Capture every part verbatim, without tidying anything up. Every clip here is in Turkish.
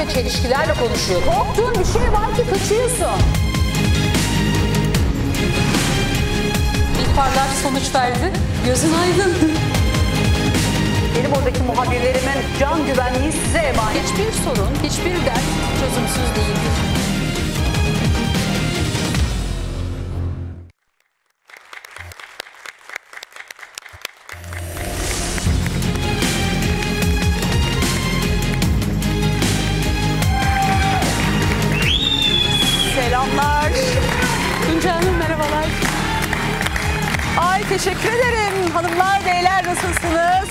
ve çelişkilerle konuşuyor. Korktuğun bir şey var ki kaçıyorsun. İhbarlar sonuç verdi. Gözün aydın. Benim oradaki muhabirlerimin can güvenliği size emanet. Hiçbir sorun, hiçbir dert çözümsüz değildir. Selamlar. Tuncay Hanım merhabalar. Ay teşekkür ederim. Hanımlar beyler nasılsınız?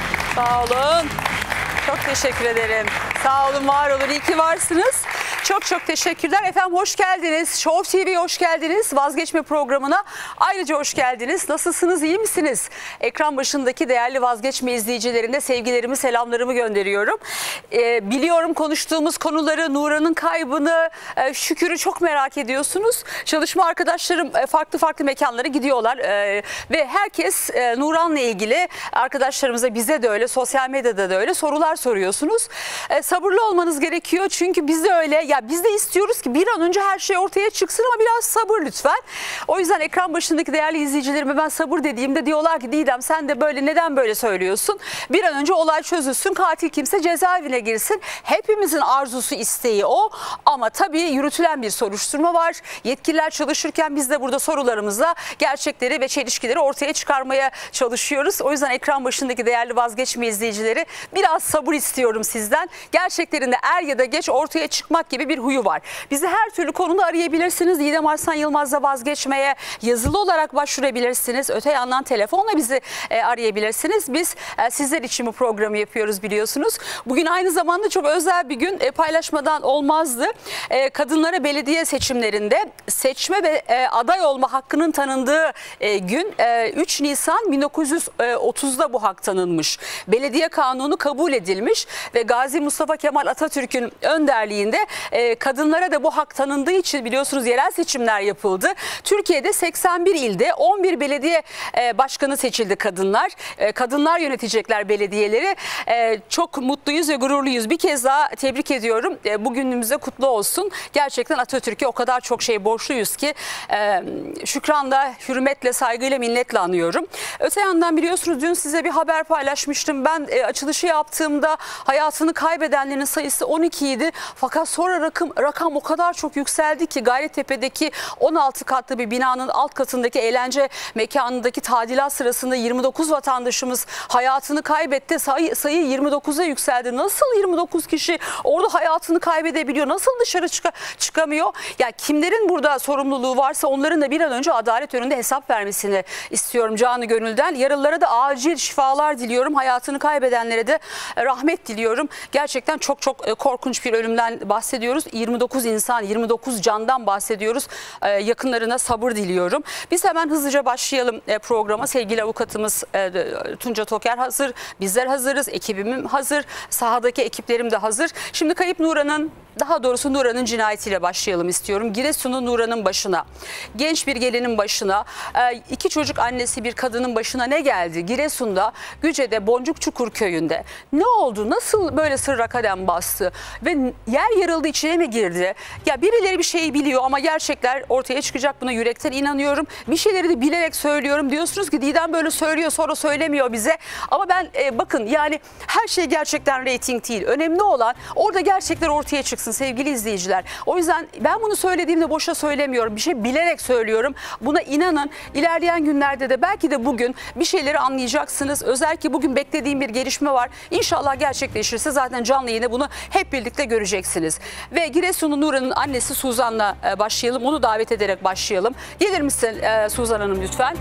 Sağ olun. Çok teşekkür ederim. Sağ olun, var olun. İyi ki varsınız. Çok çok teşekkürler. Efendim hoş geldiniz. Show T V'ye hoş geldiniz. Vazgeçme programına ayrıca hoş geldiniz. Nasılsınız, iyi misiniz? Ekran başındaki değerli Vazgeçme izleyicilerine sevgilerimi, selamlarımı gönderiyorum. Ee, biliyorum konuştuğumuz konuları, Nuran'ın kaybını, e, Şükür'ü çok merak ediyorsunuz. Çalışma arkadaşlarım e, farklı farklı mekanlara gidiyorlar. E, ve herkes e, Nuran'la ilgili arkadaşlarımıza, bize de öyle, sosyal medyada da öyle sorular soruyorsunuz. E, sabırlı olmanız gerekiyor çünkü biz de öyle. Ya biz de istiyoruz ki bir an önce her şey ortaya çıksın ama biraz sabır lütfen. O yüzden ekran başındaki değerli izleyicilerime ben sabır dediğimde diyorlar ki Didem sen de böyle neden böyle söylüyorsun? Bir an önce olay çözülsün, katil kimse cezaevine girsin. Hepimizin arzusu, isteği o. Ama tabii yürütülen bir soruşturma var. Yetkililer çalışırken biz de burada sorularımızla gerçekleri ve çelişkileri ortaya çıkarmaya çalışıyoruz. O yüzden ekran başındaki değerli Vazgeçme izleyicileri biraz sabır istiyorum sizden. Gerçeklerinde er ya da geç ortaya çıkmak gibi bir huyu var. Bizi her türlü konuda arayabilirsiniz. Didem Arslan Yılmaz'la Vazgeçmeye yazılı olarak başvurabilirsiniz. Öte yandan telefonla bizi e, arayabilirsiniz. Biz e, sizler için bu programı yapıyoruz biliyorsunuz. Bugün aynı zamanda çok özel bir gün, e, paylaşmadan olmazdı. E, kadınlara belediye seçimlerinde seçme ve e, aday olma hakkının tanındığı e, gün e, üç Nisan bin dokuz yüz otuz'da bu hak tanınmış. Belediye kanunu kabul edilmiş ve Gazi Mustafa Kemal Atatürk'ün önderliğinde e, kadınlara da bu hak tanındığı için biliyorsunuz yerel seçimler yapıldı. Türkiye'de seksen bir ilde on bir belediye e, başkanı seçildi kadınlar. E, kadınlar yönetecekler belediyeleri. E, çok mutluyuz ve gururluyuz. Bir kez daha tebrik ediyorum. E, bugünümüze kutlu olsun. Gerçekten Atatürk'e o kadar çok şey borçluyuz ki e, şükranla, hürmetle, saygıyla, minnetle anıyorum. Öte yandan biliyorsunuz dün size bir haber paylaşmıştım. Ben e, açılışı yaptığımda hayatını kaybedenlerin sayısı on iki idi. Fakat sonra rakam, rakam o kadar çok yükseldi ki Gayrettepe'deki on altı katlı bir binanın alt katındaki eğlence mekanındaki tadilat sırasında yirmi dokuz vatandaşımız hayatını kaybetti. Sayı, sayı yirmi dokuz'a yükseldi. Nasıl yirmi dokuz kişi orada hayatını kaybedebiliyor? Nasıl dışarı çıka, çıkamıyor? Ya kimlerin burada sorumluluğu varsa onların da bir an önce adalet önünde hesap vermesini istiyorum canı gönülden. Yaralılara da acil şifalar diliyorum. Hayatını kaybedenlere de rahmet diliyorum. Gerçekten çok çok korkunç bir ölümden bahsediyoruz. yirmi dokuz insan, yirmi dokuz candan bahsediyoruz. Ee, yakınlarına sabır diliyorum. Biz hemen hızlıca başlayalım e, programa. Sevgili avukatımız e, Tunca Toker hazır. Bizler hazırız. Ekibim hazır. Sahadaki ekiplerim de hazır. Şimdi kayıp Nuran'ın, daha doğrusu Nuran'ın cinayetiyle başlayalım istiyorum. Giresun'un Nuran'ın başına, genç bir gelinin başına, e, iki çocuk annesi bir kadının başına ne geldi? Giresun'da, Güce'de, Boncukçukur köyünde. Ne oldu? Nasıl böyle sırra kadem bastı? Ve yer yarıldı, içine mi girdi? Ya birileri bir şeyi biliyor ama gerçekler ortaya çıkacak, buna yürekten inanıyorum. Bir şeyleri de bilerek söylüyorum. Diyorsunuz ki Didem böyle söylüyor sonra söylemiyor bize. Ama ben e, bakın yani her şey gerçekten reyting değil. Önemli olan orada gerçekler ortaya çıksın sevgili izleyiciler. O yüzden ben bunu söylediğimde boşa söylemiyorum. Bir şey bilerek söylüyorum. Buna inanın. İlerleyen günlerde de belki de bugün bir şeyleri anlayacaksınız. Özellikle bugün beklediğim bir gelişme var. İnşallah gerçekleşirse zaten canlı yayında bunu hep birlikte göreceksiniz. Ve Giresun'un Nuran'ın annesi Suzan'la başlayalım. Onu davet ederek başlayalım. Gelir misin Suzan Hanım lütfen?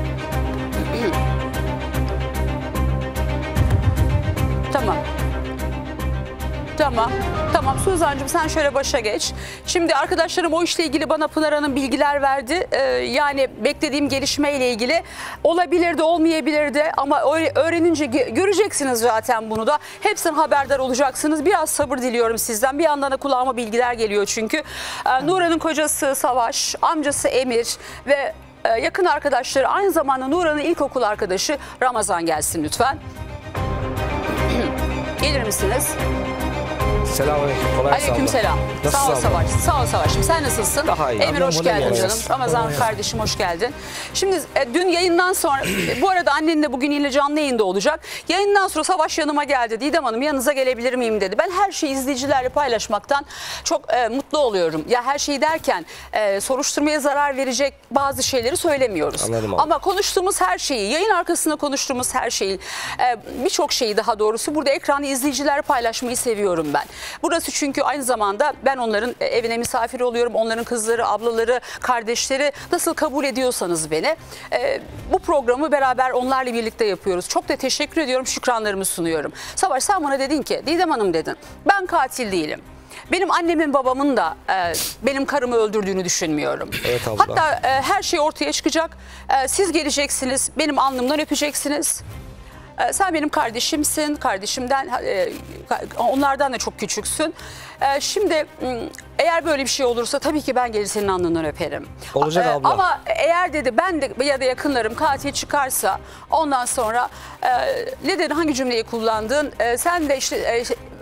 Tamam. Tamam. Tamam Suzan'cığım sen şöyle başa geç. Şimdi arkadaşlarım o işle ilgili bana Pınar Hanım bilgiler verdi. Ee, yani beklediğim gelişmeyle ilgili olabilirdi, olmayabilirdi ama öğrenince göreceksiniz zaten bunu da. Hepsinden haberdar olacaksınız. Biraz sabır diliyorum sizden. Bir yandan da kulağıma bilgiler geliyor çünkü. Ee, Nuran'ın kocası Savaş, amcası Emir ve e, yakın arkadaşları, aynı zamanda Nuran'ın ilkokul arkadaşı Ramazan gelsin lütfen. Gelir misiniz? Selamünaleyküm. Kolay gelsin. Aleykümselam. Sağ ol Savaş. Sağ ol Savaş'ım. Sen nasılsın? Daha iyi. Emir hoş geldin gelsin. canım. Ramazan kardeşim hoş geldin. Şimdi e, dün yayından sonra bu arada annen de bugün yine canlı yayında olacak. Yayından sonra Savaş yanıma geldi. Didem Hanım yanınıza gelebilir miyim dedi. Ben her şeyi izleyicilerle paylaşmaktan çok e, mutlu oluyorum. Ya her şeyi derken e, soruşturmaya zarar verecek bazı şeyleri söylemiyoruz. Anladım abi. Ama konuştuğumuz her şeyi, yayın arkasında konuştuğumuz her şeyi, e, birçok şeyi daha doğrusu burada ekranı izleyiciler paylaşmayı seviyorum ben. Burası çünkü aynı zamanda ben onların evine misafir oluyorum. Onların kızları, ablaları, kardeşleri nasıl kabul ediyorsanız beni. E, bu programı beraber onlarla birlikte yapıyoruz. Çok da teşekkür ediyorum, şükranlarımı sunuyorum. Savaş sen bana dedin ki, Didem Hanım dedin, ben katil değilim. Benim annemin babamın da e, benim karımı öldürdüğünü düşünmüyorum. Evet abla. Hatta e, her şey ortaya çıkacak. E, siz geleceksiniz, benim alnımdan öpeceksiniz. E, sen benim kardeşimsin, kardeşimden, e, onlardan da çok küçüksün. E, şimdi eğer böyle bir şey olursa tabii ki ben gelir senin alnından öperim. Olacak E, abla. Ama eğer dedi ben de ya da yakınlarım katil çıkarsa ondan sonra e, ne dedin, hangi cümleyi kullandın? E, sen de işte... E,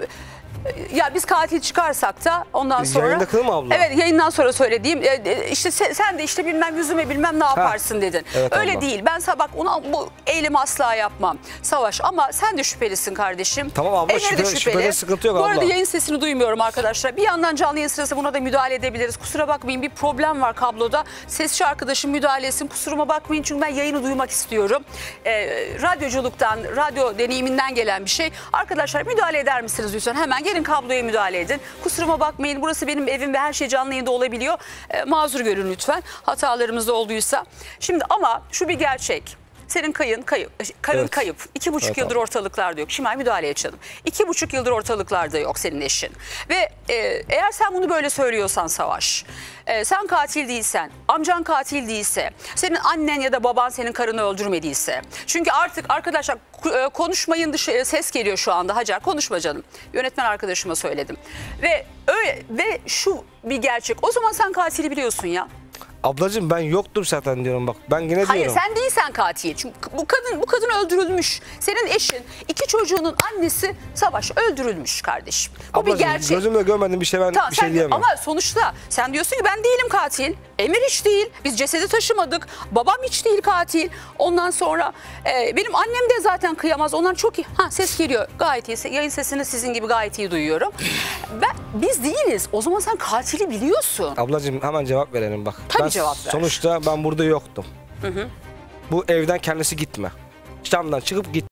Ya biz katil çıkarsak da ondan sonra... Yayında kıl mı abla? Evet, yayından sonra söylediğim işte sen de işte bilmem yüzüme bilmem ne yaparsın dedin. Evet, öyle abla. değil. Ben bak ona bu eylemi asla yapmam. Savaş ama sen de şüphelisin kardeşim. Tamam abla, Emir de şüpheli- şüpheli. şüpheli sıkıntı yok Bu arada abla. yayın sesini duymuyorum arkadaşlar. Bir yandan canlı yayın sırası buna da müdahale edebiliriz. Kusura bakmayın, bir problem var kabloda. Sesçi arkadaşım müdahale etsin. Kusuruma bakmayın çünkü ben yayını duymak istiyorum. Ee, radyoculuktan, radyo deneyiminden gelen bir şey. Arkadaşlar müdahale eder misiniz lütfen? Hemen gelin kabloya müdahale edin. Kusuruma bakmayın, burası benim evim ve her şey canlı yayında olabiliyor. E, mazur görün lütfen hatalarımız da olduysa. Şimdi ama şu bir gerçek. Senin kayın kayıp, karın Evet. kayıp. İki buçuk Evet, yıldır abi. ortalıklarda yok. Şimal müdahale et canım. İki buçuk yıldır ortalıklarda yok senin eşin. Ve e, eğer sen bunu böyle söylüyorsan Savaş, e, sen katil değilsen, amcan katil değilse, senin annen ya da baban senin karını öldürmediyse. Çünkü artık arkadaşlar e, konuşmayın, dışı e, ses geliyor şu anda. Hacer konuşma canım. Yönetmen arkadaşıma söyledim. Ve öyle ve şu bir gerçek. O zaman sen katili biliyorsun ya. Ablacığım ben yoktum zaten diyorum bak. Ben yine Hayır, diyorum. sen değilsen katil. Çünkü bu kadın bu kadın öldürülmüş. Senin eşin, iki çocuğunun annesi Savaş öldürülmüş kardeşim. Bu Ablacığım, bir gerçek. gözümle görmediğim bir şey ben Tamam, bir şey sen- diyemem. ama sonuçta sen diyorsun ki ben değilim katil. Emir hiç değil. Biz cesedi taşımadık. Babam hiç değil katil. Ondan sonra e, benim annem de zaten kıyamaz. Onlar çok iyi. Ha, ses geliyor. Gayet iyi. Yayın sesini sizin gibi gayet iyi duyuyorum. Ben, biz değiliz. O zaman sen katili biliyorsun. Ablacığım hemen cevap verelim bak. Tabii ben cevap ver. Sonuçta ben burada yoktum. Hı hı. Bu evden kendisi gitme. Camdan çıkıp git.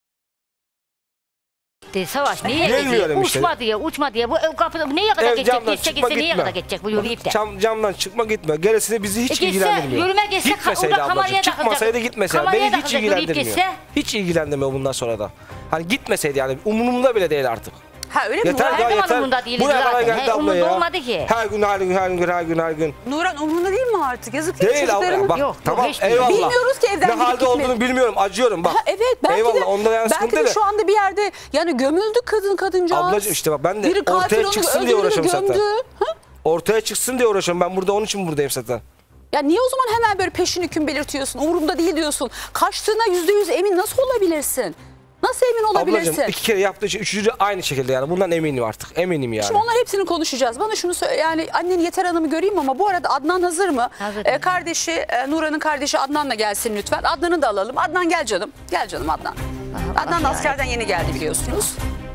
De, Savaş niye Bilmiyorum gidiyor? işte. Uçma diye, uçma diye. Bu kapıda bu neye kadar Ev geçecek? camdan Gitse çıkma gitse neye gitme. kadar geçecek bu yürüyüp de? Cam, camdan çıkma gitme. Gerisini bizi hiç E gitse, ilgilendirmiyor. yürüme gitse, Gitmeseydi orada ablacığım. kameraya Çıkmasaydı takılacak. gitmeseydi. Kameraya Beni hiç takılacak, yürüyüp ilgilendirmiyor. gitse. Hiç ilgilendirmiyor bundan sonra da. Hani gitmeseydi yani umurumda bile değil artık. Ha öyle mi? Yeter Nuran? daha Her zaman yeter. umurunda değiliz Buraya kadar zaten. geldi He, abla umurunda ya. olmadı ki. Her gün her gün her gün her gün her gün. Nuran umurunda değil mi artık? Yazık değil mi Değil çocuklarımın? abla bak Yok, yok, tamam hiç değil. eyvallah. Bilmiyoruz ki evden Ne gidip halde gitmedi. olduğunu bilmiyorum, acıyorum bak. Ha, evet belki eyvallah, de, onda yani belki sıkıntı de değil. şu anda bir yerde yani gömüldü kadın kadıncağız. Ablacığım işte bak ben de Biri katil ortaya onu çıksın diye öldürdü, uğraşıyorum zaten. gömdü. Ha? Ortaya çıksın diye uğraşıyorum, ben burada onun için buradayım zaten. Ya niye o zaman hemen böyle peşin hüküm belirtiyorsun? Umurumda değil diyorsun. Kaçtığına yüzde yüz emin nasıl olabilirsin? Nasıl emin olabilirsin? Ablacığım iki kere yaptığı için üçüncü aynı şekilde yani bundan eminim artık, eminim yani. Şimdi onlar hepsini konuşacağız. Bana şunu söyle, yani annen Yeter Hanım'ı göreyim ama bu arada Adnan hazır mı? Hazır. Ee, kardeşi e, Nuran'ın kardeşi Adnan da gelsin lütfen. Adnan'ı da alalım. Adnan gel canım. Gel canım Adnan. Ah, Adnan ah da ya. askerden yeni geldi biliyorsunuz.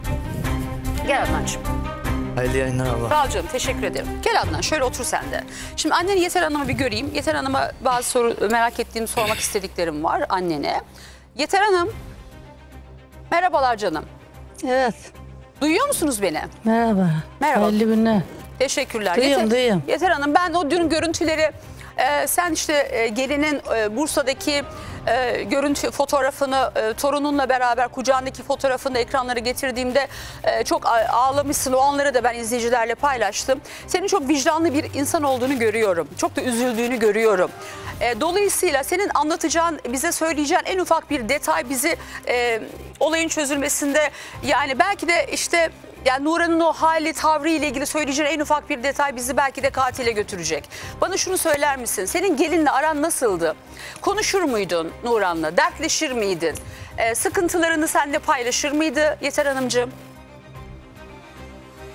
Gel Adnancığım. Hayırlı yayınlar abla. Sağ ol canım, teşekkür ederim. Gel Adnan, şöyle otur sen de. Şimdi anneni Yeter Hanım'ı bir göreyim. Yeter Hanım'a bazı soru merak ettiğim, sormak istediklerim var annene. Yeter Hanım. Merhabalar canım. Evet. Duyuyor musunuz beni? Merhaba. Merhaba. Hayırlı günler. Teşekkürler. Duyuyorum, Yeter, duyuyorum. Yeter Hanım, ben o dün görüntüleri e, sen işte e, gelinin e, Bursa'daki e, görüntü fotoğrafını e, torununla beraber kucağındaki fotoğrafını ekranlara getirdiğimde e, çok a- ağlamışsın. O anları da ben izleyicilerle paylaştım. Senin çok vicdanlı bir insan olduğunu görüyorum. Çok da üzüldüğünü görüyorum. E, dolayısıyla senin anlatacağın, bize söyleyeceğin en ufak bir detay bizi e, olayın çözülmesinde, yani belki de işte yani Nuran'ın o hali, tavrı ile ilgili söyleyeceğin en ufak bir detay bizi belki de katile götürecek. Bana şunu söyler misin? Senin gelinle aran nasıldı? Konuşur muydun Nuran'la? Dertleşir miydin? Ee, sıkıntılarını seninle paylaşır mıydı Yeter Hanımcığım?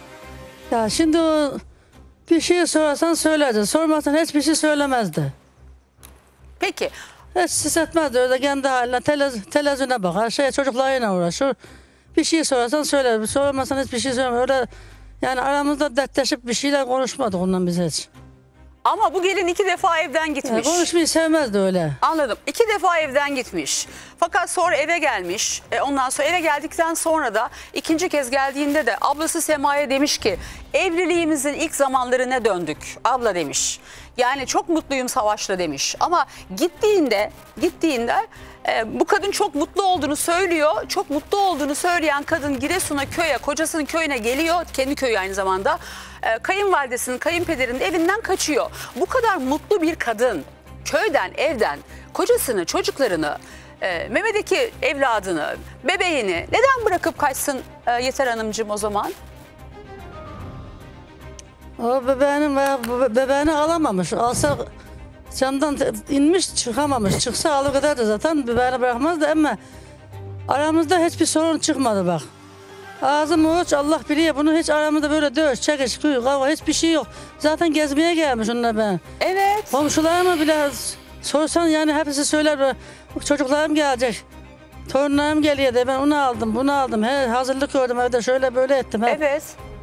Ya şimdi o bir şey sorarsan söylerdi. Sormazsan hiçbir şey söylemezdi. Peki. Hiç ses etmezdi. Öyle kendi haline telez, televizyona bakar. Şey, çocuklarıyla uğraşır. Bir şey sorarsan söyler. Sormazsan hiçbir şey söylemez. Öyle yani aramızda dertleşip bir şeyler konuşmadık ondan biz hiç. Ama bu gelin iki defa evden Yani gitmiş. konuşmayı sevmezdi öyle. Anladım. İki defa evden gitmiş. Fakat sonra eve gelmiş. E ondan sonra eve geldikten sonra da ikinci kez geldiğinde de ablası Sema'ya demiş ki evliliğimizin ilk zamanlarına döndük. Abla demiş. Yani çok mutluyum Savaş'la demiş. Ama gittiğinde gittiğinde e, bu kadın çok mutlu olduğunu söylüyor. Çok mutlu olduğunu söyleyen kadın Giresun'a köye, kocasının köyüne geliyor. Kendi köyü aynı zamanda. E, kayınvalidesinin, kayınpederinin evinden kaçıyor. Bu kadar mutlu bir kadın köyden, evden kocasını, çocuklarını, e, Mehmet'teki evladını, bebeğini neden bırakıp kaçsın e, Yeter Hanımcığım o zaman? O bebeğini, bebeğini alamamış. Alsa camdan inmiş çıkamamış. Çıksa alı kadardı zaten bebeğini bırakmazdı ama aramızda hiçbir sorun çıkmadı bak. Ağzım uç Allah biliyor bunu hiç aramızda böyle dövüş, çekiş, kuyu, kavga hiçbir şey yok. Zaten gezmeye gelmiş onunla ben. Evet. Komşularıma bile sorsan yani hepsi söyler çocuklarım gelecek. Torunlarım geliyor de ben onu aldım bunu aldım. He, hazırlık gördüm evde şöyle böyle ettim. He. Evet.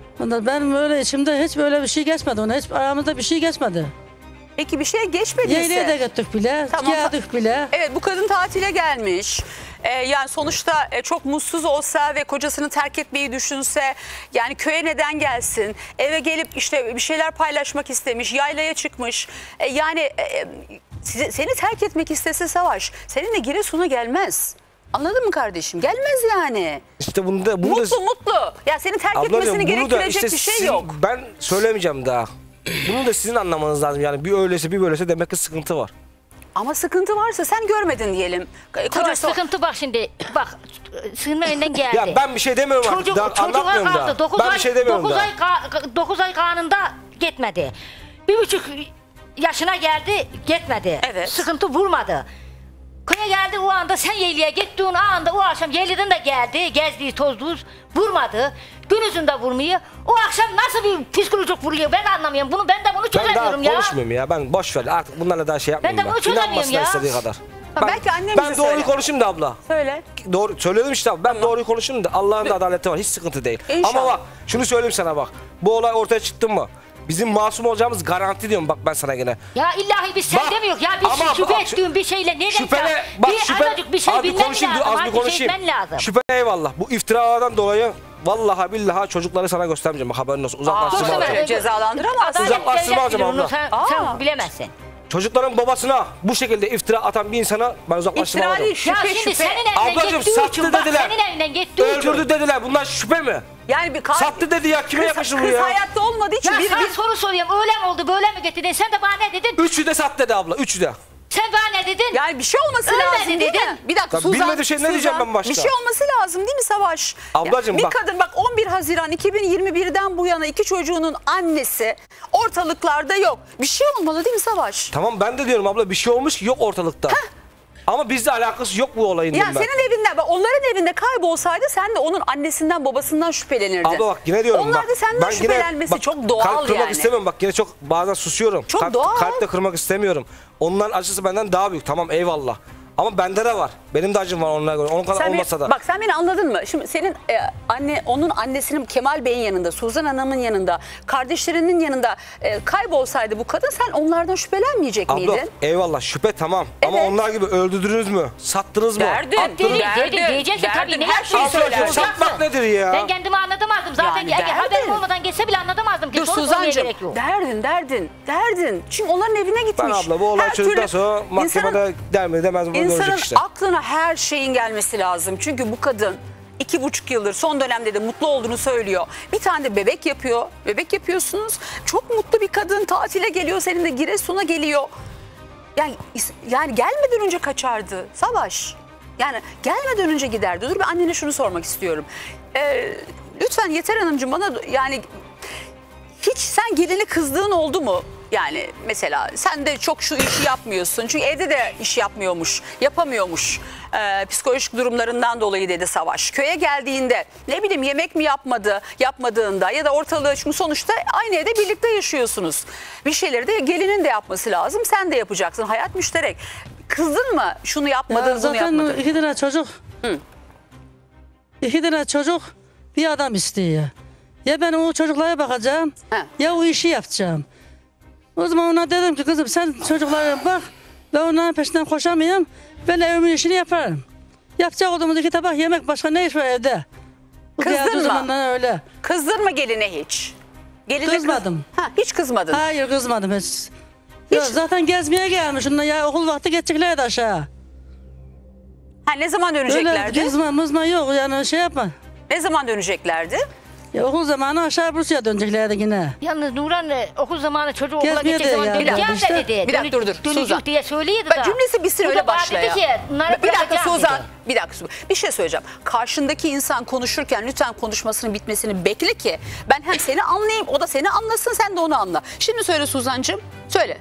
Ben böyle içimde hiç böyle bir şey geçmedi ona. Hiç aramızda bir şey geçmedi. Peki bir şey geçmediyse. Yeğliğe de gittik bile. Tamam. Geldik bile. Evet, bu kadın tatile gelmiş. Ee, yani sonuçta e, çok mutsuz olsa ve kocasını terk etmeyi düşünse yani köye neden gelsin? Eve gelip işte bir şeyler paylaşmak istemiş, yaylaya çıkmış. E, yani e, size- seni terk etmek istese Savaş, seninle Giresun'a gelmez. Anladın mı kardeşim? Gelmez yani. İşte bunu da bunu Mutlu da mutlu. Ya seni terk Ablacığım, etmesini bunu da gerektirecek işte bir şey sizin- yok. Ben söylemeyeceğim daha. Bunu da sizin anlamanız lazım. Yani bir öyleyse bir böylese demek ki sıkıntı var. Ama sıkıntı varsa sen görmedin diyelim. Savaş Kocası sıkıntı bak şimdi. Bak sığınma evinden geldi. Ya ben bir şey demiyorum artık. Çocuk, Daha çocuğa anlatmıyorum kaldı. daha. dokuz Ben ay, bir şey demiyorum dokuz daha. ay, ka- dokuz ay kanında gitmedi. Bir buçuk yaşına geldi gitmedi. Evet. Sıkıntı vurmadı. Köye geldi o anda sen Yeli'ye gittiğin anda o akşam Yeli'den de geldi. Gezdiği tozduğu vurmadı. Günüzün de vurmuyor. O akşam nasıl bir psikolojik vuruyor ben anlamıyorum. Bunu ben de bunu Ben daha çözemiyorum ya. konuşmuyorum ya. Ben boş ver. Artık bunlarla daha şey yapmayayım. Ben de bunu çözemiyorum İnanmasınlar ya. istediği kadar. Ha, Ben, belki annemize ben doğruyu söyle. konuşayım da abla. söyle. Doğru söyledim işte abi. Ben doğruyu konuşayım da Allah'ın da adaleti var. Hiç sıkıntı değil. İnşallah. Ama bak şunu söyleyeyim sana bak. Bu olay ortaya çıktı mı? Bizim masum olacağımız garanti diyorum bak ben sana gene. Ya illahi biz sen Bak, demiyoruz ya biz ama şüphe bak, ettiğin bir şeyle nereden Şüphene ya? bak bir şüphe. azıcık bir şey az bir bilmen konuşayım dur lazım. az az bir bir konuşayım. şey bilmen lazım. Şüphe eyvallah. Bu iftiralardan dolayı vallahi billahi çocukları sana göstermeyeceğim. Bak haberin olsun. Uzaklaştırma Aa, alacağım. böyle cezalandıramaz. Adalet Uzaklaştırma devlet alacağım bilir, abla. Sen, Aa. sen bilemezsin. Çocukların babasına bu şekilde iftira atan bir insana ben uzaklaştırma İftira alacağım. değil, Ya şüphe şimdi şüphe. senin evinden Ablacığım gittiği sattı için bak dediler. senin evinden gittiği için. Öldürdü dediler. Bunlar şüphe mi? Yani bir kar- Sattı dedi ya. Kime kız, yakışır bu kız ya? hayatta olmadığı için Ya bir, sana bir soru soruyorum öyle mi oldu böyle mi getirdin sen de bana ne dedin? Üçü de sat dedi abla. Üçü de. Sen bana ne dedin? yani bir şey olması Ölmedi lazım değil dedin. mi? Bir dakika Ya Suzan. bilmediğim şey ne diyeceğim ben başka? Bir şey olması lazım değil mi Savaş? Ablacığım Ya, bir bak. kadın bak on bir Haziran iki bin yirmi birden bu yana iki çocuğunun annesi ortalıklarda yok. Bir şey olmalı değil mi Savaş? Tamam ben de diyorum abla bir şey olmuş ki yok ortalıkta. Ama bizle alakası yok bu olayın Ya diyorum ben. senin evinde, bak onların evinde kaybolsaydı sen de onun annesinden babasından şüphelenirdin. Abla bak yine diyorum Onlar bak. da senden ben yine- şüphelenmesi bak, çok doğal kalp kırmak yani. istemiyorum bak yine çok bazen susuyorum. Çok kalp, doğal. Kalp de kırmak istemiyorum. Onların acısı benden daha büyük tamam eyvallah. Ama bende de var. Benim de acım var onlara göre. Onun kadar Sen olmasa beni- da. Bak sen beni anladın mı? Şimdi senin e, anne, onun annesinin Kemal Bey'in yanında, Suzan Hanım'ın yanında, kardeşlerinin yanında e, kaybolsaydı bu kadın sen onlardan şüphelenmeyecek Abla miydin? eyvallah şüphe tamam. Ama Evet. onlar gibi öldürdünüz mü? Sattınız mı? Derdin, Attınız Dedi, mı? Derdin, dedi, diyeceksin derdin, tabii. Ne her şeyi yapıyorsun? söylersin. Olacaksın. Satmak nedir ya? Ben kendimi anlatamazdım zaten. Yani Yani, derdin. haberim olmadan geçse bile anlatamazdım ki. Dur Soru sormaya Suzancığım, gerek yok. derdin, derdin, derdin. Çünkü onların evine gitmiş. Ben abla bu olay Her çözdükten türlü- sonra mahkemede İnsanın- der mi demez mi bunu İnsanın görecek işte. aklına her şeyin gelmesi lazım. Çünkü bu kadın iki buçuk yıldır son dönemde de mutlu olduğunu söylüyor. Bir tane de bebek yapıyor. Bebek yapıyorsunuz. Çok mutlu bir kadın tatile geliyor. Senin de Giresun'a geliyor. Yani, yani gelmeden önce kaçardı Savaş. Yani gelmeden önce giderdi. Dur bir annene şunu sormak istiyorum. Ee, lütfen Yeter Hanımcığım bana yani hiç sen gelini kızdığın oldu mu? Yani mesela sen de çok şu işi yapmıyorsun. Çünkü evde de iş yapmıyormuş, yapamıyormuş. Ee, psikolojik durumlarından dolayı dedi Savaş. Köye geldiğinde ne bileyim yemek mi yapmadı, yapmadığında ya da ortalığı, çünkü sonuçta aynı evde birlikte yaşıyorsunuz. Bir şeyleri de gelinin de yapması lazım, sen de yapacaksın. Hayat müşterek. Kızdın mı? Şunu yapmadın, Ya bunu zaten yapmadın. iki tane çocuk. Hı. İki tane çocuk bir adam istiyor. Ya ben o çocuklara bakacağım, He. ya o işi yapacağım. O zaman ona dedim ki kızım sen çocuklara bak, ben onların peşinden koşamıyorum. Ben evimin işini yaparım. Yapacak olduğumuz iki tabak yemek, başka ne iş var evde? Bu Kızdın geldiği mı? zamandan öyle. Kızdın mı geline hiç? Geline kız- Kızmadım. Ha, hiç kızmadın. Hayır kızmadım hiç. Yok, zaten gezmeye gelmiş. Onlar ya okul vakti geçeceklerdi aşağı. Ha, ne zaman Öyle döneceklerdi? kızma mızma yok yani şey yapma. Ne zaman döneceklerdi? Ya okul zamanı aşağı Bursa'ya döneceklerdi yine. Yalnız Nuran e, okul zamanı çocuğu okula Gezmeye gidecek de zaman ya, döneceğim işte. de dedi. Bir dakika, dur, dur. Dönecek Suzan. diye söylüyordu Bak da. cümlesi bitsin Bu öyle da bana başla dedi ya. ki, bunları Bir dakika bırakacağım Suzan. dedi. Bir dakika Suzan. Bir şey söyleyeceğim. Karşındaki insan konuşurken lütfen konuşmasının bitmesini bekle ki ben hem seni anlayayım, o da seni anlasın, sen de onu anla. Şimdi söyle Suzancığım. Söyle.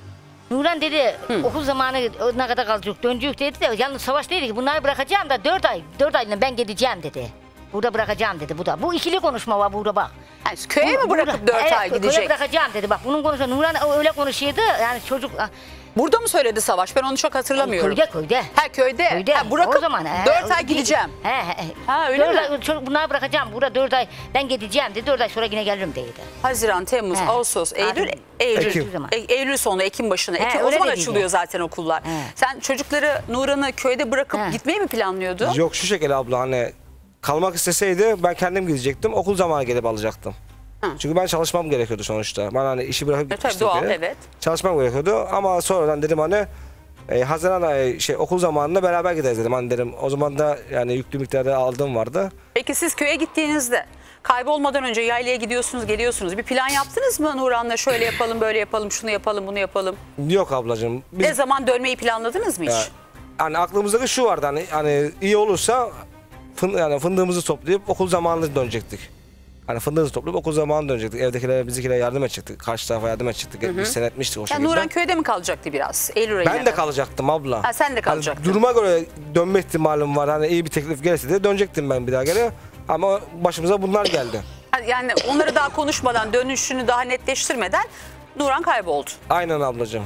Nuran dedi okul zamanı ne kadar kalacak dönecek dedi de yalnız Savaş dedi ki bunları bırakacağım da dört ay dört aylığına ben gideceğim dedi. Burada bırakacağım dedi bu da. Bu ikili konuşma var burada bak. Yani köye mi bırakıp dört Evet, ay köye gidecek? bırakacağım dedi bak bunun konuşma Nuran öyle konuşuyordu yani çocuk. Burada mı söyledi Savaş? Ben onu çok hatırlamıyorum. Köyde köyde. Ha köyde. Köyde. Ha, bırakıp O zaman, he, dört o- ay gideceğim. He, he, he. Ha, öyle dört mi? Ay, çocuk, bunları bırakacağım. Burada dört ay ben gideceğim dedi. Dört ay sonra yine gelirim dedi. Haziran, Temmuz, He. Ağustos, Eylül, Ekim. Eylül. Ekim. E- Eylül sonu, Ekim başına. He, Ekim, o öyle zaman dediydi. açılıyor zaten okullar. He. Sen çocukları, Nuran'ı köyde bırakıp He. gitmeyi mi planlıyordun? Yok şu şekilde abla, hani kalmak isteseydi ben kendim gidecektim. Okul zamanı gelip alacaktım. Çünkü ben çalışmam gerekiyordu sonuçta. Ben hani işi bırakıp E, tabii gitmiştim. doğal, köye. evet. Çalışmam gerekiyordu ama sonradan dedim hani e, Haziran ayı şey okul zamanında beraber gideriz dedim. Hani dedim o zaman da yani yüklü miktarda aldığım vardı. Peki siz köye gittiğinizde kaybolmadan önce yaylaya gidiyorsunuz, geliyorsunuz. Bir plan yaptınız mı Nuran'la? Şöyle yapalım, böyle yapalım, şunu yapalım, bunu yapalım. Yok ablacığım. Biz, Ne zaman dönmeyi planladınız mı hiç? ya, hani aklımızdaki şu vardı, hani, hani iyi olursa fın, yani fındığımızı toplayıp okul zamanında dönecektik. Hani fındığımızı toplayıp okul zamanında dönecektik. Evdekilere, bizimkilere yardım edecektik. Karşı tarafa yardım edecektik. Biz senetmiştik o Yani şekilde. Nuran köyde mi kalacaktı biraz? Eylül ayında Ben de mı? kalacaktım abla. Ha, sen de kalacaktın. Hani duruma göre dönme ihtimalim var. Hani iyi bir teklif gelirse de dönecektim ben bir daha geri. Ama başımıza bunlar geldi. Yani onları daha konuşmadan, dönüşünü daha netleştirmeden Nuran kayboldu. Aynen ablacığım.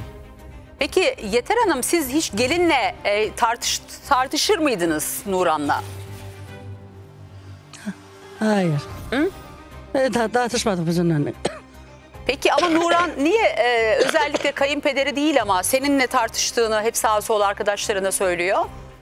Peki Yeter Hanım, siz hiç gelinle e, tartış, tartışır mıydınız Nuran'la? Hayır. Hı? E, ta- tartışmadık biz onunla. Peki ama Nuran niye e, özellikle kayınpederi değil ama seninle tartıştığını hep sağa sola arkadaşlarına söylüyor?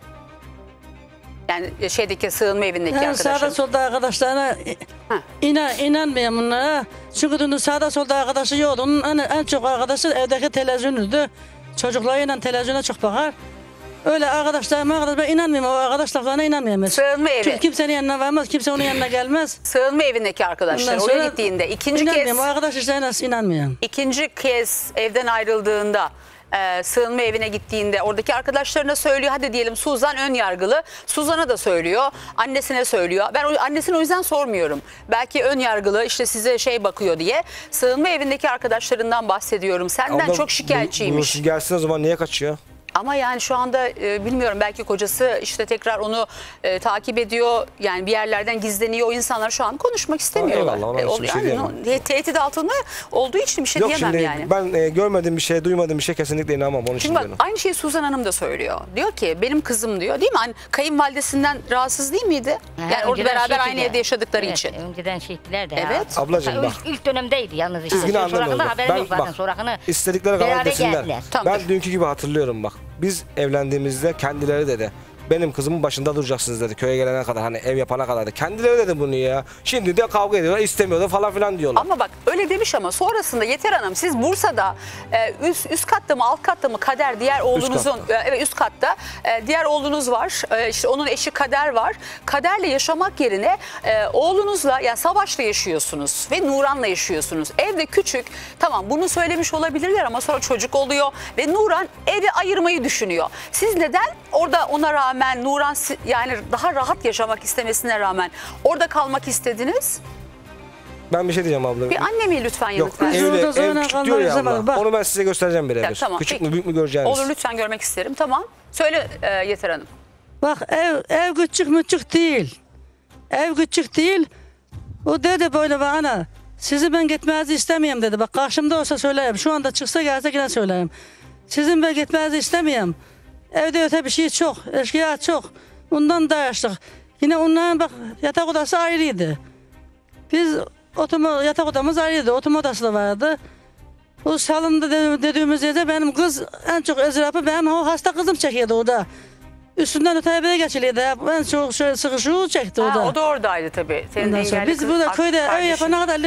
Yani şeydeki sığınma evindeki Yani arkadaşlar. sağda solda arkadaşlarına Ha. inan, inanmıyorum bunlara. Çünkü dün sağda solda arkadaşı yoktu. Onun en, en çok arkadaşı evdeki televizyonuydu. Çocuklarıyla televizyona çok bakar. Öyle arkadaşlarıma arkadaş, ben inanmıyorum. O arkadaş laflarına inanmıyorum. hiç. Sığınma evi. Çünkü kimsenin yanına varmaz, kimse onun yanına gelmez. Sığınma evindeki arkadaşlar Ondan oraya sonra gittiğinde ikinci kez inanmıyorum. O arkadaş işlerine inanmıyorum. ikinci kez evden ayrıldığında e, sığınma evine gittiğinde oradaki arkadaşlarına söylüyor. Hadi diyelim Suzan ön yargılı. Suzan'a da söylüyor. Annesine söylüyor. Ben o- annesine o yüzden sormuyorum. Belki ön yargılı işte size şey bakıyor diye. Sığınma evindeki arkadaşlarından bahsediyorum. Senden Abla, çok şikayetçiymiş. bu- bu gelsin o zaman niye kaçıyor? Ama yani şu anda e, bilmiyorum, belki kocası işte tekrar onu e, takip ediyor. Yani bir yerlerden gizleniyor. O insanlar şu an konuşmak istemiyorlar. eyvallah, ona E, o- hiçbir şey yani diyemem. no- tehdit altında olduğu için bir şey Yok diyemem şimdi yani. ben e, görmediğim bir şey, duymadığım bir şey kesinlikle inanmam. Onun için Şimdi bak diyorum. aynı şeyi Suzan Hanım da söylüyor. Diyor ki benim kızım diyor, değil mi? Hani kayınvalidesinden rahatsız değil miydi? Ha, Yani orada önceden beraber aynı şeydiler. evde yaşadıkları Evet, için. Önceden şeydiler de Evet. ya. Ablacığım Hatta bak. ilk, ilk dönemdeydi yalnız işte. Yine Sonrakında anlamıyorum. haberim yok Ben zaten. bak Sonrakını istedikleri kadar beraber desinler. geldiler. Tamam. Ben dünkü gibi hatırlıyorum bak. Biz evlendiğimizde kendileri dedi. Benim kızımın başında duracaksınız dedi. Köye gelene kadar, hani ev yapana kadar da. Kendileri dedi bunu ya. Şimdi de kavga ediyorlar, istemiyorlar falan filan diyorlar. Ama bak öyle demiş ama sonrasında Yeter Hanım siz Bursa'da e, üst, üst katta mı alt katta mı Kader diğer oğlunuzun e, evet üst katta e, diğer oğlunuz var. E, işte onun eşi Kader var. Kader'le yaşamak yerine e, oğlunuzla yani Savaş'la yaşıyorsunuz ve Nuran'la yaşıyorsunuz. Evde küçük, tamam bunu söylemiş olabilirler ama sonra çocuk oluyor ve Nuran evi ayırmayı düşünüyor. Siz neden orada ona rağmen Nuran si- yani daha rahat yaşamak istemesine rağmen orada kalmak istediniz? Ben bir şey diyeceğim abla. Bir annemi lütfen Yok yanıt ver. Biz evde, orada ev sonra küçük diyor ya kalmayız abla. ama bak. Onu ben size göstereceğim Ya, birebir. tamam, Küçük peki. mü büyük mü göreceğiniz. Olur, lütfen görmek isterim. Tamam. Söyle e, Yeter Hanım. Bak ev, ev küçük müçük değil. Ev küçük değil. O dedi böyle bana. Sizi ben gitmenizi istemiyorum dedi. Bak karşımda olsa söyleyeyim. Şu anda çıksa gelse yine söyleyeyim. Sizin ben gitmenizi istemiyorum. Evde öte bir şey çok. Eşkıya çok. Ondan da yaşlık. Yine onların bak yatak odası ayrıydı. Biz oturma, yatak odamız ayrıydı. Oturma odası da vardı. O salonda de- dediğimiz yerde benim kız en çok ızdırapı benim o hasta kızım çekiyordu orada. Üstünden öteye bire geçiliyordu. Ben çok şöyle sıkışığı çekti Ha, orada. o da oradaydı tabii. Senin Ondan sonra engelli biz kız- burada ar- köyde ev kardeşin. yapana kadar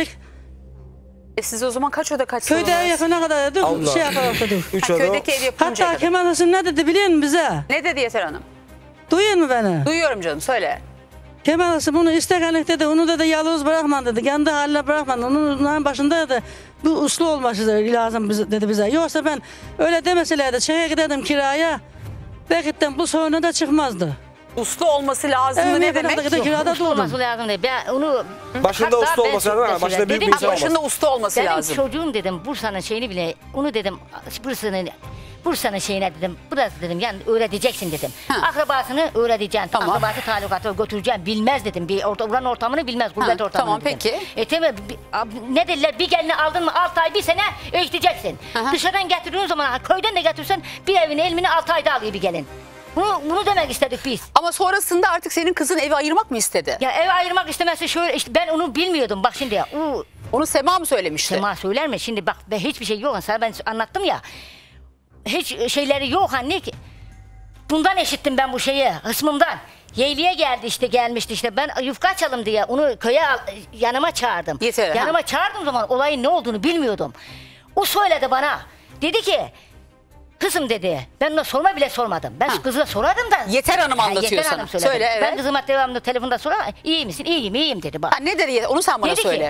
E siz o zaman kaç oda kaç köyde ev salonuz? yapana kadar dedik, Abla. şey yaparak dedik. Üç Ha, oda. köydeki ev yapıncaya Hatta kadar. Kemal Hasan ne dedi biliyor musun bize? Ne dedi Yeter Hanım? Duyuyor mu beni? Duyuyorum canım, söyle. Kemal Hasan bunu istekenlik dedi, onu dedi yalnız bırakma dedi. Kendi haline bırakma. Onun başında dedi bu uslu olması lazım bize- dedi bize. Yoksa ben öyle demeselerdi çaya giderdim kiraya. Belki de bu sorunu da çıkmazdı. Uslu olması lazım Evet, ne yapana demek? kadar kirada Uslu durdum. olması lazım değil. Ben onu Başında hatta usta ben olması lazım ama şöyle başında büyük dedim bir ki, insan Başında usta olması benim lazım. çocuğum dedim Bursa'nın şeyini bile onu dedim Bursa'nın Bursa'nın şeyine dedim burası dedim yani öğreteceksin dedim. Ha. Akrabasını öğreteceksin. Tamam. Akrabası talukatı götüreceksin. Bilmez dedim. Bir orta, oranın ortamını bilmez. Gurbet Ha, ortamını tamam, dedim. peki. E tamam bir- ab- ne dediler bir gelini aldın mı altı ay bir sene eğiteceksin. Aha. Dışarıdan getirdiğin zaman köyden de getirsen bir evini elmini altı ayda alıyor bir gelin. Bunu, bunu demek istedik biz. Ama sonrasında artık senin kızın evi ayırmak mı istedi? Ya ev ayırmak istemesi şöyle işte ben onu bilmiyordum bak şimdi ya. O, Onu Sema mı söylemişti? Sema söyler mi? Şimdi bak ben hiçbir şey yok. Sana ben anlattım ya. Hiç şeyleri yok anne ki. Bundan eşittim ben bu şeyi hısmımdan. Yeğliye geldi işte gelmişti işte ben yufka açalım diye onu köye al, yanıma çağırdım. Yeter, ha. yanıma çağırdığım zaman olayın ne olduğunu bilmiyordum. O söyledi bana. Dedi ki kızım dedi ben ona sorma bile sormadım. Ben Ha. kızına sorardım da. Yeter Hanım Ha, anlatıyor Yeter sana. Hanım söyledi. Söyle, evet. Ben kızıma devamlı telefonda sorar iyi misin iyiyim iyiyim dedi bak. Ha, ne dedi? Onu sen bana Dedi ki, söyle.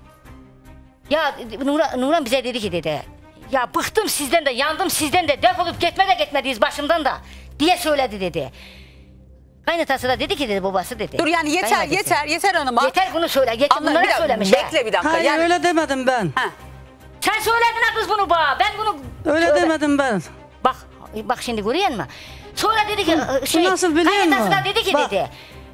Ya Nuran, Nuran bize dedi ki dedi. Ya bıktım sizden de yandım sizden de defolup gitme de gitmediyiz başımdan da diye söyledi dedi. Kaynatası da dedi ki dedi babası dedi. Dur yani yeter Kaynatası. yeter Yeter Hanım'a. Yeter bunu söyle. Yeter Anla, bir bunlara dakika, söylemiş ha. bekle bir dakika. Hayır yani, öyle demedim ben. Ha, Sen söyledin ha kız bunu bana. Ben bunu Öyle Söyle. demedim ben. Bak bak şimdi görüyor musun? Sonra dedi ki şey. nasıl biliyor kaynatası musun? da dedi ki Bak. dedi.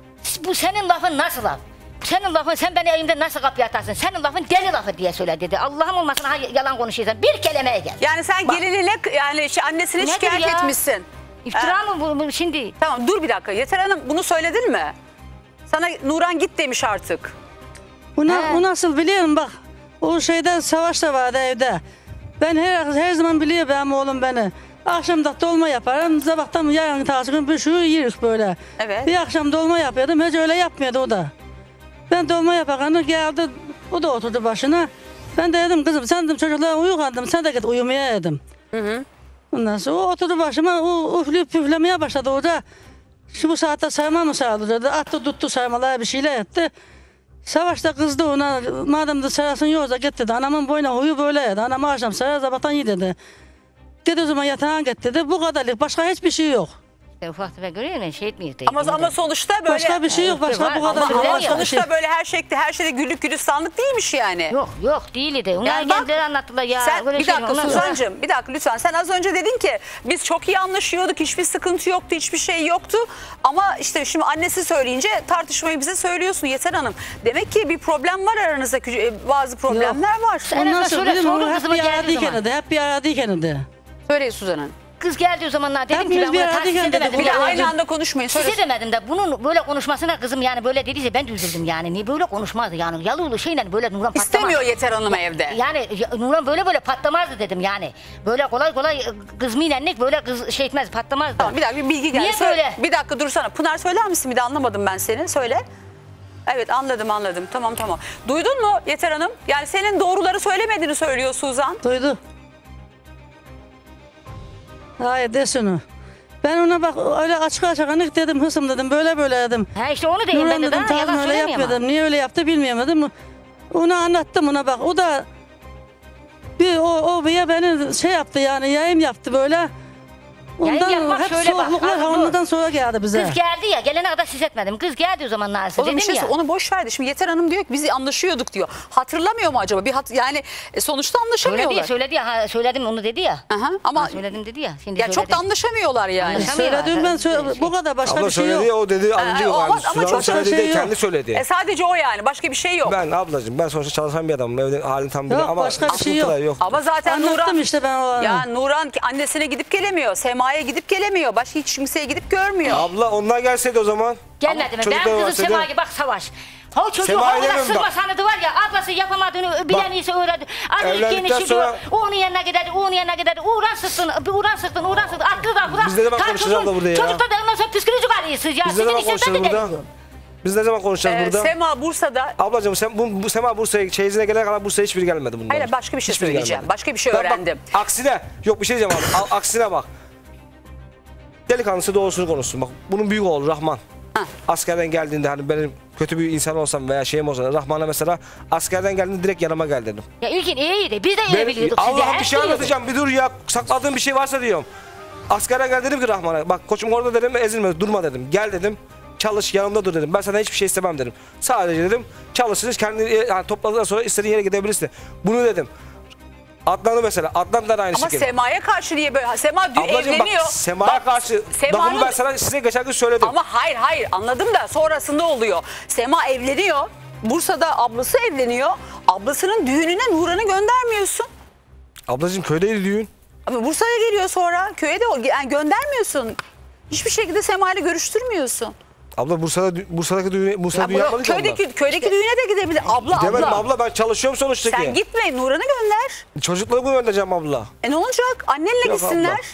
Bu senin lafın nasıl laf? Senin lafın sen beni evimde nasıl kapıya atarsın? Senin lafın deli lafı diye söyle dedi. Allah'ım olmasın ha yalan konuşuyorsan bir kelimeye gel. yani sen Bak. gelinine yani şey, annesine Nedir şikayet ya? etmişsin. İftira mı bu, bu şimdi? Tamam dur bir dakika. Yeter Hanım bunu söyledin mi? Sana Nuran git demiş artık. Bu, na- He. bu nasıl biliyorum bak. O şeyde savaş da vardı evde. Ben her, her zaman biliyor benim oğlum beni. Akşamda dolma yaparım. Sabahtan yarın tarzı gün bir şu yirik böyle. Evet. Bir akşam dolma yapıyordum. Hiç öyle yapmıyordu o da. Ben dolma yaparken geldi. O da oturdu başına. Ben de dedim kızım sen dedim çocuklara uyukandım. Sen de git uyumaya dedim. Hı hı. Ondan sonra o oturdu başıma. O üfleyip püflemeye başladı orada. Şu bu saatte sayma mı sağladı dedi. Attı tuttu saymalar bir şeyler etti. Savaşta kızdı ona. Madem de sarasın yoksa git dedi. Anamın boyuna huyu böyleydi. Anam akşam sarar sabahtan iyi dedi. Dedi o zaman yatağına git dedi. Bu kadarlık. Başka hiçbir şey yok. İşte ufak tefek görüyor musun? Şey etmiyor. Ama ama sonuçta böyle Başka bir şey yok. Başka Var, bu kadar. ama- ama, ama Söylemiyor. sonuçta böyle her şeyde her şeyde güllük gülistanlık değilmiş yani. Yok yok değildi. Onlar Yani bak, kendileri anlattılar ya. Sen, böyle bir şey dakika yok. Ondan sonra- Suzancığım bir dakika lütfen. Sen az önce dedin ki biz çok iyi anlaşıyorduk. Hiçbir sıkıntı yoktu. Hiçbir şey yoktu. Ama işte şimdi annesi söyleyince tartışmayı bize söylüyorsun Yeter Hanım. Demek ki bir problem var aranızda. küçük- Bazı problemler var. En azından Ondan sonra şöyle dedim sordum o hep kızıma bir geldiği aradıyken zaman. de. Hep bir aradıyken de. Söyle Suzan Hanım. Kız geldiği zamanlar dedim ki Hepimiz ben bir buna arada tahsis geldik. edemedim. Bir de ya. aynı anda konuşmayın. Söyle. Size demedim de bunun böyle konuşmasına kızım yani böyle dediyse ben de üzüldüm yani. Niye böyle konuşmazdı yani. Yalıulu şeyle böyle Nurhan patlamaz. İstemiyor Yeter Hanım evde. Yani ya- Nurhan böyle böyle patlamazdı dedim yani. Böyle kolay kolay kız minenlik böyle kız şey etmez patlamazdı. Tamam, bir dakika bir bilgi geldi. Niye Söyle- böyle? Bir dakika dursana. Pınar söyler misin? Bir de anlamadım ben seni. Söyle. Evet anladım anladım. Tamam tamam. Duydun mu Yeter Hanım? Yani senin doğruları söylemediğini söylüyor Suzan. Duydu. Hayır de şunu. Ben ona bak öyle açık açık anık dedim hısım dedim böyle böyle dedim. Ha işte onu diyeyim Nurhan ben de dedim daha yalan tamam öyle söylemiyorum yapıyor ama. dedim. Niye öyle yaptı bilmiyorum dedim. Ona anlattım ona bak. O da bir o, o bir beni şey yaptı yani yayım yaptı böyle. Ondan yapmak hep şöyle bak, soğukluklar Arzu. ondan sonra geldi bize. Kız geldi ya, gelene kadar siz etmedim. Kız geldi o zaman Narsı, O zaman dedim bir şey ya. sor- onu boş verdi. Şimdi Yeter Hanım diyor ki biz anlaşıyorduk diyor. Hatırlamıyor mu acaba? Bir hat, yani e, sonuçta Söyledi anlaşamıyorlar. ya, söyledi ya, ha, söyledim onu dedi ya. Aha, ama Ha, söyledim dedi ya. Şimdi ya çok da söyledim. anlaşamıyorlar yani. Anlaşamıyorlar. Söyledim ben Şey- söyle, bu kadar başka Abla bir şey söyledi yok. ya, o dedi az önce Ha, yok. ama- Yani ama Suzan'ın çok söyledi şey değil, yok. kendi söyledi. E, sadece o yani. Başka bir şey yok. Ben ablacığım ben sonuçta çalışan bir adamım. Evde halini tam biliyorum Yok, ama başka bir şey sıkıntılar yok. Ama zaten Anlattım Nuran işte ben olanı. ya Nuran ki annesine gidip gelemiyor. Sema'ya gidip gelemiyor. Başka hiç kimseye gidip görmüyor. Abla onlar gelseydi o zaman. Gelmedi mi? Çocuklar Ben kızım varsa Sema de- gibi bak Savaş. O çocuğu Sema o kadar demiyorum sırma bak. sanıdı var ya, ablası yapamadığını bilen Bak, iyisi öğrendi. Az ilk evlendikten genişi sonra- diyor, onun yanına giderdi, onun yanına giderdi. Uğran sıktın, uğran sıktın, uğran sıktın. Aklı da bırak. Biz ne zaman konuşacağız abla burada ya? Çocukta da ondan sonra psikolojik arayısız ya. Biz ne zaman Sizin işiniz konuşacağız de burada? değil. Biz ne zaman konuşacağız Ee, burada? Sema Bursa'da Ablacığım sen bu, bu Sema Bursa'ya çeyizine gelene kadar Bursa'ya hiçbir gelmedi bundan. Hayır, başka bir şey Hiçbiri söyleyeceğim. gelmedi. Başka bir şey Ben bak, öğrendim. aksine yok bir şey diyeceğim abi. A- aksine bak. Delikanlısı doğrusunu konuşsun. Bak bunun büyük oğlu Rahman. Hah. Askerden geldiğinde hani benim kötü bir insan olsam veya şeyim olsa Rahman'a mesela askerden geldiğinde direkt yanıma gel dedim. Ya ilkin iyiydi. Biz de öyle Ben- biliyorduk sizi. Allah'ım hep bir şey biliyorduk. anlatacağım bir dur ya, sakladığım bir şey varsa diyorum. Askere gel dedim ki Rahman'a, bak koçum orada dedim, ezilme durma dedim, gel dedim, çalış yanımda dur dedim, ben senden hiçbir şey istemem dedim. Sadece dedim çalışırız, kendini yani topladıktan sonra istediğin yere gidebilirsin. Bunu dedim. Adnan'ı mesela, Adnan da aynı ama şekilde. Sema'ya karşı niye böyle? Sema dün Ablacığım evleniyor. bak Sema'ya Bak, karşı Sema'nın- lafımı ben sana size geçen gün söyledim. Ama hayır hayır anladım da sonrasında oluyor. Sema evleniyor. Bursa'da ablası evleniyor. Ablasının düğününe Nuran'ı göndermiyorsun. Ablacığım köydeydi düğün. Ama Bursa'ya geliyor sonra. Köye de o- yani göndermiyorsun. Hiçbir şekilde Sema ile görüştürmüyorsun. Abla Bursa'da Bursa'daki düğün Bursa'da Ya düğün bu- yapmadık ki abla. köydeki, köydeki düğüne de gidebilir. Abla Demedim abla. abla ben çalışıyorum sonuçta Sen ki. gitme Nuran'ı gönder. Çocukları mı göndereceğim abla? E ne olacak? Annenle Yok gitsinler. abla.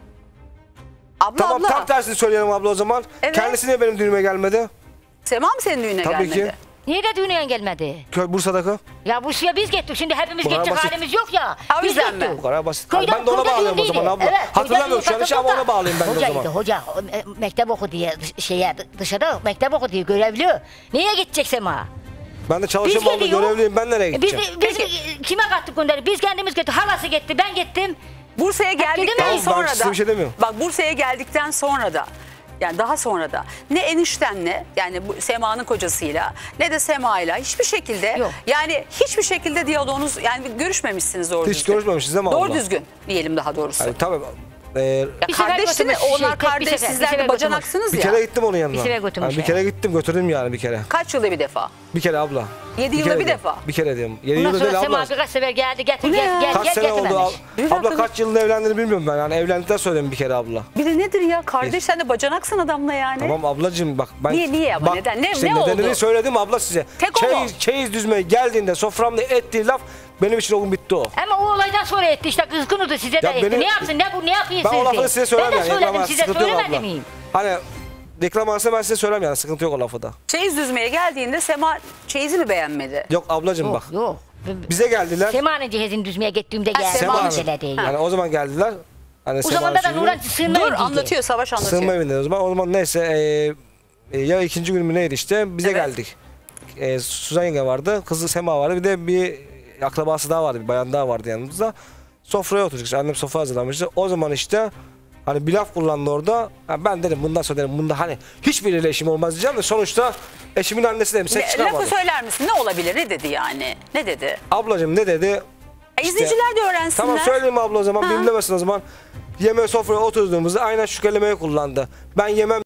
Abla Tamam abla. tam tersini söyleyelim abla o zaman. Evet. Kendisi niye benim düğünüme gelmedi? Sema mı senin düğüne Tabii gelmedi? ki. Niye de düğüne gelmedi? Köy Bursa'daki. Ya Bursa'ya biz gittik. Şimdi hepimiz Bu kadar gidecek basit. halimiz yok ya. Ha, o Biz yüzden mi? gittik. Bu kadar basit. Köyden- ben de ona köyde bağlıyorum o düğün zaman değildi. abla. Evet, Hatırlamıyorum şu an köyde hiç ama düğün ona bağlayayım ben de o Hocaydı, zaman. hoca e, mektep oku diye şeye dışarıda mektep oku diye görevli. Niye gidecek Sema? Ben de çalışıyorum abla, gidiyor. görevliyim, ben nereye E, Biz, gideceğim? biz kime kattık gönderdik? Biz kendimiz gittik. Halası gitti, ben gittim. Bursa'ya geldikten gidemeyiz. Tamam, ben sonra size da bir şey demiyorum. bak Bursa'ya geldikten sonra da yani daha sonra da ne eniştenle yani bu Sema'nın kocasıyla ne de Sema'yla hiçbir şekilde Yok. yani hiçbir şekilde diyaloğunuz yani görüşmemişsiniz doğru Hiç düzgün. görüşmemişiz değil mi Doğru abla? düzgün diyelim daha doğrusu. Yani, tabii. e, Ya Bir sefer kardeşsiniz, götürmüş, şey, onlar tek bir kardeş, sefer, bir sizler sefer de bacanaksınız bir ya. kere gittim onun yanına. Bir sefer götürmüş Yani bir ya. kere gittim, götürdüm yani bir kere. Kaç yılda bir defa? Bir kere abla. Yedi Bir yılda kere bir diyorum. defa. Bir kere diyorum. Yedi Ondan yılda değil sonra Sema abla. birkaç sefer geldi, getir, Bu ne gel, ya? gel, Kaç gel, sene oldu getirmemiş. ab- Bir abla dakika. kaç yılında evlendiğini bilmiyorum ben. Yani evlendikten söyledim bir kere abla. Bir de nedir ya kardeş sen de bacanaksın adamla yani. Tamam ablacığım bak ben... Niye, niye ama bak, neden? Ne- işte ne nedenini oldu? söyledim abla size. Tek o mu? çeyiz, çeyiz düzmeye geldiğinde soframda ettiği laf benim için o gün bitti o. Ama o olaydan sonra etti işte kızgındı size de Ya etti. benim- Ne yapsın ne bu ne yapıyorsun Ben o lafı size söylemem Ben de yani. söyledim Reklama size sıkıntı yok söylemedi abla. miyim? Hani reklamansa ben size söylemem yani, sıkıntı yok o lafı da. Çeyiz düzmeye geldiğinde Sema çeyizi mi beğenmedi? Yok ablacığım bak. Yok yok. Bize geldiler. Sema'nın cihazını düzmeye gittiğimde Ha, geldi. Sema Sema Hanım. söyledi. Yani o zaman geldiler. Hani O zaman da Sema Nurhan Sürü'nün sığınma Dur evindeydi. anlatıyor Savaş anlatıyor. sığınma evinde o zaman. O zaman neyse e, e, ya ikinci gün mü neydi işte bize Evet. geldik. E, Suzan yenge vardı, kızı Sema vardı, bir de bir akrabası daha vardı, bir bayan daha vardı yanımızda. Sofraya oturduk işte, annem sofra hazırlamıştı. O zaman işte hani bir laf kullandı orada. Ha, ben dedim bundan sonra dedim bunda hani hiçbiriyle eşim olmaz diyeceğim de sonuçta eşimin annesi dedim ses Ne, çıkarmadı. lafı söyler misin? Ne olabilir? Ne dedi yani? Ne dedi? Ablacığım ne dedi? E, izleyiciler de öğrensinler. Tamam söyleyeyim abla o zaman, Ha. bilmemesin o zaman. Yemeğe sofraya oturduğumuzda aynen şu kelimeyi kullandı. Ben yemem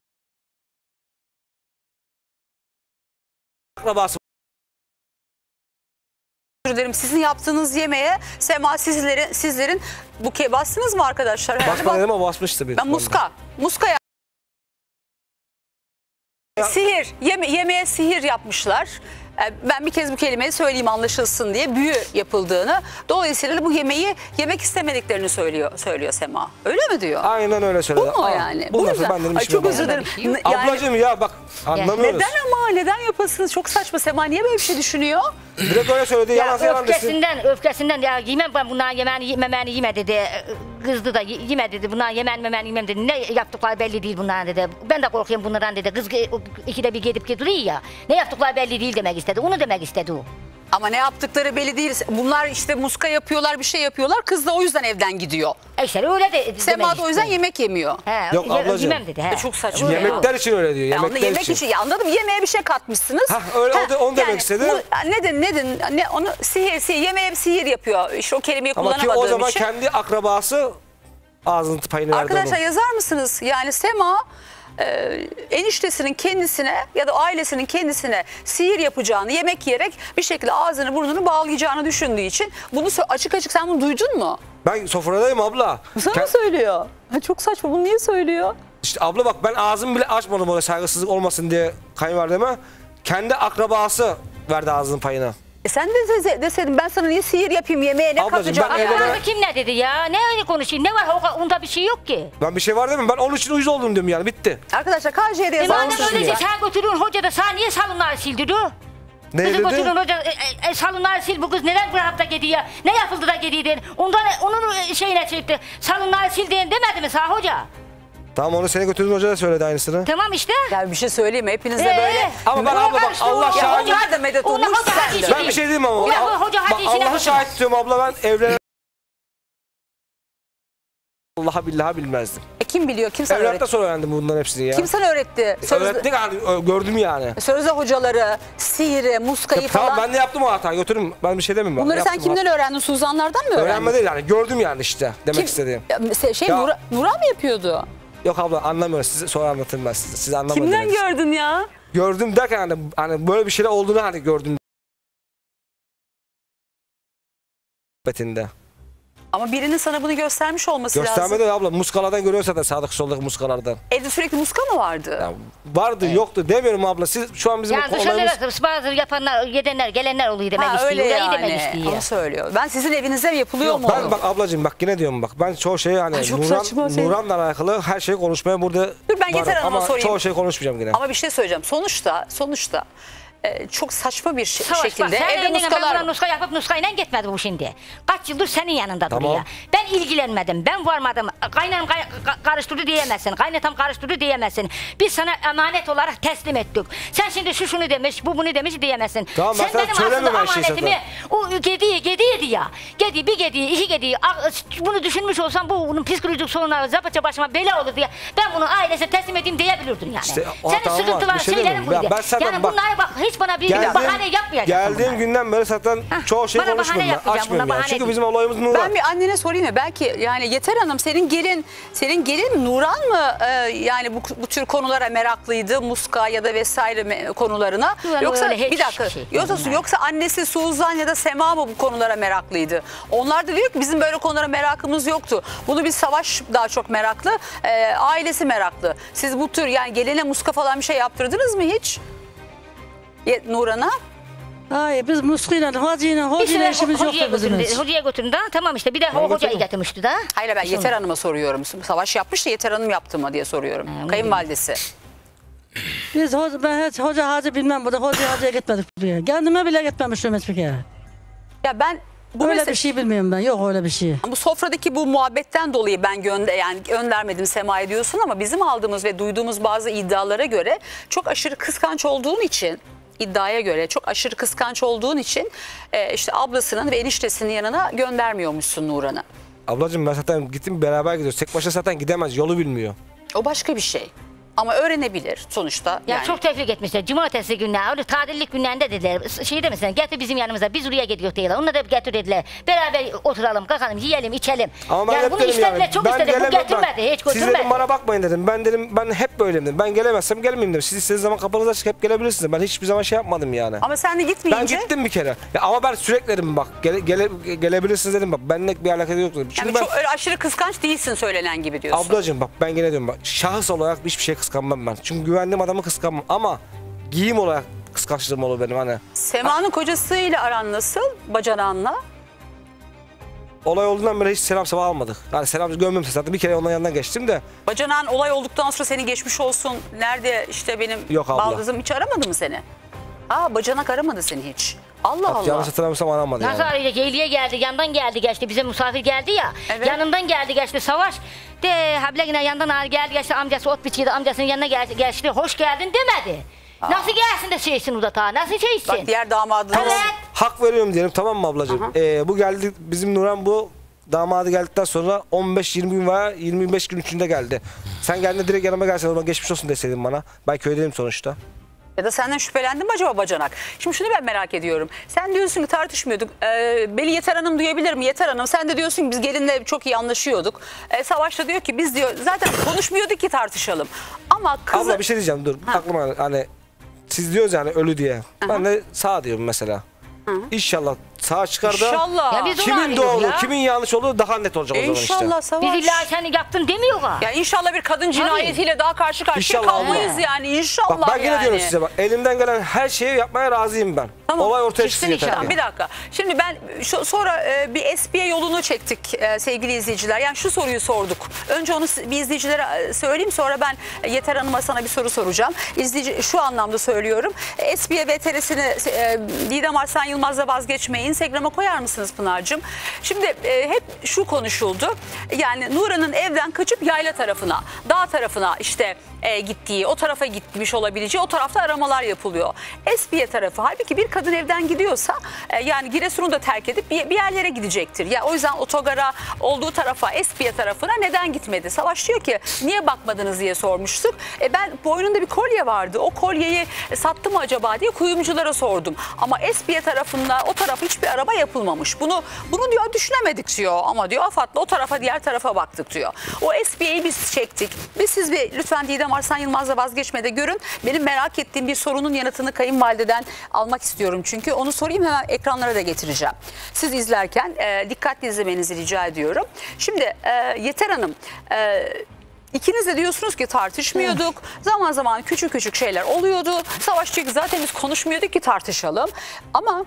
akrabası. Özür dilerim. Sizin yaptığınız yemeğe Sema sizlerin sizlerin buke bastınız mı arkadaşlar? Herhalde Basma bak- dedim ama basmıştı bir. Ben muska. Muska yap- Sihir. Yeme yemeğe sihir yapmışlar. Ee, Ben bir kez bu kelimeyi söyleyeyim anlaşılsın diye büyü yapıldığını. Dolayısıyla da bu yemeği yemek istemediklerini söylüyor söylüyor Sema. Öyle mi diyor? Aynen öyle Bu söyledi. mu Aa, yani? Bu bundan yüzden- sonra ben dedim Ay, işime çok özür bakayım. dilerim. Yani- Ablacığım ya bak anlamıyoruz. Neden ama neden yapasınız? Çok saçma. Sema niye böyle bir şey düşünüyor? Direkt öyle söyledi, Ya yalansa yalan desin. öfkesinden, öfkesinden ya yemem ben bunların yemeğini, yememeni yeme dedi. Kızdı da y- yeme dedi. Bunların yemen memeni yemem dedi. Ne yaptıkları belli değil bunların dedi. Ben de korkuyorum bunlardan dedi. Kız ge- ikide bir gidip gidiyor ya. Ne yaptıkları belli değil demek istedi. Onu demek istedi o. Ama ne yaptıkları belli değil. Bunlar işte muska yapıyorlar, bir şey yapıyorlar. Kız da o yüzden evden gidiyor. E işte öyle de. Sema da o yüzden yemek yemiyor. He, Yok ye- ablacığım. Yemem dedi. He. E çok saçma. Öyle. Yemekler için öyle diyor. Ya onu Yemekler yemek için. için. Ya anladım, yemeğe bir şey katmışsınız. Hah, öyle, o da- onu demek istedi. bu- Nedin nedin ne onu sihir sihir yemeğe bir sihir yapıyor. İşte o kelimeyi Ama ki kullanamadığım o zaman için. kendi akrabası ağzının payını verdi Arkadaşlar onun. yazar mısınız? Yani Sema e, eniştesinin kendisine ya da ailesinin kendisine sihir yapacağını, yemek yiyerek bir şekilde ağzını burnunu bağlayacağını düşündüğü için bunu sö- açık açık sen bunu duydun mu? Ben sofradayım abla. Sana Ke- söylüyor. Ha, çok saçma, bunu niye söylüyor? İşte abla bak, ben ağzımı bile açmadım öyle saygısızlık olmasın diye kayınvalideme. Kendi akrabası verdi ağzının payını. E sen de de- deseydin ben sana niye sihir yapayım, yemeğe ne Ablacığım, katacağım ben yani? evlere- Akrabası kim ne dedi ya? Ne öyle konuşuyor? Ne var? O- Onda bir şey yok ki. Ben bir şey var demem. Ben onun için uyuz oldum diyorum yani. Bitti. Arkadaşlar K J'de E yazar madem mısınız? öyleyse ya. sen götürün hoca da sana niye salonları sildiriyor? Ne Kızı dedi? götürün hoca e, e, e, salonları sil, bu kız neden bırakıp da gidiyor? Ne yapıldı da gidiyor? Ondan onun e, şeyine çıktı. Salonları sil diyen demedi mi sana hoca? Tamam, onu seni götürdüğün hoca da söyledi aynısını. Tamam işte. Ya bir şey söyleyeyim mi? Hepiniz de Ee, böyle. Ama ben ona abla bak, karıştı Allah o. şahit- Ya Nerede medet Ona olmuş? hoca Sen hadi de. işi Ben bir şey diyeyim ama. Ya Bak, hoca hadi işine Allah'a bakın. şahit diyorum abla, ben evlen... Allah'a billaha bilmezdim. E, kim biliyor? Kim sana Evlattan öğretti? sonra öğrendim bunların hepsini ya. Kim sana öğretti? Sözde, Öğrettik yani, ö- gördüm yani. sözde hocaları, sihiri, muskayı Tamam, falan. ben de yaptım o hatayı, götürün. Ben bir şey demeyeyim. bak, Bunları sen yaptım o kimden öğrendin? Suzanlardan mı hatayı. öğrendin? Öğrenme değil yani, gördüm yani işte demek Kim- istediğim. Ya, se- Şey Ya- Nura, Nura mı yapıyordu? Yok abla, anlamıyorum, size sonra anlatırım ben size. Siz anlamadınız. Kimden gördün ya? Gördüm derken hani, hani böyle bir şeyler olduğunu hani gördüm. Betinde. Ama birinin sana bunu göstermiş olması lazım. Göstermedi abla, muskalardan görüyorsun zaten, sağdaki soldaki muskalardan. Evde sürekli muska mı vardı? Ya vardı yoktu demiyorum abla, siz şu an bizim Yani olayımız... dışarıda bazı yapanlar, gidenler, gelenler oluyor demek Ha, istiyor. öyle Orayı yani. demek istiyor. Onu söylüyor. Ben sizin evinizde mi yapılıyor mu? Ben bak ablacığım, bak yine diyorum, bak ben çoğu şeyi hani Ay, çok Nuran, saçma şey. Nuran'la alakalı her şeyi konuşmaya burada Dur, ben Yeter varım. Hanım'a ama sorayım. çoğu şey konuşmayacağım yine. Ama bir şey söyleyeceğim. Sonuçta, sonuçta e, çok saçma bir şey- Savaş şekilde bak, sen evde evine ben muskalar. buna nuska yapıp nuskayla gitmedi bu şimdi. Kaç yıldır senin yanında Tamam. duruyor. Ben ilgilenmedim, ben varmadım. Kaynanam kay- ka- karıştırdı diyemezsin, kaynatam karıştırdı diyemezsin. Biz sana emanet olarak teslim ettik. Sen şimdi şu şunu demiş, bu bunu demiş diyemezsin. Tamam, ben sen sana benim söylemem aslında her şeyi emanetimi, o gediği, gediydi ya. Gedi, bir gediği, iki gediği. a- Bunu düşünmüş olsam bu bunun psikolojik sorunları zapaça başıma bela olur diye. Ben bunu ailesine teslim edeyim diyebilirdin yani. İşte o Senin hatam var, sıkıntıların, bir şey şeylerin demiyorum. buydu. Ya ben zaten yani bak- bunlara bak, hiç bana bir Geldiğim- bahane yapmayacaksın. Geldiğim günden beri zaten çoğu şey bana bahane konuşmuyorum ben. yapmayacağım, Açmıyorum buna yani. bahane Çünkü değil. bizim olayımız Nuran. Ben bir annene sorayım ya, belki yani Yeter Hanım senin gelin senin gelin Nuran mı e, yani bu, bu tür konulara meraklıydı, muska ya da vesaire me- konularına, Nuran yoksa öyle hiç bir dakika şey yoksa bilmem. yoksa annesi Suzan ya da Sema mı bu konulara meraklıydı? Onlar da diyor ki bizim böyle konulara merakımız yoktu. Bunu bir Savaş daha çok meraklı, e, ailesi meraklı. Siz bu tür yani geline muska falan bir şey yaptırdınız mı hiç? Ye- Nuran'a? Hayır, biz muskuyla, hacıyla, Bir hocayla süre işimiz hocaya yoktu bizim götürdü, hiç. hocaya götürdü da tamam işte bir de o hocayı götürürüm. getirmişti da. Hayır, ben Yeter Hanım'a soruyorum. Savaş yapmış da Yeter Hanım yaptı mı diye soruyorum. onu Kayınvalidesi. Biz hoca, ben hiç hoca hacı bilmem, burada hoca hacıya gitmedik bir kere. Kendime bile gitmemiştim hiçbir kere. Ya ben bu Öyle mesele- bir şey bilmiyorum ben, yok öyle bir şey. Bu sofradaki bu muhabbetten dolayı ben gönder yani göndermedim Sema'ya diyorsun ama bizim aldığımız ve duyduğumuz bazı iddialara göre çok aşırı kıskanç olduğun için, iddiaya göre çok aşırı kıskanç olduğun için e, işte ablasının ve eniştesinin yanına göndermiyormuşsun Nuran'ı. Ablacığım ben zaten gittim, beraber gidiyoruz. Tek başına zaten gidemez, yolu bilmiyor. O başka bir şey. Ama öğrenebilir sonuçta. Ya Yani. çok tebrik etmişler. Cumartesi günler, öyle tatillik günlerinde dediler. Şey demesinler, getir bizim yanımıza, biz oraya gidiyoruz diyorlar. Onları da getir dediler. Beraber oturalım, kalkalım, yiyelim, içelim. Ama ben yani hep bunu dedim istediler, yani. çok ben istediler. Bu gelemem getirmedi, ben. hiç Siz götürmedi. dedim bana bakmayın dedim. Ben dedim ben hep böyleyim dedim. Ben gelemezsem gelmeyeyim dedim. Siz istediğiniz zaman kapınızı açık hep gelebilirsiniz. Ben hiçbir zaman şey yapmadım yani. Ama sen de Ben gitmeyince. gittim bir kere. Ya ama ben sürekli dedim bak gele, gele, gelebilirsiniz dedim bak. Benimle bir alakası yok dedim. Çünkü Yani ben çok öyle aşırı kıskanç değilsin söylenen gibi diyorsun. ablacığım bak ben gene diyorum bak. Şahıs olarak hiçbir şey kıskanmam ben. Çünkü güvendiğim adamı kıskanmam ama giyim olarak kıskançlığım olur benim hani. Sema'nın kocasıyla aran nasıl? Bacanağınla? Olay olduğundan beri hiç selam sabah almadık. Yani selam görmemiştim zaten bir kere onun yanından geçtim de. Bacanağın olay olduktan sonra seni geçmiş olsun. Nerede işte benim Yok abla. baldızım hiç aramadı mı seni? Aa, bacanak aramadı seni hiç. Allah Allah. Yanlış hatırlamıyorsam aramadı Nasıl yani. arayacak? Yeğliye geldi, yandan geldi geçti. Bize misafir geldi ya. Evet. Yanından geldi geçti Savaş. De Habla yine yandan ağır geldi geçti. Amcası ot biçiydi. Amcasının yanına gel- geçti. Hoş geldin demedi. Nasıl gelsin de şeysin orada ta? Nasıl şeysin? Bak diğer damadınız. Evet. Hak veriyorum diyelim, tamam mı ablacığım? Ee, bu geldi, bizim Nuran bu damadı geldikten sonra on beş yirmi gün veya yirmi beş gün içinde geldi. Sen geldiğinde direkt yanıma gelsen, o zaman geçmiş olsun deseydin bana. Ben köydeyim sonuçta. Ya da senden şüphelendim mi acaba bacanak? Şimdi şunu ben merak ediyorum. Sen diyorsun ki tartışmıyorduk. Ee, beni Yeter Hanım duyabilir mi? Yeter Hanım sen de diyorsun ki biz gelinle çok iyi anlaşıyorduk. Ee, Savaş da diyor ki biz diyor zaten konuşmuyorduk ki tartışalım. Ama kızı... Abla bir şey diyeceğim, dur. Ha. Aklıma hani siz diyoruz yani ölü diye. Ben de sağ diyorum mesela. İnşallah sağ çıkar da İnşallah. Ya biz onu kimin arıyoruz doğru, ya. kimin yanlış olduğu daha net olacak o zaman işte. İnşallah Savaş. Biz illa sen yaptın demiyor ha. Ya inşallah bir kadın cinayetiyle daha karşı karşıya İnşallah kalmayız Allah. yani. İnşallah Bak ben yine yani. diyorum size, bak elimden gelen her şeyi yapmaya razıyım ben. Tamam, Olay ortaya çıksın çıksın yeter inşallah. ki. Bir dakika. Şimdi ben şu, sonra e, bir S B'ye yolunu çektik e, sevgili izleyiciler. Yani şu soruyu sorduk. Önce onu bir izleyicilere e, söyleyeyim, sonra ben e, Yeter Hanım'a sana bir soru soracağım. İzleyici şu anlamda söylüyorum. E, S B'ye V T R'sini e, Didem Arslan Yılmaz'la vazgeçmeyi Instagram'a koyar mısınız Pınar'cığım? Şimdi e, hep şu konuşuldu. Yani Nuran'ın evden kaçıp yayla tarafına, dağ tarafına işte e, gittiği, o tarafa gitmiş olabileceği, o tarafta aramalar yapılıyor. Espiye tarafı, halbuki bir kadın evden gidiyorsa e, yani Giresun'u da terk edip bir, bir yerlere gidecektir. Ya o yüzden otogara olduğu tarafa, Espiye tarafına neden gitmedi? Savaş diyor ki niye bakmadınız diye sormuştuk. E, ben boynunda bir kolye vardı. O kolyeyi e, sattı mı acaba diye kuyumculara sordum. Ama Espiye tarafında o tarafa hiçbir araba yapılmamış. Bunu bunu diyor düşünemedik diyor. Ama diyor AFAD'la o tarafa, diğer tarafa baktık diyor. O Espiye'yi biz çektik. Biz siz bir lütfen Didem Arslan Yılmaz'la vazgeçmede görün. Benim merak ettiğim bir sorunun yanıtını kayınvalideden almak istiyorum çünkü. Onu sorayım, hemen ekranlara da getireceğim. Siz izlerken e, dikkatli izlemenizi rica ediyorum. Şimdi e, Yeter Hanım, e, İkiniz de diyorsunuz ki tartışmıyorduk. Zaman zaman küçük küçük şeyler oluyordu. Savaş diyor ki zaten biz konuşmuyorduk ki tartışalım. Ama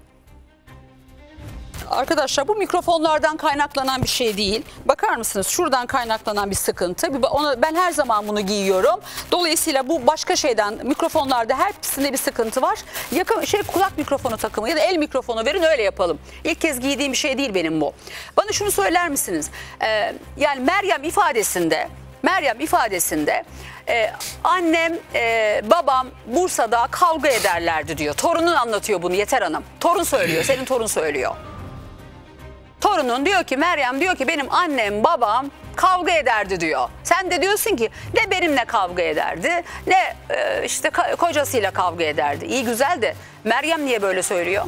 arkadaşlar bu mikrofonlardan kaynaklanan bir şey değil. Bakar mısınız? Şuradan kaynaklanan bir sıkıntı. Bir- Ona, ben her zaman bunu giyiyorum. Dolayısıyla bu başka şeyden, mikrofonlarda hepsinde bir sıkıntı var. Yakın şey, kulak mikrofonu takımı ya da el mikrofonu verin, öyle yapalım. İlk kez giydiğim bir şey değil benim bu. Bana şunu söyler misiniz? Ee, yani Meryem ifadesinde Meryem ifadesinde e, annem, e, babam Bursa'da kavga ederlerdi diyor. Torunun anlatıyor bunu Yeter Hanım. Torun söylüyor, senin torun söylüyor. Torunun diyor ki, Meryem diyor ki benim annem babam kavga ederdi diyor. Sen de diyorsun ki ne benimle kavga ederdi ne e, işte ka- kocasıyla kavga ederdi. İyi güzel de Meryem niye böyle söylüyor?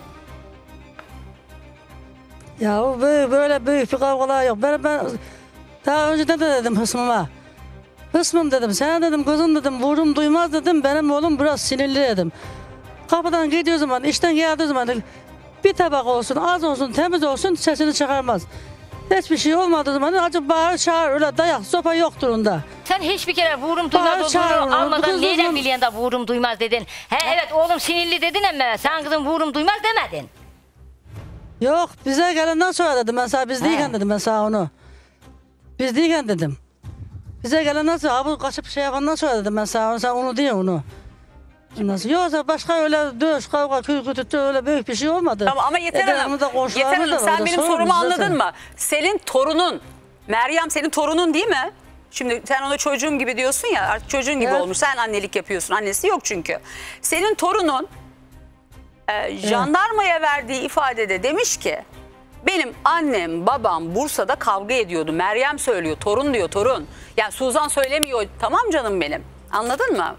Ya o böyle, böyle büyük bir kavgalar yok. Ben, ben daha önceden de dedim hısmıma. Hısmım dedim, sen dedim kızım dedim vurum duymaz dedim, benim oğlum biraz sinirli dedim. Kapıdan gidiyor zaman, işten geldiği zaman dedim, bir tabak olsun, az olsun, temiz olsun sesini çıkarmaz. Hiçbir şey olmadığı zaman acı bağır çağır, öyle dayak sopa yoktur onda. Sen hiçbir kere vurum duymaz, Bağır o çağır, vurum almadan kızım- neyle biliyorsun da vurum duymaz dedin. He evet oğlum sinirli dedin ama sen kızım vurum duymaz demedin. Yok, bize gelenden sonra dedim ben sana, biz He. değilken dedim ben sana onu. Biz değilken dedim. Bize gelenden sonra, ha bu kaçıp şey yapandan sonra dedim ben sana onu, sen onu diyor onu. Nasıl? Yoksa başka öyle dövüş, kavga, kürkütü öyle büyük bir şey olmadı. Tamam ama Yeter E, Hanım, devamlı da komşularımız Yeter Hanım da sen orada benim sorun sorumu zaten. anladın mı? Senin torunun, Meryem senin torunun değil mi? Şimdi sen ona çocuğum gibi diyorsun ya, artık çocuğun gibi Evet. olmuş. Sen annelik yapıyorsun, annesi yok çünkü. Senin torunun e, jandarmaya verdiği ifadede demiş ki benim annem babam Bursa'da kavga ediyordu. Meryem söylüyor, torun diyor, torun. Yani Suzan söylemiyor, tamam canım benim. Anladın mı?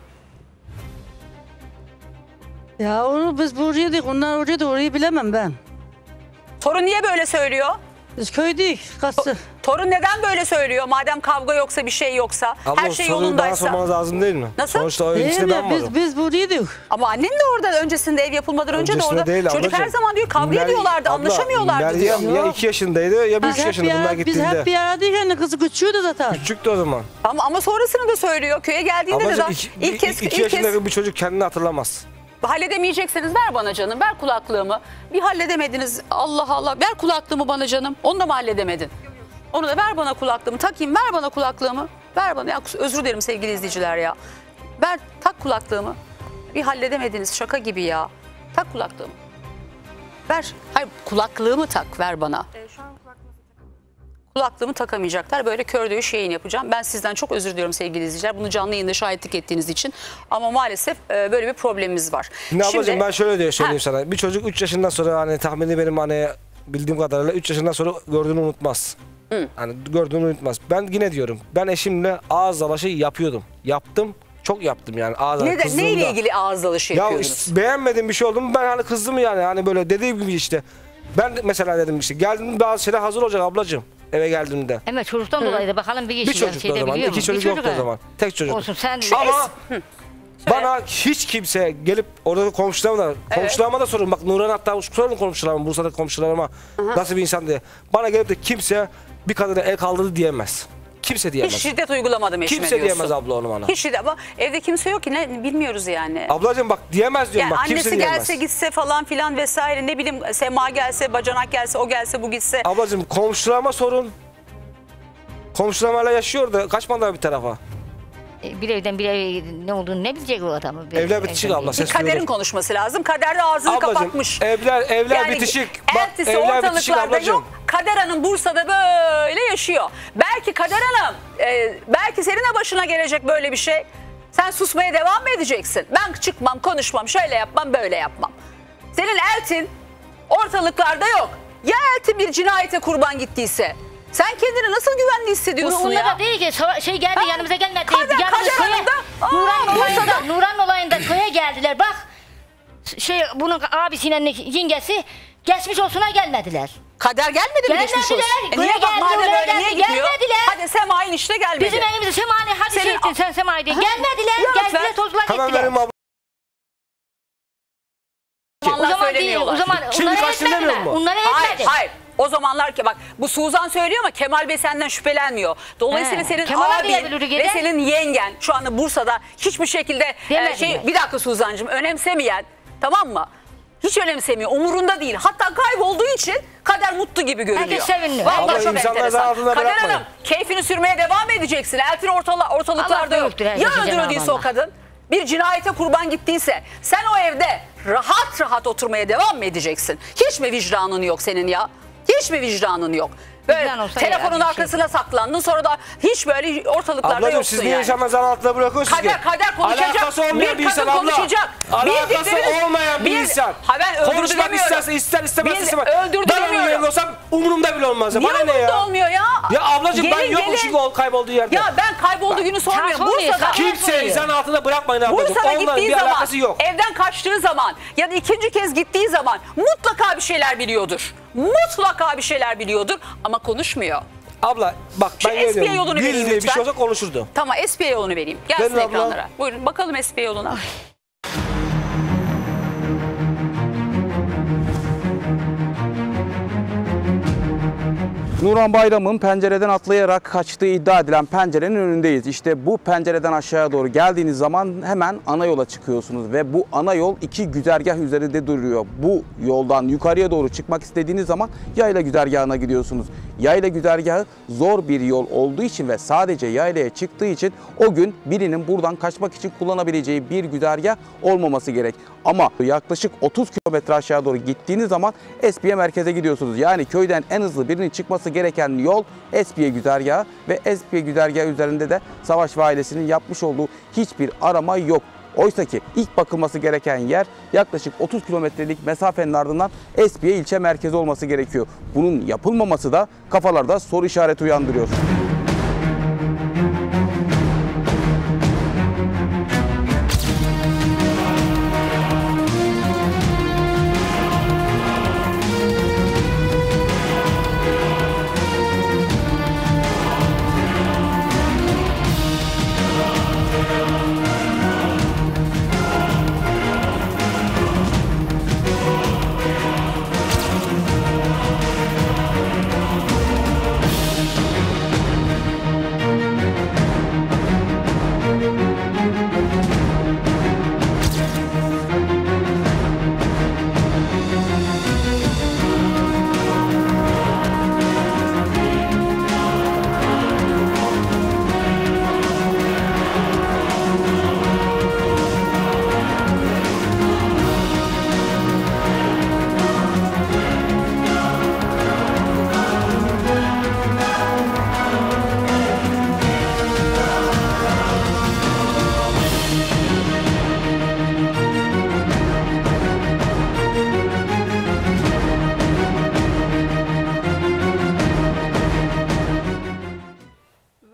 Ya onu biz burcuyorduk, onlar oraydı, orayı bilemem ben. Torun niye böyle söylüyor? Biz köydük, kaçtı. Torun neden böyle söylüyor? Madem kavga yoksa, bir şey yoksa, Abla, her şey soruyu bana yolundaysa. sormanız lazım değil mi? Nasıl? Sonuçta o Değil ilişkide mi? ben Biz, varım. biz burcuyorduk. Ama annem de orada, öncesinde ev yapılmadan önce de Öncesinde orada. değil Çocuk ablacığım. her zaman diyor kavga Mer- ediyorlardı, abla, anlaşamıyorlardı diyor. Meryem ya iki yaşındaydı ya bir Biz üç hep, yaşında bir bunlar ara, biz gittiğinde. hep bir aradayken kızı küçüğüydü zaten. Küçüktü o zaman. Ama, ama sonrasını da söylüyor. Köye geldiğinde de Ablacığım daha, iki, ilk kez, iki ilk yaşındaki kez bir çocuk kendini hatırlamaz. halledemeyecekseniz ver bana canım, ver kulaklığımı. Bir halledemediniz, Allah Allah, ver kulaklığımı bana canım. Onu da mı halledemedin? Onu da ver bana kulaklığımı, takayım, ver bana kulaklığımı. Ver bana, ya özür dilerim sevgili izleyiciler ya. Ver, tak kulaklığımı. Bir halledemediniz, şaka gibi ya. Tak kulaklığımı. Ver. Hayır, kulaklığımı tak, ver bana. kulaklığımı takamayacaklar. Böyle kör dövüş yayın yapacağım. Ben sizden çok özür diliyorum sevgili izleyiciler. Bunu canlı yayında şahitlik ettiğiniz için. Ama maalesef e, böyle bir problemimiz var. Ne ablacığım Şimdi- ben şöyle diye söyleyeyim Ha. sana. Bir çocuk üç yaşından sonra hani tahmini benim hani bildiğim kadarıyla üç yaşından sonra gördüğünü unutmaz. Hani gördüğünü unutmaz. Ben yine diyorum. Ben eşimle ağız dalaşı yapıyordum. Yaptım. Çok yaptım yani ağız Ne de, kızdığımda. neyle ilgili ağız dalışı Ya yapıyordunuz? işte beğenmediğim bir şey oldu mu ben hani kızdım yani hani böyle dediğim gibi işte. Ben de mesela dedim işte geldim bazı şeyler hazır olacak ablacığım eve geldiğimde. Evet çocuktan dolayı da bakalım bir Bir kişi çocuk o zaman. İki çocuk yoktu o zaman. Tek çocuk. Olsun sen Ama bana hiç kimse gelip orada komşularıma da, komşularıma da sorun. Bak Nurhan hatta sorun komşularıma, Bursa'daki komşularıma nasıl bir insan diye. Bana gelip de kimse bir kadına el kaldırdı diyemez. Kimse diyemez. Hiç şiddet uygulamadım eşime Kimse diyorsun. diyemez abla onu bana. Hiç şiddet ama evde kimse yok ki ne bilmiyoruz yani. Ablacığım bak diyemez diyorum Yani bak kimse annesi diyemez. gelse gitse falan filan vesaire ne bileyim Sema gelse bacanak gelse o gelse bu gitse. Ablacığım komşularıma sorun. Komşularımla yaşıyor da kaçmadılar bir tarafa. bir evden bir ev ne olduğunu ne bilecek o adamı? Bir Evler bitişik evden abla. bir- Ses Kaderin duyuyorum. konuşması lazım. Kader de ağzını Ablacığım, kapatmış. evler evler Yani bitişik. Bak eltisi evler bitişik ortalıklarda ablacığım. yok. Kader Hanım Bursa'da böyle yaşıyor. Belki Kader Hanım, e, belki senin de başına gelecek böyle bir şey. Sen susmaya devam mı edeceksin? Ben çıkmam, konuşmam, şöyle yapmam, böyle yapmam. Senin eltin ortalıklarda yok. Ya eltin bir cinayete kurban gittiyse? Sen kendini nasıl güvenli hissediyorsun Onlar ya? da değil ki sava- şey geldi Ha? yanımıza gelmedi. Kader- Yanımıza Kader köye, Hanım da, aa, Nuran olayında, Bursa'da. Nuran olayında köye geldiler. Bak şey bunun abisinin yengesi geçmiş olsuna gelmediler. Kader gelmedi mi geçmiş olsun? Gelmediler. E niye Köye bak geldi, madem oraya öyle niye geldi, gitmiyor? gelmediler. Hadi Sema'nın işte gelmedi. Bizim evimizde Semani hadi Senin- şey ettin sen Sema'yı diye. Ha? Gelmediler. Ya Geldiler lütfen. tozla Hemen gittiler. verim abla. O zaman değil. söylemiyorlar. O zaman Şimdi onları kaçtın demiyor etmediler. mu? Onları Hayır etmedi. hayır. O zamanlar ki bak bu Suzan söylüyor ama Kemal Bey senden şüphelenmiyor. Dolayısıyla He, senin Kemal'a abin diyebilir ve gene. senin yengen şu anda Bursa'da hiçbir şekilde e, Demediler. şey bir dakika Suzan'cığım önemsemeyen tamam mı? Hiç önemsemiyor. Umurunda değil. Hatta kaybolduğu için Kader mutlu gibi görünüyor. Herkes seviniyor. Vallahi Abla, çok insanları enteresan. zan altında Kader bırakmayın. Hanım keyfini sürmeye devam edeceksin. Eltin ortala, ortalıklarda Allah yok. büyüktür, Ya herkese Cenab-ı öldürüldüyse o Allah. kadın bir cinayete kurban gittiyse sen o evde rahat rahat oturmaya devam mı edeceksin? Hiç mi vicdanın yok senin ya? Hiç mi vicdanın yok? Böyle Vicdan olsa telefonun ya, bir şey. arkasına saklandın sonra da hiç böyle ortalıklarda Ablacığım yoksun siz niye yani. insanları zan altında bırakıyorsunuz Kader, ki? kader konuşacak. Alakası olmayan Bir bir insan kadın abla. konuşacak. Alakası Bildikleriniz- olmayan bir, bir- insan. Ha, ben öldürdü Konuşmak demiyorum. isterse ister istemez Bil- istemez. öldürdü Ben onun demiyorum. yerinde olsam umurumda bile olmaz. ya. Niye Bana ne umurunda ya? olmuyor ya? Ya ablacığım ben Gelin, yokum gelin. çünkü o kaybolduğu yerde. Ya ben kaybolduğu günü sormuyorum. sormuyor, Bursa'da. sen- Kimseyi zan altında bırakmayın ablacığım. Bursa'da Onların gittiği bir zaman, alakası yok. evden kaçtığı zaman ya da ikinci kez gittiği zaman mutlaka bir şeyler biliyordur. Mutlaka bir şeyler biliyordur ama konuşmuyor. Abla bak Şu ben S P geliyorum. yolunu vereyim Bildiği bir lütfen. şey olsa konuşurdu. Tamam S P yolunu vereyim. Gelsin Verin abla. ekranlara. Buyurun bakalım S P yoluna. Nurhan Bayram'ın pencereden atlayarak kaçtığı iddia edilen pencerenin önündeyiz. İşte bu pencereden aşağıya doğru geldiğiniz zaman hemen ana yola çıkıyorsunuz ve bu ana yol iki güzergah üzerinde duruyor. Bu yoldan yukarıya doğru çıkmak istediğiniz zaman yayla güzergahına gidiyorsunuz. Yayla güzergahı zor bir yol olduğu için ve sadece yaylaya çıktığı için o gün birinin buradan kaçmak için kullanabileceği bir güzergah olmaması gerek. Ama yaklaşık otuz kilometre aşağı doğru gittiğiniz zaman Espiye merkeze gidiyorsunuz. Yani köyden en hızlı birinin çıkması gereken yol Espiye güzergahı ve Espiye güzergahı üzerinde de Savaş ve ailesinin yapmış olduğu hiçbir arama yok. Oysa ki ilk bakılması gereken yer yaklaşık otuz kilometrelik mesafenin ardından Espiye ilçe merkezi olması gerekiyor. Bunun yapılmaması da kafalarda soru işareti uyandırıyor.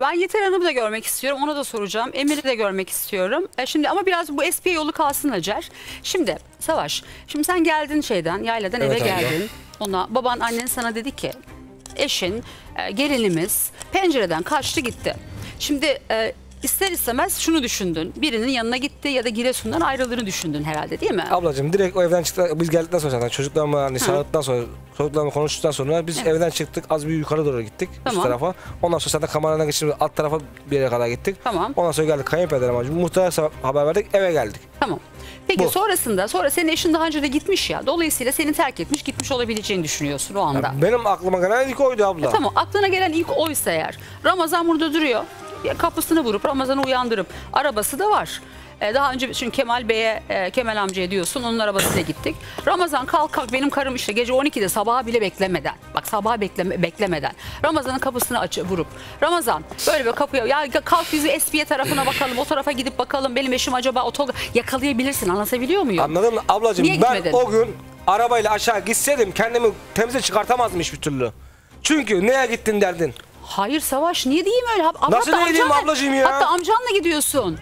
Ben Yeter Hanım'ı da görmek istiyorum. Ona da soracağım. Emir'i de görmek istiyorum. E şimdi ama biraz bu espiye yolu kalsın Hacer. Şimdi Savaş, şimdi sen geldin şeyden, yayladan Evet, eve abla. geldin. Ona baban, annen sana dedi ki eşin, e, gelinimiz pencereden kaçtı gitti. Şimdi e, ister istemez şunu düşündün. Birinin yanına gitti ya da Giresun'dan ayrıldığını düşündün herhalde, değil mi? Ablacığım direkt o evden çıktık. Biz geldikten sonra zaten çocuklarımla hani sarıldıktan sonra, çocuklarımla konuştuktan sonra biz evden çıktık. Az bir yukarı doğru gittik Tamam. üst tarafa. Ondan sonra zaten kameradan geçip alt tarafa bir yere kadar gittik. Tamam. Ondan sonra geldik kayınpeder amacım. Muhtara haber verdik, eve geldik. Tamam. Peki Bu. sonrasında, sonra senin eşin daha önce de gitmiş ya. Dolayısıyla seni terk etmiş, gitmiş olabileceğini düşünüyorsun o anda. Benim aklıma gelen ilk oydu abla. Tamam, aklına gelen ilk oysa eğer. Ramazan burada duruyor. Ya kapısını vurup Ramazan'ı uyandırıp, arabası da var. Ee, daha önce çünkü Kemal Bey'e, e, Kemal amcaya diyorsun, onun arabasıyla gittik. Ramazan kalk kalk, benim karım işte gece on ikide sabaha bile beklemeden. Bak sabaha bekleme, beklemeden. Ramazan'ın kapısını açıp vurup. Ramazan böyle bir kapıya, ya kalk bizi Espiye tarafına bakalım, o tarafa gidip bakalım. Benim eşim acaba otogar yakalayabilirsin, anlatabiliyor muyum? Anladın mı ablacığım? Niye Ben gitmedin? o gün arabayla aşağı gitseydim kendimi temize çıkartamazdım hiçbir türlü. Çünkü neye gittin derdin? Hayır Savaş, niye diyeyim öyle? Hatta Nasıl ne diyeyim amcanla- ablacığım ya? Hatta amcanla gidiyorsun.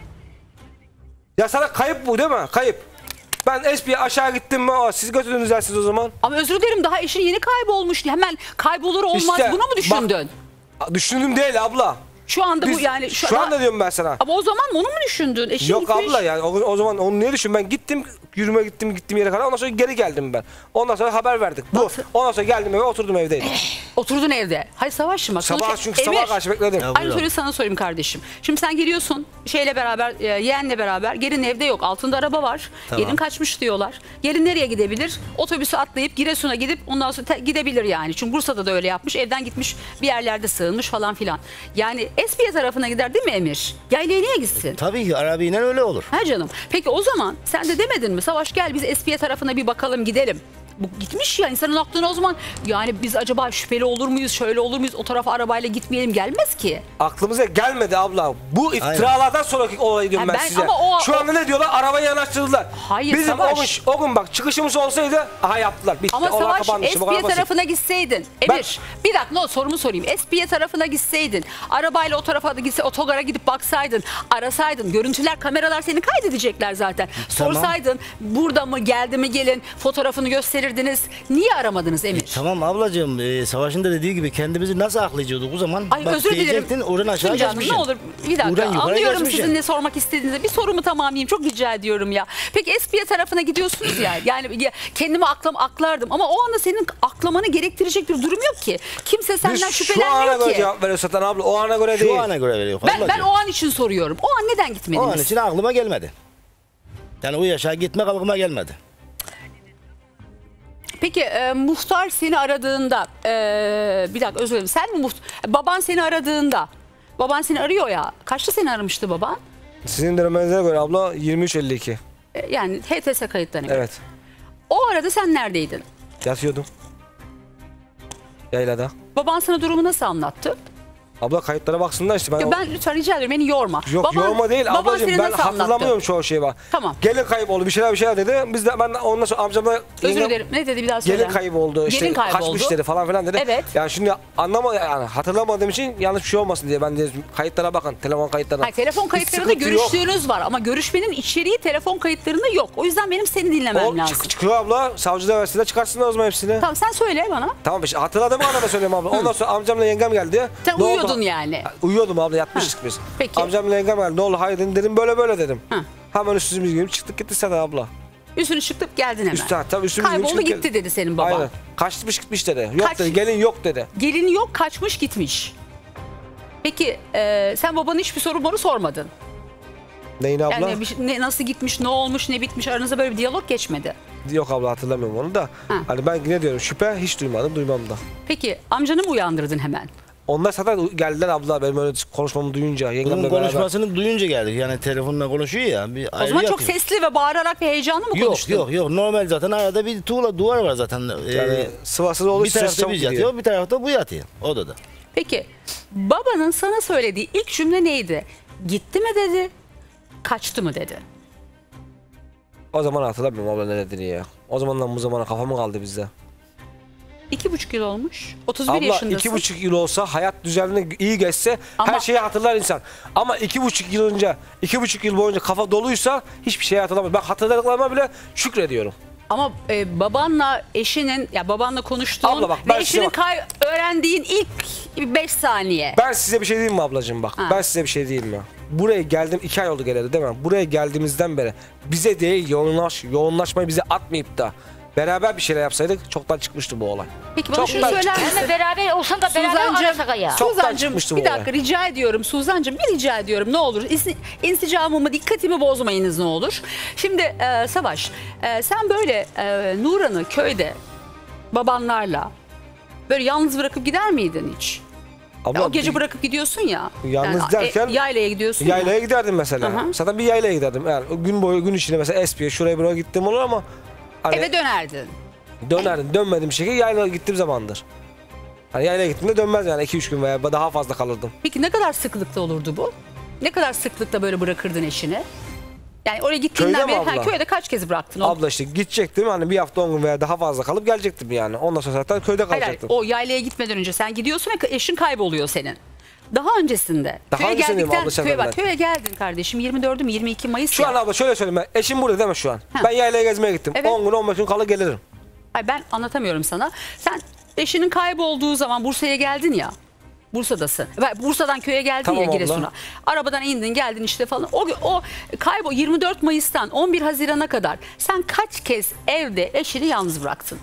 Ya sana kayıp bu değil mi? Kayıp. Ben Espiye aşağı gittim mi? Aa, siz götürdünüz dersiniz o zaman. Ama özür dilerim, daha eşin yeni kaybolmuş. Hemen kaybolur olmaz, İşte, bunu mu düşündün? Bak, düşündüm değil abla. Şu anda Biz, bu yani şu, şu anda diyorum ben sana. Ama o zaman onu mu düşündün? Eşin Yok gitmiş. abla yani o, o zaman onu niye düşün? Ben gittim yürüme gittim gittim yere kadar ondan sonra geri geldim ben. Ondan sonra haber verdik. Bu. Ondan sonra geldim eve oturdum evdeydim. Oturdun evde. Hayır Savaş'ım bak. Sabah sonuçta- çünkü Emir, sabaha karşı bekledim. Aynı soruyu sana sorayım kardeşim. Şimdi sen geliyorsun şeyle beraber, e, yeğenle beraber. Gelin evde yok. Altında araba var. Tamam. Gelin kaçmış diyorlar. Gelin nereye gidebilir? Otobüsü atlayıp Giresun'a gidip ondan sonra te- gidebilir yani. Çünkü Bursa'da da öyle yapmış. Evden gitmiş, bir yerlerde sığınmış falan filan. Yani Espiye tarafına gider değil mi Emir? Yaylaya niye gitsin? Tabii ki arabayla öyle olur. Ha canım. Peki o zaman sen de demedin mi? Savaş gel biz Espiye tarafına bir bakalım, gidelim. Bu gitmiş ya, insanın aklına o zaman yani biz acaba şüpheli olur muyuz, şöyle olur muyuz, o tarafa arabayla gitmeyelim, gelmez ki. Aklımıza gelmedi abla. Bu iftiralardan sonraki olay diyorum Ha, ben, ben- size. ama o- Şu anda ne diyorlar? Arabayı yanaştırdılar. Hayır, Bizim Savaş. o gün, o gün bak çıkışımız olsaydı aha yaptılar. Bitti. Ama Olay Savaş kapandı. Şimdi bu Espiye kadar basit. tarafına gitseydin. Emir bir dakika no, sorumu sorayım. Espiye tarafına gitseydin. Arabayla o tarafa da gitse, otogara gidip baksaydın. Arasaydın. Görüntüler, kameralar seni kaydedecekler zaten. Tamam. Sorsaydın burada mı, geldi mi gelin, fotoğrafını gösterirdiniz. Niye aramadınız Emir? Tamam ablacığım, e, Savaş'ın da dediği gibi kendimizi nasıl aklayacaktık o zaman? Ay Bak, özür dilerim. diyecektin, oradan aşağı Tuncay Hanım, geçmişsin. ne olur bir dakika. Oradan yukarı Anlıyorum geçmişsin. sizin ne sormak istediğinizi. Bir sorumu tamamlayayım. Çok rica ediyorum ya. Peki Espiye tarafına gidiyorsunuz ya. Yani ya, kendimi aklam aklardım ama o anda senin aklamanı gerektirecek bir durum yok ki. Kimse senden Biz şu ana şüphelenmiyor göre ki. cevap veriyor zaten abla. O ana göre değil. Şu ana göre veriyor. Ben, ben ablacığım. o an için soruyorum. O an neden O gitmediniz? an için aklıma gelmedi. Yani o yaşa gitmek aklıma gelmedi. Peki e, muhtar seni aradığında e, bir dakika özür dilerim. Sen mi muht baban seni aradığında baban seni arıyor ya. Kaçta seni aramıştı baban? Sizin denemenize göre abla yirmi üç elli iki. E, yani H T S kayıtlarına göre. Evet. O arada sen neredeydin? Yatıyordum. Yaylada. Baban sana durumu nasıl anlattı? Abla kayıtlara baksınlar işte. Ben, Ya o- ben lütfen rica ediyorum, beni yorma. Yok Baban- yorma değil baban ablacığım, seni ben nasıl anlattı? hatırlamıyorum çoğu şeyi bak. Tamam. Gelin kayıp oldu bir şeyler bir şeyler dedi. Biz de ben de ondan sonra amcamla Özür yengem- dilerim. Ne dedi bir daha söyle. Gelin kayıp oldu işte Gelin kayboldu. kaçmış dedi falan filan dedi. Evet. Yani şimdi anlamadım yani hatırlamadığım için yanlış bir şey olmasın diye ben de kayıtlara bakın, telefon kayıtlarına. Hayır, telefon Hiç kayıtlarında sıkıntı yok. görüştüğünüz var ama görüşmenin içeriği telefon kayıtlarında yok. O yüzden benim seni dinlemem O lazım. çık- çıkıyor abla, savcıda versinler çıkarsınlar o zaman hepsini. Tamam sen söyle bana. Tamam işte hatırladığım anda söyleyeyim abla. Ondan sonra amcamla yengem geldi. Sen Ne uyuyordun oldu? yani. Uyuyordum abla, yatmıştık biz. Peki. Amcamla yengem geldi. Ne oldu hayır dedim, dedim böyle böyle dedim. Hı. Hemen üstümüz gibi çıktık gitti zaten abla. Üstünü çıktıp geldin hemen. Üstü, tabii üstümüz gibi Kayboldu çıktık gitti geldik. dedi senin baban. Aynen. Kaçmış gitmiş dedi. Yok Kaç- dedi, gelin yok dedi. Gelini yok, kaçmış gitmiş. Peki e, sen babana hiçbir soru moru sormadın. Neyin abla? Yani bir, şey- ne, nasıl gitmiş, ne olmuş, ne bitmiş, aranızda böyle bir diyalog geçmedi. Yok abla hatırlamıyorum onu da. Ha. Hani ben yine diyorum şüphe hiç duymadım, duymam da. Peki amcanı mı uyandırdın hemen? Onlar zaten geldiler abla benim öyle konuşmamı duyunca. Bunun Yengemle beraber. konuşmasını duyunca geldik. Yani telefonla konuşuyor ya. Bir O zaman çok sesli ve bağırarak ve heyecanlı mı Yok konuştun? yok yok. Normal zaten arada bir tuğla duvar var zaten. Yani Ee, sıvasız olduğu bir için ses tarafta çabuk biz gidiyor. yatıyor, bir tarafta bu yatıyor odada. Peki babanın sana söylediği ilk cümle neydi? Gitti mi dedi, kaçtı mı dedi? O zaman hatırlamıyorum abla ne dediğini ya. O zamandan bu zamana kafamı kaldı bizde. İki buçuk yıl olmuş. otuz bir Abla yaşındasın. iki buçuk yıl olsa hayat düzenli iyi geçse Ama- her şeyi hatırlar insan. Ama iki buçuk yıl önce, iki buçuk yıl boyunca kafa doluysa hiçbir şey hatırlamaz. Ben hatırladıklarıma bile şükrediyorum. Ama e, babanla eşinin, ya babanla konuştuğun Abla bak, ve ben eşinin size bak- kay öğrendiğin ilk beş saniye. Ben size bir şey diyeyim mi ablacığım bak. Ha. Ben size bir şey diyeyim mi? Buraya geldim iki ay oldu geleli değil mi? Buraya geldiğimizden beri bize değil yoğunlaş, yoğunlaşmayı bize atmayıp da beraber bir şeyler yapsaydık çoktan çıkmıştı bu olay. Peki bana Çok şunu ben- söyler misin? Yani beraber olsan da beraber Suzancığım, arasak ayağa. Çok- Çoktan Suzancığım çıkmıştı bir bu dakika olay. rica ediyorum Suzancığım bir rica ediyorum ne olur İnsi- insicamımı dikkatimi bozmayınız ne olur. Şimdi e, Savaş e, sen böyle e, Nuran'ı köyde babanlarla böyle yalnız bırakıp gider miydin hiç? Abla, Ya o gece bir- bırakıp gidiyorsun ya. Yalnız yani, derken- e, yaylaya gidiyorsun Yaylaya ya. giderdim mesela. Hı hı. Zaten bir yaylaya giderdim. Yani o gün boyu gün içinde mesela Espiye şuraya buraya gittim olur ama hani Eve dönerdin. dönerdim. Dönmediğim bir şekilde yaylaya gittiğim zamandır. Hani yaylaya gittiğimde dönmez yani iki üç gün veya daha fazla kalırdım. Peki ne kadar sıklıkta olurdu bu? Ne kadar sıklıkta böyle bırakırdın eşini? Yani oraya gittiğinden Köyde mi beri ha, abla? köyde kaç kez bıraktın? O, Abla işte gidecektim hani bir hafta on gün veya daha fazla kalıp gelecektim yani. Ondan sonra zaten köyde hayır, hayır, kalacaktım. o yaylaya gitmeden önce sen gidiyorsun ve eşin kayboluyor senin. Daha öncesinde. Daha köye öncesindeyim geldikten abla sen köye bak benden. köye geldin kardeşim yirmi dördü mü yirmi iki Mayıs Şu ya. an abla şöyle söyleyeyim ben. Eşim burada değil mi şu an? Ha. Ben yaylaya gezmeye gittim. Evet. on gün on beş gün kalı gelirim. Ay ben anlatamıyorum sana. Sen eşinin kaybolduğu zaman Bursa'ya geldin ya. Bursa'dasın. Ve Bursa'dan köye geldin Tamam ya abla. Giresun'a. Arabadan indin geldin işte falan. O, o kaybol yirmi dört Mayıs'tan on bir Haziran'a kadar sen kaç kez evde eşini yalnız bıraktın?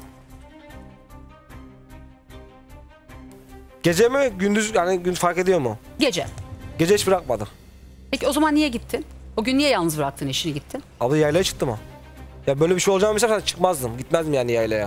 Gece mi gündüz yani gün fark ediyor mu? Gece. Gece hiç bırakmadım. Peki o zaman niye gittin? O gün niye yalnız bıraktın eşini gittin? Abla yaylaya çıktım ha. Ya böyle bir şey olacağını bilsem zaten çıkmazdım. Gitmezdim yani yaylaya.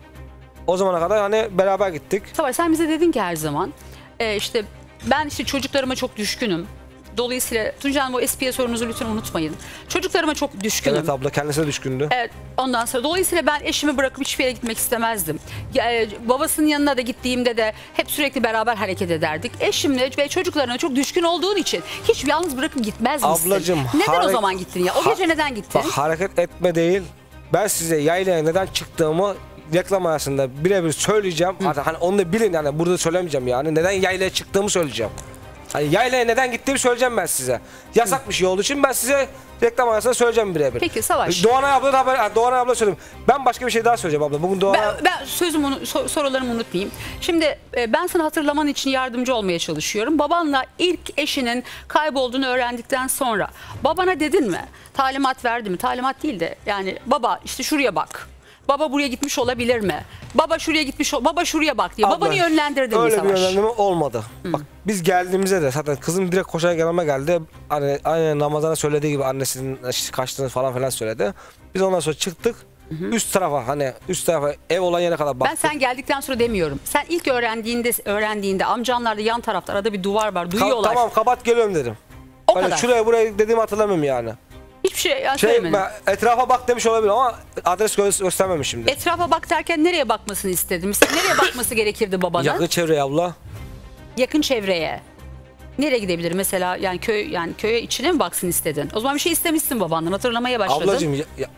O zamana kadar hani beraber gittik. Savaş sen bize dedin ki her zaman e, işte ben işte çocuklarıma çok düşkünüm. Dolayısıyla Tuncay Hanım o espiye sorunuzu lütfen unutmayın. Çocuklarıma çok düşkünüm. Evet abla kendisine düşkündü. Evet, ondan sonra dolayısıyla ben eşimi bırakıp hiçbir yere gitmek istemezdim. Ya, e, babasının yanına da gittiğimde de hep sürekli beraber hareket ederdik. Eşimle ve çocuklarına çok düşkün olduğun için hiç yalnız bırakıp gitmez misin? Ablacığım, Neden o hare- zaman gittin ya? O Ha- gece neden gittin? Bak hareket etme değil. Ben size yaylaya neden çıktığımı reklam arasında birebir söyleyeceğim. Artık hani onu da bilin yani burada söylemeyeceğim yani. Neden yaylaya çıktığımı söyleyeceğim. Hani yaylaya neden gittiğimi söyleyeceğim ben size. Yasak bir şey olduğu için ben size reklam arasında söyleyeceğim birebir. Peki, Savaş. Doğanay abla da haber, Doğanay abla söyleyeyim. Ben başka bir şey daha söyleyeceğim abla. Bugün Doğanay... Ben, ben sözümü, unu- so- sorularımı unutmayayım. Şimdi e, ben sana hatırlaman için yardımcı olmaya çalışıyorum. Babanla ilk eşinin kaybolduğunu öğrendikten sonra babana dedin mi? Talimat verdi mi? Talimat değil de yani baba işte şuraya bak. Baba buraya gitmiş olabilir mi? Baba şuraya gitmiş, ol- baba şuraya bak diye. Abla, Babanı yönlendirdin mi öyle Savaş? bir yönlendirme olmadı. Bak biz geldiğimizde de zaten kızım direkt koşarak yanıma geldi. Hani aynen Ramazan'a söylediği gibi annesinin işte kaçtığını falan filan söyledi. Biz ondan sonra çıktık. Üst tarafa hani üst tarafa ev olan yere kadar Ben baktık. sen geldikten sonra demiyorum. Sen ilk öğrendiğinde öğrendiğinde amcanlarda yan tarafta arada bir duvar var. Ka- Duyuyorlar. tamam kapat geliyorum dedim. O Hani kadar. şuraya buraya dediğimi hatırlamıyorum yani. Hiçbir şey yani Şey söylemedin. ben etrafa bak demiş olabilir ama adres gö- göstermemişimdir. Etrafa bak derken nereye bakmasını istedin? Mesela nereye bakması gerekirdi babanın? Yakın çevreye abla. Yakın çevreye. Nereye gidebilir mesela yani köy yani köye içine mi baksın istedin? O zaman bir şey istemişsin babandan hatırlamaya başladın. Ablacığım ya- ya-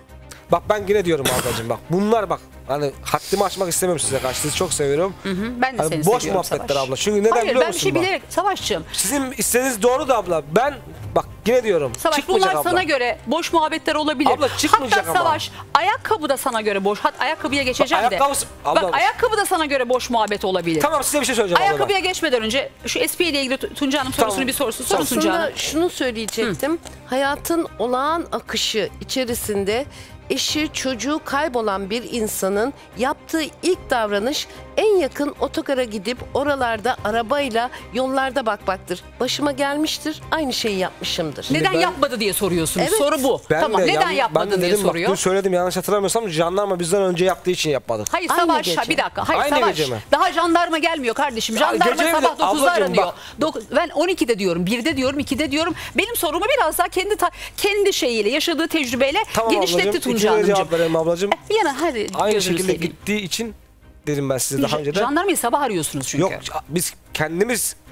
bak ben yine diyorum ablacığım bak bunlar bak hani haddimi aşmak istemiyorum size karşı sizi çok seviyorum. Hı hı, ben de Hani seni boş seviyorum muhabbetler Savaş. abla. Çünkü neden Hayır biliyor ben bir musun şey bak? bilerek Savaşçığım. Sizin istediğiniz doğru da abla. Ben bak yine diyorum. Savaş çıkmayacak bunlar abla. sana göre boş muhabbetler olabilir. Abla, çıkmayacak Hatta ama. Savaş ayakkabı da sana göre boş. Hatta ayakkabıya geçeceğim Bak, de. ayakkabısı- abla- Bak ayakkabı da sana göre boş muhabbet olabilir. Tamam size bir şey söyleyeceğim abla. Ayakkabıya bak. geçmeden önce şu S P ile ilgili Tunca Hanım sorusunu Tamam. bir sorusu. Sorun Tamam. Tunca Hanım. Aslında şunu söyleyecektim. Hayatın olağan akışı içerisinde eşi çocuğu kaybolan bir insanın yaptığı ilk davranış en yakın otogara gidip oralarda arabayla yollarda bakmaktır. Başıma gelmiştir, aynı şeyi yapmışımdır. Neden ben- yapmadı diye soruyorsunuz. Evet. Soru bu. Ben tamam de neden yan- yapmadı ben de diye dedim, bak, soruyor. dün söyledim yanlış hatırlamıyorsam jandarma bizden önce yaptığı için yapmadık. Hayır Aynı Savaş gece. ha, bir dakika. Hayır Aynı Savaş. gece mi? Daha jandarma gelmiyor kardeşim. Jandarma gece mi? sabah dokuzda Ablacığım aranıyor. bak. Dok- ben on ikide diyorum, birde diyorum, ikide diyorum. Benim sorumu biraz daha kendi ta- kendi şeyiyle, yaşadığı tecrübeyle Tamam genişletti ablacığım. Tunca İkinize Hanımcığım. cevap vereyim ablacığım. Bir yana hadi Aynı gözünü şekilde seveyim. gittiği için dedim ben size daha önce de. Jandarmayı sabah arıyorsunuz çünkü. Yok biz kendimiz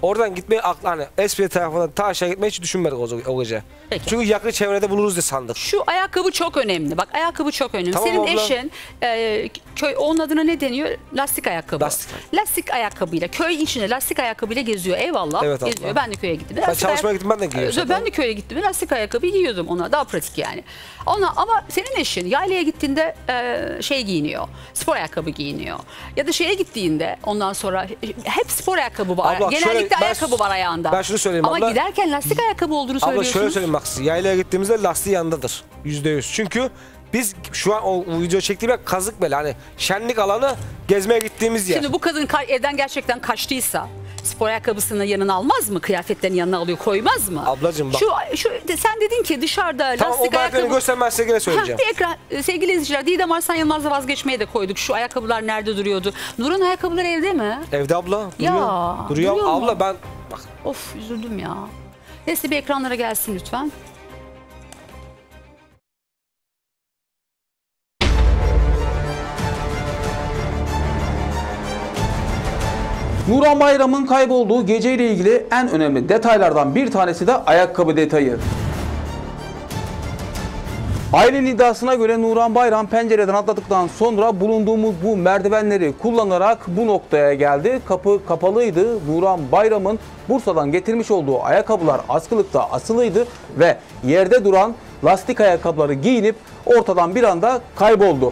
oradan gitmeyi aklı hani Espri tarafından ta aşağı gitmeyi hiç düşünmedik o, o gece. Peki. Çünkü yakın çevrede buluruz diye sandık. Şu ayakkabı çok önemli. Bak ayakkabı çok önemli. Tamam Senin abla. eşin e, köy onun adına ne deniyor? Lastik ayakkabı. Lastik. Lastik ayakkabıyla köy içinde lastik ayakkabıyla geziyor. Eyvallah. Evet abla. Geziyor. Ben de köye gittim. Ben Lastik çalışmaya ayak- gittim, ben de giyiyorum Ee, Ben zaten. de köye gittim. Lastik ayakkabı giyiyordum ona. Daha pratik yani. Ona ama senin eşin yaylaya gittiğinde e, şey giyiniyor. Spor ayakkabı giyiniyor. Ya da şeye gittiğinde ondan sonra hep spor ayakkabı var. Abla, Genellikle şöyle- ben- ayakkabı var ayağında. ben şunu söyleyeyim ama abla. giderken lastik ayakkabı olduğunu Abla söylüyorsunuz. şöyle söyleyeyim bak size. Yaylaya gittiğimizde lastiği yanındadır. Yüzde yüz. Çünkü biz şu an o, o video çektiğimde kazık böyle hani şenlik alanı gezmeye gittiğimiz yer. Şimdi bu kadın ka- evden gerçekten kaçtıysa spor ayakkabısını yanına almaz mı? Kıyafetlerini yanına alıyor, koymaz mı? Ablacığım bak. Şu, şu sen dedin ki dışarıda Tamam o lastik bayraklarını ayakkabı... göster, ben size gene Ha, söyleyeceğim. bir ekran e, sevgili izleyiciler, Didem Arslan Yılmaz'la vazgeçmeye de koyduk. Şu ayakkabılar nerede duruyordu? Nur'un ayakkabıları evde mi? Evde abla. Ya, Duruyor. Duruyor. duruyor mu? Abla ben bak. Of üzüldüm ya. Neyse bir ekranlara gelsin lütfen. Nuran Bayram'ın kaybolduğu geceyle ilgili en önemli detaylardan bir tanesi de ayakkabı detayı. Ailenin iddiasına göre Nuran Bayram pencereden atladıktan sonra bulunduğumuz bu merdivenleri kullanarak bu noktaya geldi. Kapı kapalıydı. Nuran Bayram'ın Bursa'dan getirmiş olduğu ayakkabılar askılıkta asılıydı ve yerde duran lastik ayakkabıları giyinip ortadan bir anda kayboldu.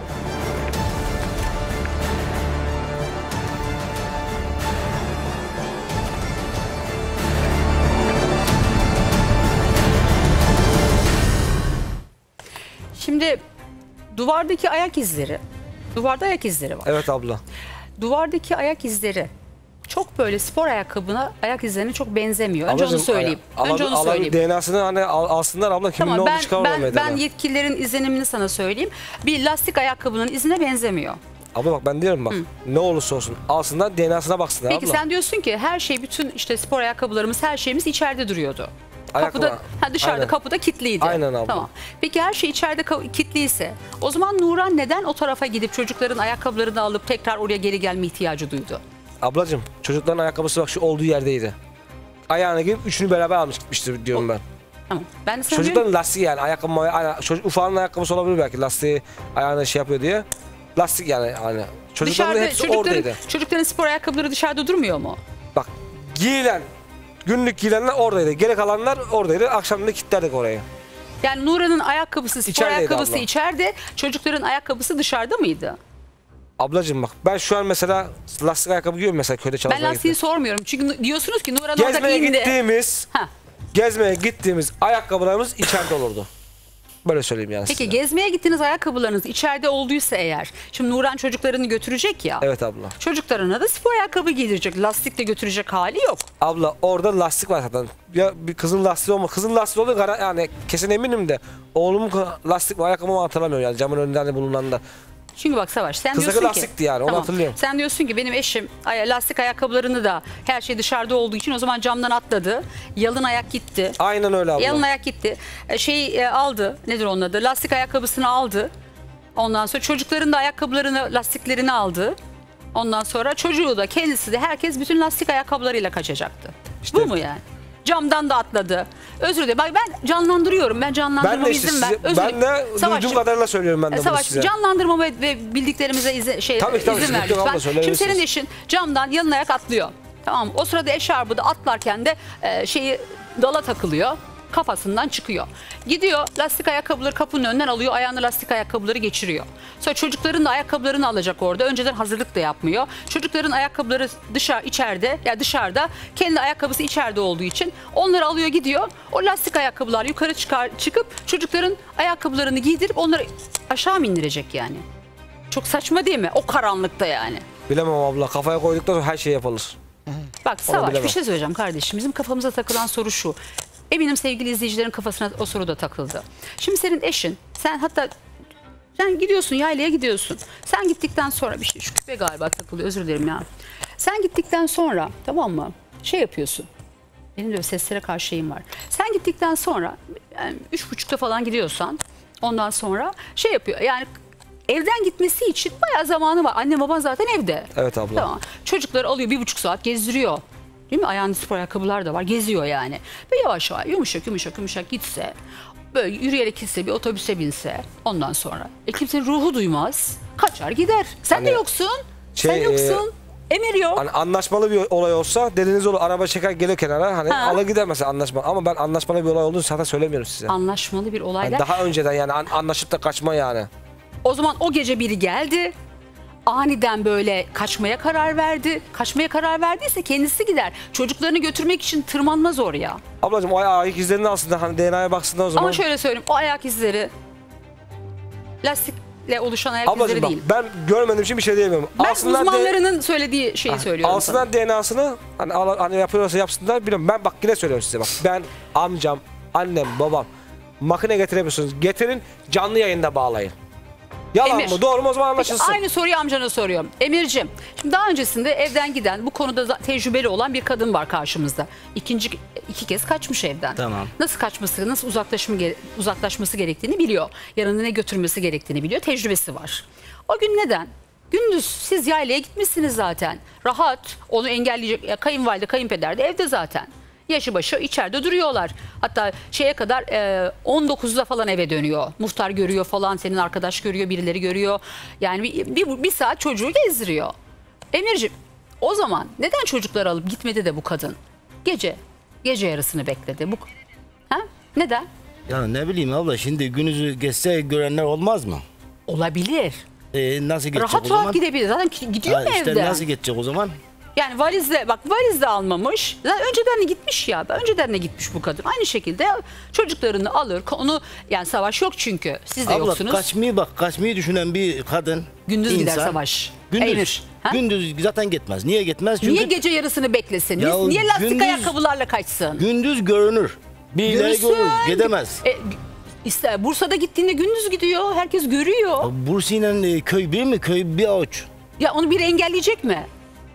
Şimdi duvardaki ayak izleri, duvarda ayak izleri var. Evet abla. Duvardaki ayak izleri çok böyle spor ayakkabına, ayak izlerine çok benzemiyor. Önce Ablacığım, onu söyleyeyim. ala- Önce onu ala- söyleyeyim. D N A'sını hani al- alsınlar abla, kimin Tamam ne olduğunu ben çıkaralım ben, meydana. ben yetkililerin izlenimini sana söyleyeyim. Bir lastik ayakkabının izine benzemiyor. Abla bak ben diyorum bak, ne olursa olsun alsınlar, D N A'sına baksınlar Peki abla. sen diyorsun ki her şey, bütün işte spor ayakkabılarımız, her şeyimiz içeride duruyordu. Ayakkabı- Kapıda, ha dışarıda Aynen. kapıda kilitliydi. Aynen abla. Tamam. Peki her şey içeride ka- kilitliyse o zaman Nuran neden o tarafa gidip çocukların ayakkabılarını alıp tekrar oraya geri gelme ihtiyacı duydu? Ablacığım çocukların ayakkabısı bak şu olduğu yerdeydi. Ayağına girip üçünü beraber almış gitmiştir diyorum ben. Tamam. Ben de sana diyorum, Çocukların lastiği yani ayakkabı, aya, çocuk, ufağının ayakkabısı olabilir belki, lastiği ayağına şey yapıyor diye. Lastik yani hani. Çocukların dışarıda hepsi çocukların, oradaydı. çocukların spor ayakkabıları dışarıda durmuyor mu? Bak giyilen, günlük giyilenler oradaydı. Gerek alanlar oradaydı. Akşam da kilitlerdik orayı. Yani Nuran'ın ayakkabısı, spor İçerideydi ayakkabısı abla. içeride, çocukların ayakkabısı dışarıda mıydı? Ablacığım bak ben şu an mesela lastik ayakkabı giyiyorum mesela köyde Ben çalışmaya lastiği gittim. sormuyorum. Çünkü diyorsunuz ki Nuran orada Gezmeye indi. gittiğimiz, Ha. gezmeye gittiğimiz ayakkabılarımız içeride olurdu. Böyle söyleyeyim yani Peki size. gezmeye gittiğiniz ayakkabılarınız içeride olduysa eğer, şimdi Nuran çocuklarını götürecek ya. Evet abla. Çocuklarına da spor ayakkabı giydirecek. Lastik de götürecek hali yok. Abla orada lastik var zaten. Ya bir kızın lastiği olma. Kızın lastiği oluyor gara- yani kesin eminim de. Oğlumun ka- lastik var, ayakkabımı hatırlamıyorum yani camın önünde hani bulunan da. Çünkü bak Savaş sen Kızdaki diyorsun ki. lastikti yani, onu hatırlıyorum. Sen diyorsun ki benim eşim ay- lastik ayakkabılarını da her şey dışarıda olduğu için o zaman camdan atladı. Yalın ayak gitti. Aynen öyle abla. Yalın ayak gitti. E, şey e, aldı. Nedir onun adı? Lastik ayakkabısını aldı. Ondan sonra çocukların da ayakkabılarını, lastiklerini aldı. Ondan sonra çocuğu da kendisi de herkes bütün lastik ayakkabılarıyla kaçacaktı. İşte- Bu mu yani? Camdan da atladı. Özür dilerim. Bak ben canlandırıyorum. Ben Ben canlandırmama de işte izin ver. size, Özür ben de dilerim. Savaşçım, duyduğum kadarıyla söylüyorum ben de e, bunu Savaş, size. canlandırmama ve, ve bildiklerimize izin, şey, Tabii, tabii, izin ver sıkıntı yok abla, lütfen. Şimdi söyleyebilirsiniz. senin eşin camdan yalın ayak atlıyor. Tamam mı? O sırada eşarbı da atlarken de e, şeyi dala takılıyor. Kafasından çıkıyor. Gidiyor lastik ayakkabıları kapının önünden alıyor. Ayağına lastik ayakkabıları geçiriyor. Sonra çocukların da ayakkabılarını alacak orada. Önceden hazırlık da yapmıyor. Çocukların ayakkabıları dışarı içeride ya yani dışarıda. Kendi ayakkabısı içeride olduğu için onları alıyor gidiyor. O lastik ayakkabılar yukarı çıkar çıkıp çocukların ayakkabılarını giydirip onları aşağı mı indirecek yani? Çok saçma değil mi? O karanlıkta yani. Bilemem abla, kafaya koyduktan sonra her şey yapılır. Bak Savaş bilemem. bir şey söyleyeceğim kardeşim. Bizim kafamıza takılan soru şu. Eminim sevgili izleyicilerin kafasına o soru da takıldı. Şimdi senin eşin, sen hatta sen gidiyorsun, yaylaya gidiyorsun. Sen gittikten sonra bir şey, şu küpe galiba takılıyor, özür dilerim ya. Sen gittikten sonra, tamam mı? Şey yapıyorsun. Benim de seslere karşı şeyim var. Sen gittikten sonra, yani üç buçukta falan gidiyorsan, ondan sonra şey yapıyor. Yani evden gitmesi için bayağı zamanı var. Anne baban zaten evde. Evet abla. Tamam. Çocukları alıyor, bir buçuk saat gezdiriyor. Değil mi? Ayağında spor ayakkabılar da var. Geziyor yani. Ve yavaş yavaş yumuşak yumuşak yumuşak gitse, böyle yürüyerek gitse, bir otobüse binse ondan sonra. E kimsenin ruhu duymaz. Kaçar gider. Sen Hani de yoksun. şey, Sen yoksun. Emir yok. Hani anlaşmalı bir olay olsa dediğiniz olur, araba çeker gelir kenara, hani Ha. alır gider mesela anlaşma. Ama ben anlaşmalı bir olay olduğunu zaten söylemiyorum size. Anlaşmalı bir Hani olaylar. daha önceden yani an- anlaşıp da kaçma yani. O zaman o gece biri geldi. Aniden böyle kaçmaya karar verdi. Kaçmaya karar verdiyse kendisi gider. Çocuklarını götürmek için tırmanmaz oraya. Ablacığım o ayak izlerinin aslında hani D N A'ya baksınlar o zaman. Ama şöyle söyleyeyim, o ayak izleri lastikle oluşan ayak Ablacığım izleri bak, değil. ben görmediğim için bir şey diyemiyorum. Ben Alsınlar uzmanlarının söylediği şeyi söylüyorum sana. Alsınlar D N A'sını, hani, al- hani yapıyorlarsa yapsınlar, bilmiyorum. Ben bak yine söylüyorum size bak. Ben, amcam, annem, babam makine getiremiyorsunuz. Getirin, canlı yayında bağlayın. Yalan Emir. mı? Doğru mu? O zaman Peki, anlaşılsın. aynı soruyu amcana soruyorum. Emir'cim, şimdi daha öncesinde evden giden, bu konuda za- tecrübeli olan bir kadın var karşımızda. İkinci, iki kez kaçmış evden. Tamam. Nasıl kaçması, nasıl uzaklaşma, gere- uzaklaşması gerektiğini biliyor. Yanına ne götürmesi gerektiğini biliyor. Tecrübesi var. O gün neden? Gündüz siz yaylaya gitmişsiniz zaten. Rahat, onu engelleyecek ya, kayınvalide, kayınpeder de evde zaten. Yaşı başı içeride duruyorlar. Hatta şeye kadar e, on dokuzda falan eve dönüyor. Muhtar görüyor falan, senin arkadaş görüyor, birileri görüyor. Yani bir, bir, bir saat çocuğu gezdiriyor. Emirciğim, o zaman neden çocukları alıp gitmedi de bu kadın? Gece, gece yarısını bekledi. Bu, ha? Neden? Ya ne bileyim abla, şimdi gününüzü geçse görenler olmaz mı? Olabilir. Ee, nasıl geçecek Rahat o zaman? rahat gidebilir. Zaten ki- gidiyor Ha, mu işte evden? nasıl geçecek o zaman? Yani valizle, bak valizle almamış. Zaten önceden de gitmiş ya. Önceden de gitmiş bu kadın. Aynı şekilde çocuklarını alır. Onu, yani savaş yok çünkü. Siz de Abla yoksunuz. kaçmayı bak, kaçmayı düşünen bir kadın, Gündüz gider insan, savaş. Gündüz, Emir, ha? gündüz zaten gitmez. Niye gitmez? Çünkü Niye gece yarısını beklesin? Ya Niye, niye lastik gündüz- ayakkabılarla kaçsın? gündüz görünür. Birileri Görürsün. görür, gidemez. E, işte Bursa'da gittiğinde gündüz gidiyor. Herkes görüyor. Bursa ile köy bir mi? Köy bir avuç. Ya onu biri engelleyecek mi?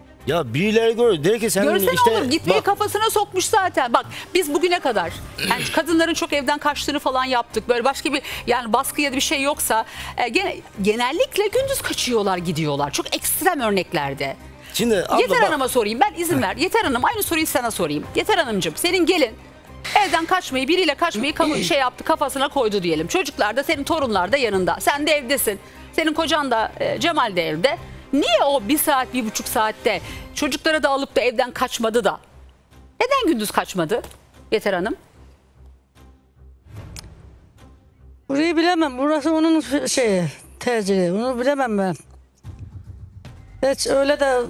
Ya birileri görür. Der ki sen Görsen işte olur. Gitmeyi bak, kafasına sokmuş zaten. Bak biz bugüne kadar yani kadınların çok evden kaçtığını falan yaptık. Böyle başka bir yani baskı ya da bir şey yoksa e, gene, genellikle gündüz kaçıyorlar, gidiyorlar. Çok ekstrem örneklerde. şimdi abla Yeter bak, Hanım'a sorayım. Ben izin ver. Yeter Hanım, aynı soruyu sana sorayım. Yeter Hanımcığım, senin gelin evden kaçmayı, biriyle kaçmayı kamu- şey yaptı, kafasına koydu diyelim. Çocuklar da, senin torunlar da yanında. Sen de evdesin. Senin kocan da e, Cemal de evde. Niye o bir saat, bir buçuk saatte çocukları da alıp da evden kaçmadı da? Neden gündüz kaçmadı Yeter Hanım? Burayı bilemem. Burası onun şeyi, tercihi. Onu bilemem ben. Hiç öyle de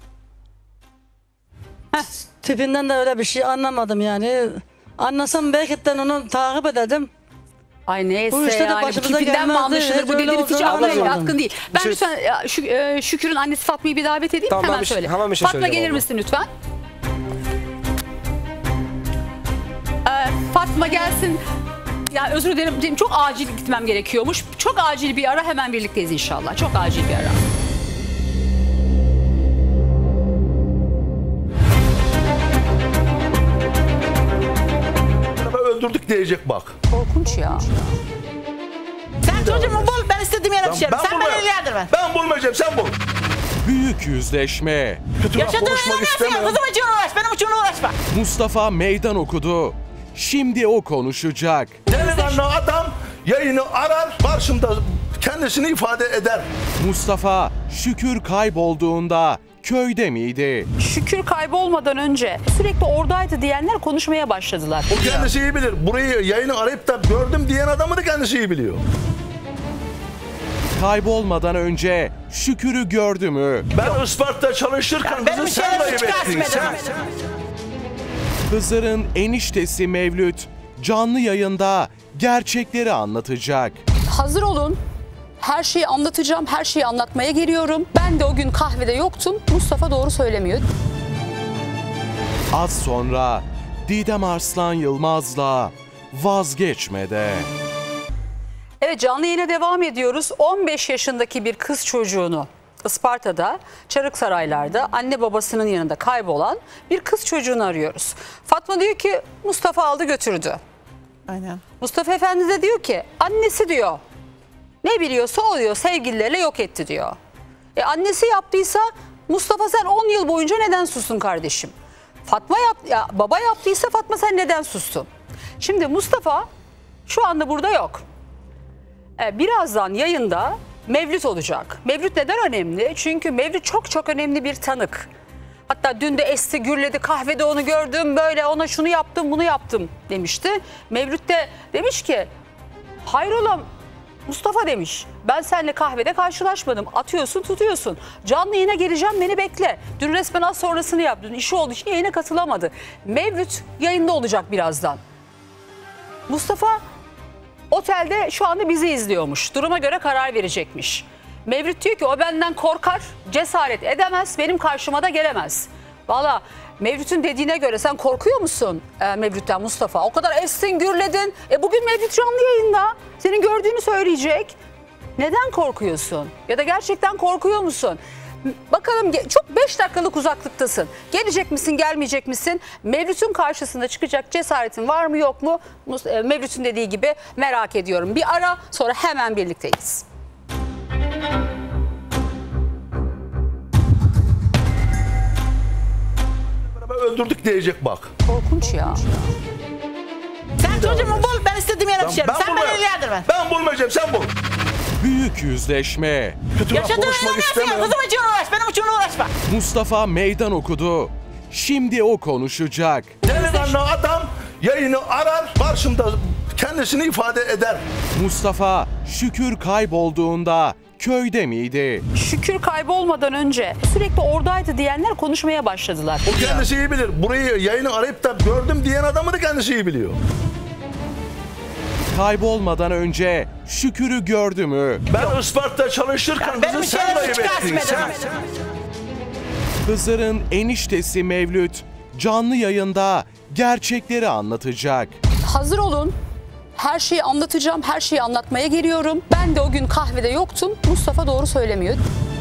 Heh. tipinden de öyle bir şey anlamadım yani. Anlasam belki de onu takip ederdim. Ay neyse Bu işte de yani bu başımıza tipinden mi gelmezdi, anlaşılır? hiç Bu öyle dediğiniz hiç olduğunu anlamaya anlamadım. yatkın değil. Ben şey- lütfen ya, Şü- e, Şükür'ün annesi Fatma'yı bir davet edeyim. Tamam, ben hemen bir şey- söyle. hemen bir şey Fatma söyleyeceğim gelir abla. misin lütfen? Ee, Fatma gelsin. Ya özür dilerim, çok acil gitmem gerekiyormuş. Çok acil bir ara, hemen birlikteyiz inşallah. Çok acil bir ara. Öldürdük diyecek bak. Korkunç ya. Sen çocuğumu bul, ben istediğim yere düşerim. Sen beni bulmayacağım. ilgilendirme. Ben bulmayacağım, sen bul. Büyük yüzleşme. Kötü laf Yaşadığın konuşmak uğraşma, istemiyorum. kızım için uğraş, benim için uğraşma. Mustafa meydan okudu. Şimdi o konuşacak. Delikanlı adam yayını arar, karşımda kendisini ifade eder. Mustafa Şükür kaybolduğunda köyde miydi? Şükür kaybolmadan önce sürekli oradaydı diyenler konuşmaya başladılar. O kendisi iyi bilir. Burayı yayını arayıp da gördüm diyen adamı da kendisi iyi biliyor. Kaybolmadan önce Şükür'ü gördü mü? Ben Isparta çalışırken benim kızı sen şeylerimi dayı çıkarsın bekledin. Sen. dedim. Hızır'ın eniştesi Mevlüt canlı yayında gerçekleri anlatacak. Hazır olun. Her şeyi anlatacağım, her şeyi anlatmaya geliyorum. Ben de o gün kahvede yoktum. Mustafa doğru söylemiyor. Az sonra Didem Arslan Yılmaz'la Vazgeçmede. Evet, canlı yayına devam ediyoruz. on beş yaşındaki bir kız çocuğunu Isparta'da, Çarıksaraylar'da anne babasının yanında kaybolan bir kız çocuğunu arıyoruz. Fatma diyor ki Mustafa aldı götürdü. Aynen. Mustafa Efendi de diyor ki annesi diyor ne biliyorsa o diyor sevgilileriyle yok etti diyor. E annesi yaptıysa Mustafa sen on yıl boyunca neden sustun kardeşim? Fatma yap, ya baba yaptıysa Fatma sen neden sustun? Şimdi Mustafa şu anda burada yok. Ee, birazdan yayında Mevlüt olacak. Mevlüt neden önemli? Çünkü Mevlüt çok çok önemli bir tanık. Hatta dün de esti gürledi, kahvede onu gördüm, böyle ona şunu yaptım bunu yaptım demişti. Mevlüt de demiş ki hayrola Mustafa demiş, ben seninle kahvede karşılaşmadım, atıyorsun tutuyorsun, canlı yayına geleceğim beni bekle. Dün resmen az sonrasını yaptı, dün işi olduğu için yayına katılamadı. Mevlüt yayında olacak birazdan. Mustafa otelde şu anda bizi izliyormuş, duruma göre karar verecekmiş. Mevlüt diyor ki o benden korkar, cesaret edemez, benim karşıma da gelemez. Valla Mevlüt'ün dediğine göre sen korkuyor musun e, Mevlüt'ten Mustafa? O kadar estin gürledin. E bugün Mevlüt canlı yayında. Senin gördüğünü söyleyecek. Neden korkuyorsun? Ya da gerçekten korkuyor musun? Bakalım çok beş dakikalık uzaklıktasın. Gelecek misin gelmeyecek misin? Mevlüt'ün karşısında çıkacak cesaretin var mı yok mu? Mevlüt'ün dediği gibi merak ediyorum. Bir ara sonra hemen birlikteyiz. Öldürdük diyecek bak. Korkunç ya. Sen çocuğumu bul, ben istediğim yere düşerim. Ben Sen beni bulmayacağım. ilgilendirme. Ben bulmayacağım, sen bul. Büyük yüzleşme. Kötü laf Yaşadığın konuşmak yere istemiyorum. kızım için uğraş, benim için uğraşma. Mustafa meydan okudu. Şimdi o konuşacak. Delikanlı adam yayını arar, karşımda kendisini ifade eder. Mustafa Şükür kaybolduğunda köyde miydi? Şükür kaybolmadan önce sürekli oradaydı diyenler konuşmaya başladılar. O kendisi iyi bilir. Burayı yayını arayıp da gördüm diyen adamı da kendisi iyi biliyor. Kaybolmadan önce Şükür'ü gördü mü? Ben Isparta'da çalışırken Ya benim kızı sen şeylerimi kayıp çıkarsın ettin. benim. Sen. Hızır'ın eniştesi Mevlüt canlı yayında gerçekleri anlatacak. Hazır olun. Her şeyi anlatacağım, her şeyi anlatmaya geliyorum. Ben de o gün kahvede yoktum. Mustafa doğru söylemiyor.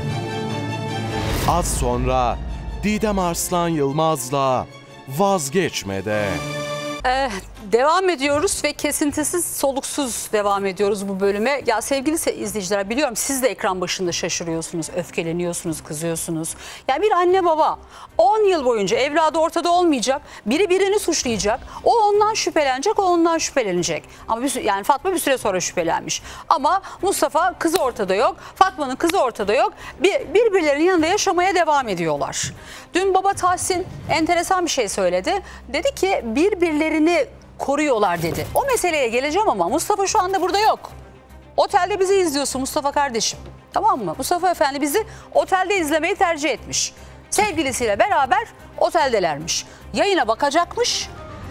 Az sonra Didem Arslan Yılmaz'la Vazgeçmede. Ee, devam ediyoruz ve kesintisiz, soluksuz devam ediyoruz bu bölüme. Ya sevgili izleyiciler, biliyorum siz de ekran başında şaşırıyorsunuz, öfkeleniyorsunuz, kızıyorsunuz. Ya bir anne baba on yıl boyunca evladı ortada olmayacak, biri birini suçlayacak, o ondan şüphelenecek, o ondan şüphelenecek. Ama bir, yani Fatma bir süre sonra şüphelenmiş. Ama Mustafa kızı ortada yok, Fatma'nın kızı ortada yok. Bir, birbirlerinin yanında yaşamaya devam ediyorlar. Dün baba Tahsin enteresan bir şey söyledi. Dedi ki birbirlerini koruyorlar dedi. O meseleye geleceğim ama Mustafa şu anda burada yok. Otelde bizi izliyorsun Mustafa kardeşim. Tamam mı? Mustafa Efendi bizi otelde izlemeyi tercih etmiş. Sevgilisiyle beraber oteldelermiş. Yayına bakacakmış.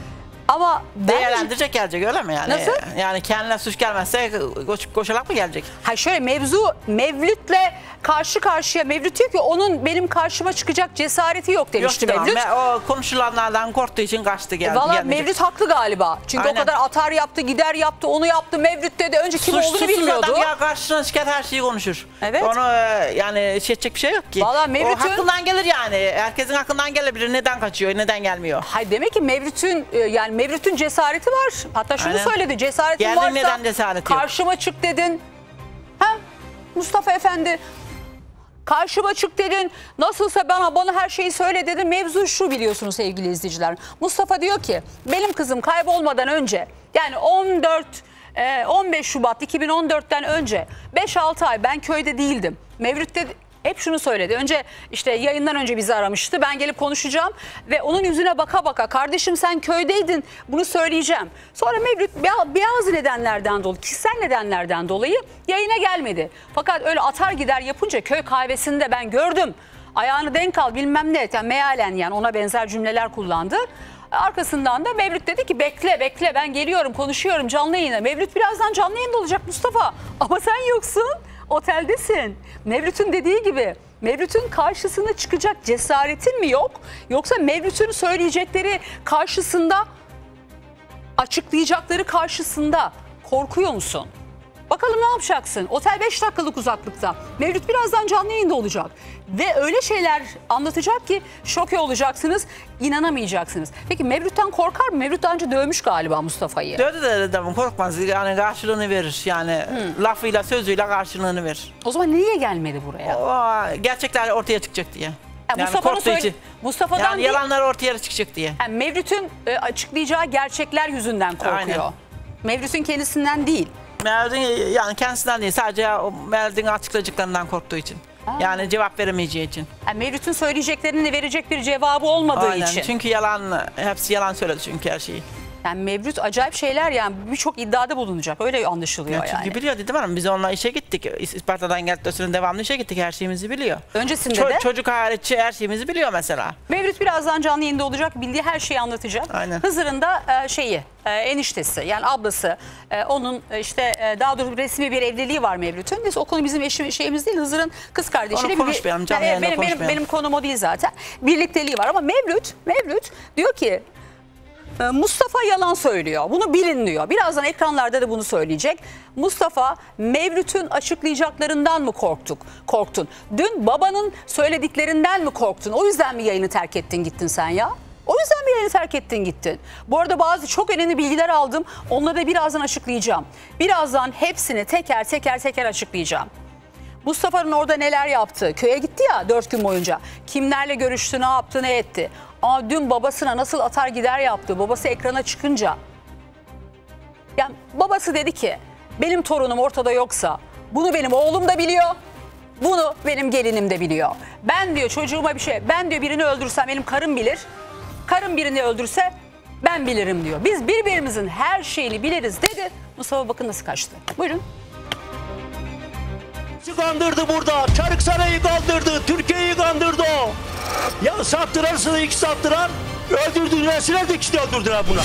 Ama Değerlendirecek gelecek öyle mi yani? Nasıl? Yani kendine suç gelmezse koş, koşarak mı gelecek? Ha şöyle mevzu Mevlüt'le karşı karşıya. Mevlüt diyor ki onun benim karşıma çıkacak cesareti yok demişti Yok, Mevlüt. tamam. O konuşulanlardan korktuğu için kaçtı geldi. Valla gelmeyecek. Mevlüt haklı galiba. Çünkü Aynen. o kadar atar yaptı, gider yaptı, onu yaptı. Mevlüt dedi önce kim Suç- olduğunu suçsuz bilmiyordu. adam ya karşısına çıkar her şeyi konuşur. Evet. Onu e, yani şey edecek bir şey yok ki. Vallahi Mevlüt'ün- O hakkından gelir yani. Herkesin hakkından gelebilir. Neden kaçıyor, neden gelmiyor? Hayır demek ki Mevlüt'ün e, yani Mevlüt'ün cesareti var. Hatta şunu Aynen. söyledi. Cesaretin Geldim, varsa neden cesareti yok? karşıma çık dedin. Ha? Mustafa Efendi karşıma çık dedin. Nasılsa bana bana her şeyi söyle dedin. Mevzu şu biliyorsunuz sevgili izleyiciler. Mustafa diyor ki benim kızım kaybolmadan önce yani on dört e, on beş Şubat iki bin on dört'ten önce beş altı ay ben köyde değildim. Mevlüt de hep şunu söyledi. Önce işte yayından önce bizi aramıştı. Ben gelip konuşacağım ve onun yüzüne baka baka kardeşim sen köydeydin bunu söyleyeceğim. Sonra Mevlüt bazı nedenlerden dolayı, kişisel nedenlerden dolayı yayına gelmedi. Fakat öyle atar gider yapınca köy kahvesinde ben gördüm. Ayağını denk al bilmem ne. Yani mealen yani ona benzer cümleler kullandı. Arkasından da Mevlüt dedi ki bekle bekle ben geliyorum konuşuyorum canlı yayına. Mevlüt birazdan canlı yayında olacak Mustafa ama sen yoksun. Oteldesin. Mevlüt'ün dediği gibi Mevlüt'ün karşısına çıkacak cesaretin mi yok? Yoksa Mevlüt'ün söyleyecekleri karşısında, açıklayacakları karşısında korkuyor musun? Bakalım ne yapacaksın? Otel beş dakikalık uzaklıkta. Mevlüt birazdan canlı yayında olacak. Ve öyle şeyler anlatacak ki şoke olacaksınız, inanamayacaksınız. Peki Mevlüt'ten korkar mı? Mevlüt daha önce dövmüş galiba Mustafa'yı. Dövdü de adamın korkmaz. Yani karşılığını verir. Yani Hmm. lafıyla sözüyle karşılığını verir. O zaman niye gelmedi buraya? O gerçekler ortaya çıkacak diye. Yani Yani Mustafa'nın korktuğu söyle- için. Mustafa'dan Yani değil, yalanlar ortaya çıkacak diye. yani Mevlüt'ün e, açıklayacağı gerçekler yüzünden korkuyor. Aynen. Mevlüt'ün kendisinden değil. Mevlüt'ün yani kendisinden değil, sadece o Mevlüt'ün açıklayacaklarından korktuğu için. Yani cevap veremeyeceği için. Yani Mevlüt'ün söyleyeceklerini verecek bir cevabı olmadığı Aynen. için. Çünkü yalan, hepsi yalan söyledi çünkü her şeyi. Yani Mevlüt acayip şeyler, yani birçok iddiada bulunacak. Öyle anlaşılıyor Ya çünkü yani. biliyor dedim hanım, biz onunla işe gittik. İsparta'dan geldik, Dösün'ün devamlı işe gittik, her şeyimizi biliyor. Öncesinde Ço- de Çocuk hariç her şeyimizi biliyor mesela. Mevlüt birazdan canlı yayında olacak. Bildiği her şeyi anlatacak. Aynen. Hızır'ın da e, şeyi, e, eniştesi yani ablası, e, onun e, işte e, daha doğrusu resmi bir evliliği var Mevlüt'ün. Biz o konu bizim eşim, şeyimiz değil. Hızır'ın kız kardeşiyle. Onu konuşmayalım, canlı Yani, yayında benim, benim, konuşmayalım. benim konum o değil zaten. Birlikteliği var ama Mevlüt, Mevlüt diyor ki Mustafa yalan söylüyor. Bunu bilin diyor. Birazdan ekranlarda da bunu söyleyecek. Mustafa, Mevlüt'ün açıklayacaklarından mı korktuk? Korktun. Dün babanın söylediklerinden mi korktun? O yüzden mi yayını terk ettin gittin sen ya? O yüzden mi yayını terk ettin gittin? Bu arada bazı çok önemli bilgiler aldım. Onları da birazdan açıklayacağım. Birazdan hepsini teker teker teker açıklayacağım. Mustafa'nın orada neler yaptı? Köye gitti ya dört gün boyunca. Kimlerle görüştü, ne yaptı, ne etti? Ama dün babasına nasıl atar gider yaptı? Babası ekrana çıkınca. Yani babası dedi ki benim torunum ortada yoksa bunu benim oğlum da biliyor. Bunu benim gelinim de biliyor. Ben diyor çocuğuma bir şey, ben diyor birini öldürsem benim karım bilir. Karım birini öldürse ben bilirim diyor. Biz birbirimizin her şeyini biliriz dedi. Mustafa bakın nasıl kaçtı. Buyurun. Kandırdı burada. Çarıksaray'ı kandırdı. Türkiye'yi kandırdı o. Ya sattıran size iki sattıran. Öldürdüler. Siler de ikisi öldürdüler buna.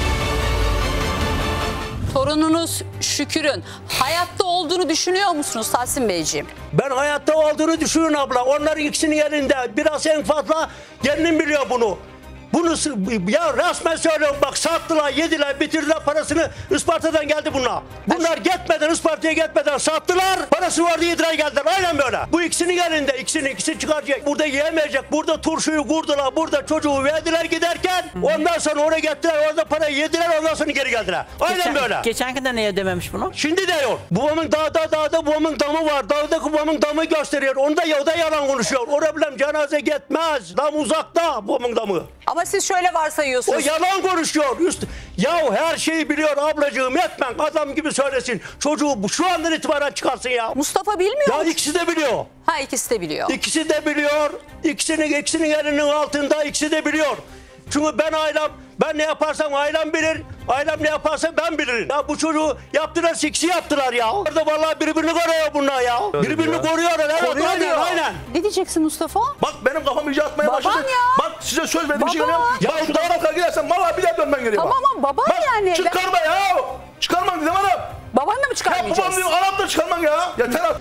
Torununuz Şükür'ün hayatta olduğunu düşünüyor musunuz Tahsin Beyciğim? Ben hayatta olduğunu düşünün abla. Onların ikisinin yerinde. Biraz en fazla gelinim biliyor bunu. Bunu ya resmen söylüyorum bak, sattılar, yediler, bitirdiler, parasını Isparta'dan geldi bunlar. Bunlar gitmeden, Isparta'ya gitmeden sattılar, parası vardı, yediler, geldiler. Aynen böyle. Bu ikisinin elinde, ikisini ikisi çıkaracak. Burada yiyemeyecek. Burada turşuyu kurdular, burada çocuğu verdiler giderken. Ondan sonra oraya gittiler, orada parayı yediler, ondan sonra geri geldiler. Aynen Geçen, böyle. Geçenki de niye dememiş bunu? Şimdi de yok. Babamın dağda dağda babamın damı var. Dağdaki babamın damı gösteriyor. Onda ya, o da yalan konuşuyor. Oraya bilem cenaze gitmez. Dam uzakta babamın damı. Ama siz şöyle varsayıyorsunuz. O yalan konuşuyor. Üst, ya her şeyi biliyor ablacığım, etmen. Adam gibi söylesin. Çocuğu şu andan itibaren çıkarsın ya. Mustafa bilmiyor. Ya ikisi de biliyor. Ha ikisi de biliyor. İkisi de biliyor. İkisinin, ikisinin elinin altında ikisi de biliyor. Çünkü ben ailem, ben ne yaparsam ailem bilir. Ailem ne yaparsa ben bilirim. Ya bu çocuğu yaptılar, ikisi yaptılar ya. Orada vallahi birbirini koruyor bunlar ya. Birbirini koruyorlar. Evet, Koruyor aynen, diyor. aynen. Ne diyeceksin Mustafa? Bak benim kafamı iyice atmaya Baban başladı. ya. Bak size söz verdim, bir şey Baba. geliyorum. Ya şu dağına kadar gidersen vallahi bir daha dönmen geliyor. Tamam ama baban bak, yani. çıkarma ya. Çıkarman dedim hanım. Babanla mı Ya çıkarmayacağız? babam diyor, anam da çıkarman ya. Yeter artık.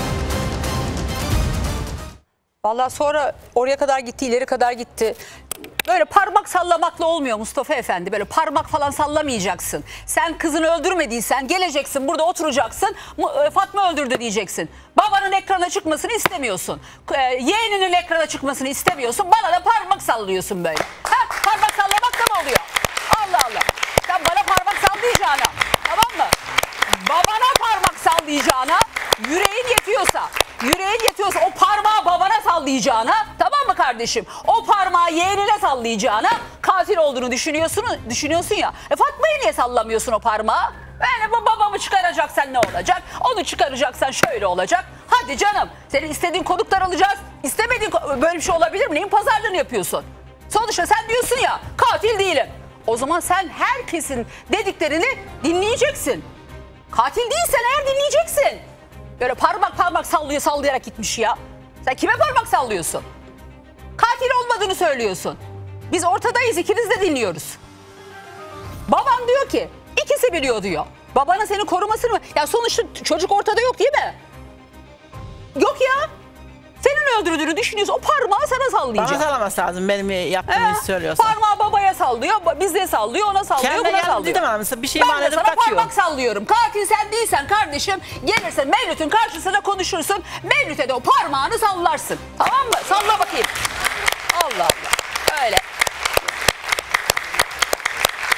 Vallahi sonra oraya kadar gitti, ileri kadar gitti. Böyle parmak sallamakla olmuyor Mustafa Efendi. Böyle parmak falan sallamayacaksın. Sen kızını öldürmediysen geleceksin, burada oturacaksın. Fatma öldürdü diyeceksin. Babanın ekrana çıkmasını istemiyorsun. Yeğeninin ekrana çıkmasını istemiyorsun. Bana da parmak sallıyorsun böyle. Ha, parmak sallamak da mı oluyor? Allah Allah. Sen bana parmak sallayacağına, tamam mı? Babana parmak sallayacağına, yüreğin yetiyorsa, yüreğin yetiyorsa o parmağı babana sallayacağına, tamam mı kardeşim? O parmağı yeğenine sallayacağına, katil olduğunu düşünüyorsun, düşünüyorsun ya. E Fatma'yı niye sallamıyorsun o parmağı? Yani babamı çıkaracaksan ne olacak? Onu çıkaracaksan şöyle olacak. Hadi canım, senin istediğin konuklar alacağız. İstemediğin, böyle bir şey olabilir mi? Neyin pazarlığını yapıyorsun? Sonuçta sen diyorsun ya, katil değilim. O zaman sen herkesin dediklerini dinleyeceksin. Katil değilsen eğer dinleyeceksin. Böyle parmak parmak sallıyor, sallayarak gitmiş ya. Sen kime parmak sallıyorsun? Katil olmadığını söylüyorsun. Biz ortadayız, ikimiz de dinliyoruz. Baban diyor ki ikisi biliyor diyor. Babanın seni korumasını mı? Ya sonuçta çocuk ortada yok değil mi? Yok ya. Senin öldürdüğünü düşünüyorsun. O parmağı sana sallayacak. Bana sallaması lazım, benim yaptığımı He, söylüyorsa. Parmağı babaya sallıyor, bize sallıyor, ona sallıyor, Kendine buna yardım sallıyor. edemem. Mesela bir şey ben iman de edip sana kaçıyor. parmak sallıyorum. Katil sen değilsen kardeşim, gelirsen Mevlüt'ün karşısına konuşursun. Mevlüt'e de o parmağını sallarsın. Tamam mı? Salla bakayım. Allah Allah. Öyle. Otelde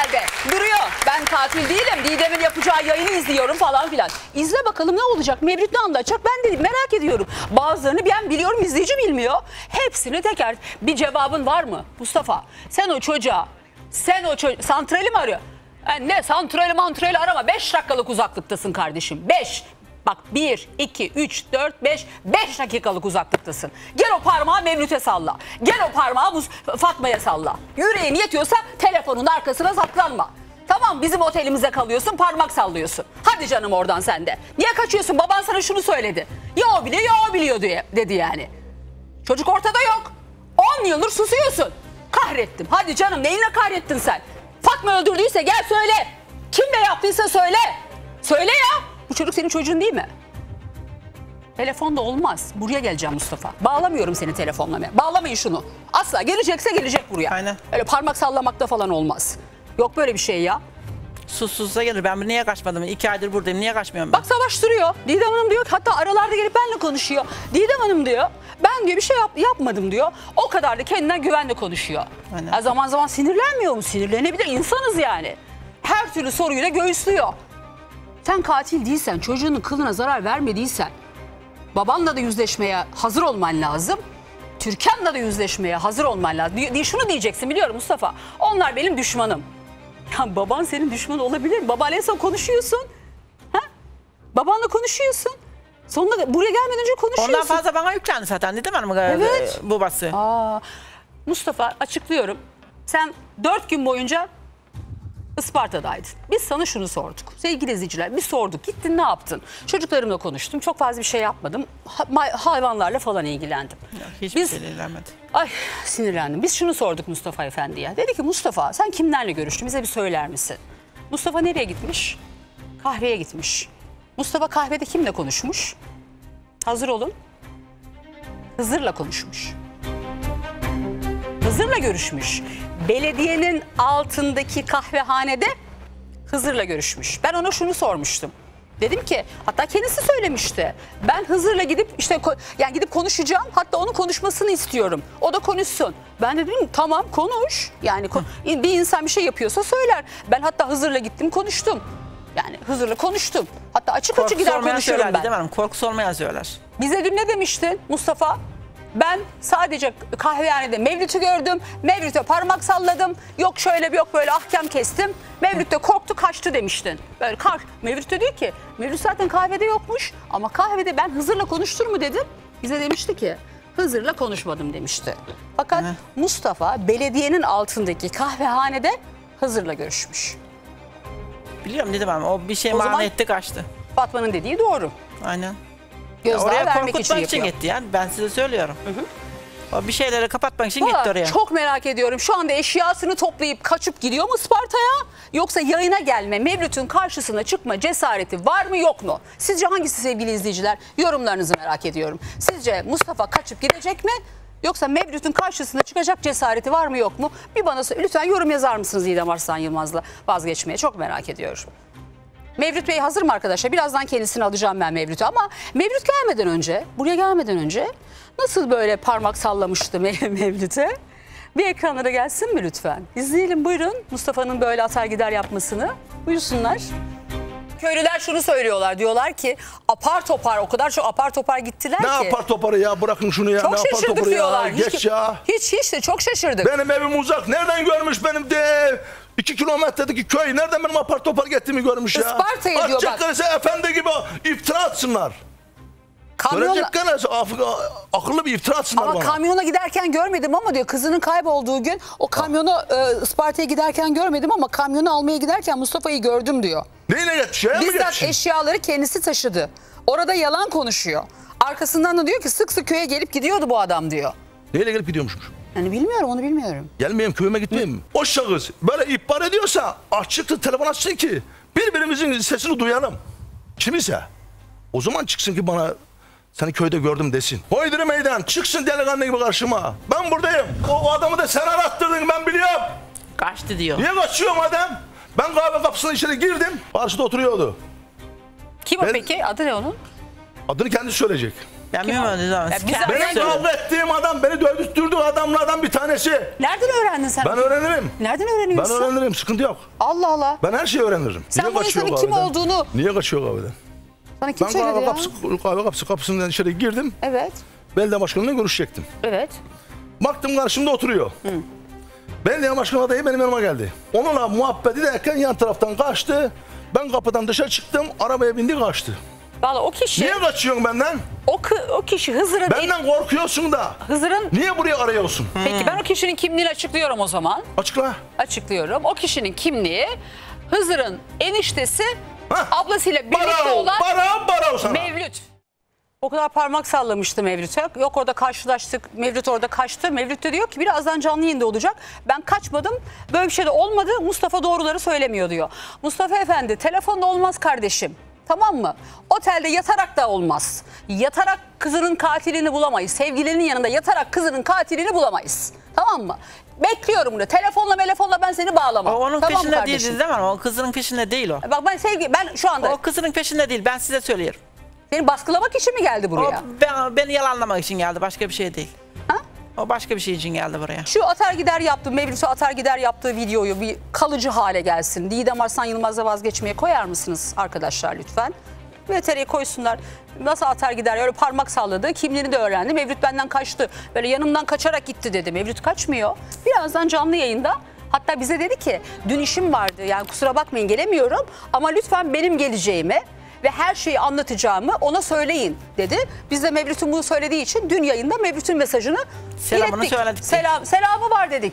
evde. Duruyor. Ben katil değilim. Didem'in yapacağı yayını izliyorum falan filan. İzle bakalım ne olacak? Mevlüt ne anlatacak? Ben de merak ediyorum. Bazılarını ben biliyorum, izleyici bilmiyor. Hepsini teker. Bir cevabın var mı Mustafa? Sen o çocuğa, sen o çocuğa, santrali mi arıyor? Yani ne santrali mantrali arama. Beş dakikalık uzaklıktasın kardeşim. Beş. Bak bir, iki, üç, dört, beş, beş dakikalık uzaklıktasın. Gel o parmağı Mevlüt'e salla. Gel o parmağı Fatma'ya salla. Yüreğin yetiyorsa telefonun arkasına saklanma. Tamam, bizim otelimize kalıyorsun, parmak sallıyorsun. Hadi canım oradan sen de. Niye kaçıyorsun? Baban sana şunu söyledi. Ya o biliyor ya o biliyor diye, dedi yani. Çocuk ortada yok. On yıldır susuyorsun. Kahrettim. Hadi canım, neyine kahrettin sen? Fatma öldürdüyse gel söyle. Kim ne yaptıysa söyle. Söyle ya. Bu çocuk senin çocuğun değil mi? Telefonda olmaz. Buraya geleceğim Mustafa. Bağlamıyorum seni telefonla. Bağlamayın şunu. Asla gelecekse gelecek buraya. Aynen. Öyle parmak sallamakta falan olmaz. Yok böyle bir şey ya. Susuzsa gelir. Ben niye kaçmadım? İki aydır buradayım. Niye kaçmıyorum ben? Bak savaştırıyor. Didem Hanım diyor ki, hatta aralarda gelip benimle konuşuyor. Didem Hanım diyor, ben diyor bir şey yap, yapmadım diyor. O kadar da kendinden güvenle konuşuyor. Ha, zaman zaman sinirlenmiyor mu? Sinirlenebilir. İnsanız yani. Her türlü soruyu da göğüslüyor. Sen katil değilsen, çocuğunun kılına zarar vermediysen, babanla da yüzleşmeye hazır olman lazım. Türkan'la da yüzleşmeye hazır olman lazım. Di- Şunu diyeceksin, biliyorum Mustafa. Onlar benim düşmanım. Ya baban senin düşman olabilir mi? Babanla en son konuşuyorsun. Ha? Babanla konuşuyorsun. Sonunda buraya gelmeden önce konuşuyorsun. Ondan fazla bana yüklendi zaten değil mi hanım? Evet. Babası. Aa, Mustafa, açıklıyorum. Sen dört gün boyunca Isparta'daydın. Biz sana şunu sorduk. Sevgili izleyiciler, biz sorduk. Gittin ne yaptın? Çocuklarımla konuştum. Çok fazla bir şey yapmadım. Ha- hayvanlarla falan ilgilendim. Yok, hiçbir Biz- şey ilgilenmedi. Ay sinirlendim. Biz şunu sorduk Mustafa Efendi'ye. Dedi ki, Mustafa sen kimlerle görüştün? Bize bir söyler misin? Mustafa nereye gitmiş? Kahveye gitmiş. Mustafa kahvede kimle konuşmuş? Hazır olun. Hızır'la konuşmuş. Hızır'la görüşmüş. Belediyenin altındaki kahvehanede Hızır'la görüşmüş. Ben ona şunu sormuştum. Dedim ki, hatta kendisi söylemişti. Ben Hızır'la gidip işte ko- yani gidip konuşacağım. Hatta onun konuşmasını istiyorum. O da konuşsun. Ben de dedim tamam konuş. Yani ko- bir insan bir şey yapıyorsa söyler. Ben hatta Hızır'la gittim konuştum. Yani Hızır'la konuştum. Hatta açık açık gider olmayan konuşuyorum söyler ben. değil mi? Korkusu olmayan söyler. Bize dün ne demiştin Mustafa? Ben sadece kahvehanede Mevlüt'ü gördüm. Mevlüt'e parmak salladım. Yok şöyle yok böyle ahkam kestim. Mevlüt de korktu kaçtı demiştin. Böyle kalk. Mevlüt de diyor ki, Mevlüt zaten kahvede yokmuş. Ama kahvede ben Hızır'la konuştur mu dedim. Bize demişti ki Hızır'la konuşmadım demişti. Fakat Hı. Mustafa belediyenin altındaki kahvehanede Hızır'la görüşmüş. Biliyorum dedim ama o bir şey O mana zaman- etti kaçtı. Fatma'nın dediği doğru. Aynen. Ya Gözdağı oraya vermek için korkutmak için yapıyor. gitti yani. Ben size söylüyorum. O bir şeyleri kapatmak için Vallahi gitti oraya. çok merak ediyorum. Şu anda eşyasını toplayıp kaçıp gidiyor mu Isparta'ya? Yoksa yayına gelme, Mevlüt'ün karşısına çıkma cesareti var mı yok mu? Sizce hangisi sevgili izleyiciler? Yorumlarınızı merak ediyorum. Sizce Mustafa kaçıp gidecek mi? Yoksa Mevlüt'ün karşısına çıkacak cesareti var mı yok mu? Bir bana söyle. Lütfen yorum yazar mısınız İdem Arslan Yılmaz'la vazgeçmeye? Çok merak ediyorum. Mevlüt Bey hazır mı arkadaşlar? Birazdan kendisini alacağım ben Mevlüt'ü ama Mevlüt gelmeden önce, buraya gelmeden önce nasıl böyle parmak sallamıştı Mev- Mevlüt'e? Bir ekranlara gelsin mi lütfen? İzleyelim buyurun Mustafa'nın böyle atar gider yapmasını. Buyursunlar. Köylüler şunu söylüyorlar, diyorlar ki apar topar, o kadar çok apar topar gittiler Ne ki. yapar toparı ya, bırakın şunu ya. Çok ne yapar şaşırdık toparı diyorlar. ya. Geç hiç, ya. Hiç hiç de çok şaşırdık. Benim evim uzak. Nereden görmüş benim de iki kilometredeki köy? Nereden benim apar topar gittiğimi görmüş ya. Isparta'ya diyor bak. Açıkçası efendi gibi iftira atsınlar. Kamyon... Göreceklerse akıllı bir iftira atsınlar Ama bana. kamyona giderken görmedim ama diyor kızının kaybolduğu gün o kamyonu e, Isparta'ya giderken görmedim ama kamyonu almaya giderken Mustafa'yı gördüm diyor. Neyle geç? Şeye mi Bizzat geçsin? eşyaları kendisi taşıdı. Orada yalan konuşuyor. Arkasından da diyor ki sık sık köye gelip gidiyordu bu adam diyor. Neyle gelip gidiyormuşmuş? Yani bilmiyorum, onu bilmiyorum. Gelmeyeyim, köyüme gitmeyeyim mi? O şahıs böyle ihbar ediyorsa açıkça telefon açsın ki birbirimizin sesini duyalım. Kim ise o zaman çıksın ki bana seni köyde gördüm desin. Hoyduru meydan, çıksın delikanlı gibi karşıma. Ben buradayım. O, o adamı da sen arattırdın, ben biliyorum. Kaçtı diyor. Niye kaçıyor adam? Ben kahve kapısının içine girdim. Karşıda oturuyordu. Kim o Ben- peki? Adı ne onun? Adını kendisi söyleyecek. Ben Kim bilmiyorum o? Didem Hanım. Ya Siz bize- kendiniz Benim söyleyin. kavga ettiğim adam, beni dövdürttürdüğü adamlardan bir tanesi. Nereden öğrendin sen? Ben öğrenirim. Nereden Ben öğreniyorsun? öğrenirim, sıkıntı yok. Allah Allah. Ben her şeyi öğrenirim. Sen Niye bu kaçıyor insanın kim kahveden? olduğunu Niye kaçıyor kahveden? sana kim Ben söyledi kahve ya? kapısı, kahve kapısı kapısından içeri girdim. Evet. Belediye başkanıyla görüşecektim. Evet. Baktım karşımda oturuyor. Hı. Belediye başkanı adayı benim yanıma geldi. Onunla muhabbet ederken yan taraftan kaçtı. Ben kapıdan dışarı çıktım, arabaya bindi kaçtı. Vallahi o kişi Niye kaçıyorsun benden? o, kı- o kişi Hızır'ın Benden korkuyorsun da. Hızır'ın Niye buraya arıyorsun? Peki ben o kişinin kimliğini açıklıyorum o zaman. Açıkla. Açıklıyorum. O kişinin kimliği Hızır'ın eniştesi Hah. ablasıyla birlikte Barao, olan barao, barao sana. Mevlüt. O kadar parmak sallamıştı Mevlüt'e. Yok orada karşılaştık. Mevlüt orada kaçtı. Mevlüt de diyor ki birazdan canlı yayında olacak. Ben kaçmadım. Böyle bir şey de olmadı. Mustafa doğruları söylemiyor diyor. Mustafa Efendi telefonda olmaz kardeşim. Tamam mı? Otelde yatarak da olmaz. Yatarak kızının katilini bulamayız. Sevgilinin yanında yatarak kızının katilini bulamayız. Tamam mı? Bekliyorum bunu. Telefonla telefonla ben seni bağlamam. O onun tamam peşinde kardeşim? değil Didem Hanım. O kızının peşinde değil o. Bak ben sevgi ben şu anda O kızının peşinde değil. Ben size söylüyorum. seni baskılamak için mi geldi O buraya? ben, beni yalanlamak için geldi. Başka bir şey değil. Ha? O başka bir şey için geldi buraya. Şu atar gider yaptığı, Mevlüt'ü atar gider yaptığı videoyu bir kalıcı hale gelsin. Didem Arslan Yılmaz'la vazgeçmeye koyar mısınız arkadaşlar lütfen? V T R'ye koysunlar. Nasıl atar gider öyle parmak salladı. Kimliğini de öğrendi. Mevlüt benden kaçtı. Böyle yanımdan kaçarak gitti dedi. Mevlüt kaçmıyor. Birazdan canlı yayında hatta bize dedi ki dün işim vardı. Yani kusura bakmayın gelemiyorum. Ama lütfen benim geleceğimi ve her şeyi anlatacağımı ona söyleyin dedi. Biz de Mevlüt'ün bunu söylediği için dün yayında Mevlüt'ün mesajını Selamını ilettik. söyledik. Selam, selamı var dedik.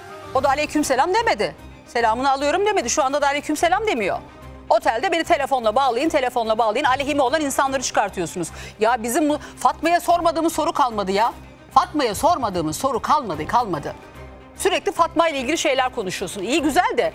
O da aleyküm selam demedi. Selamını alıyorum demedi. Şu anda da aleyküm selam demiyor. Otelde beni telefonla bağlayın, telefonla bağlayın. Aleyhime olan insanları çıkartıyorsunuz. Ya bizim bu Fatma'ya sormadığımız soru kalmadı ya. Fatma'ya sormadığımız soru kalmadı, kalmadı. Sürekli Fatma ile ilgili şeyler konuşuyorsun. İyi güzel de.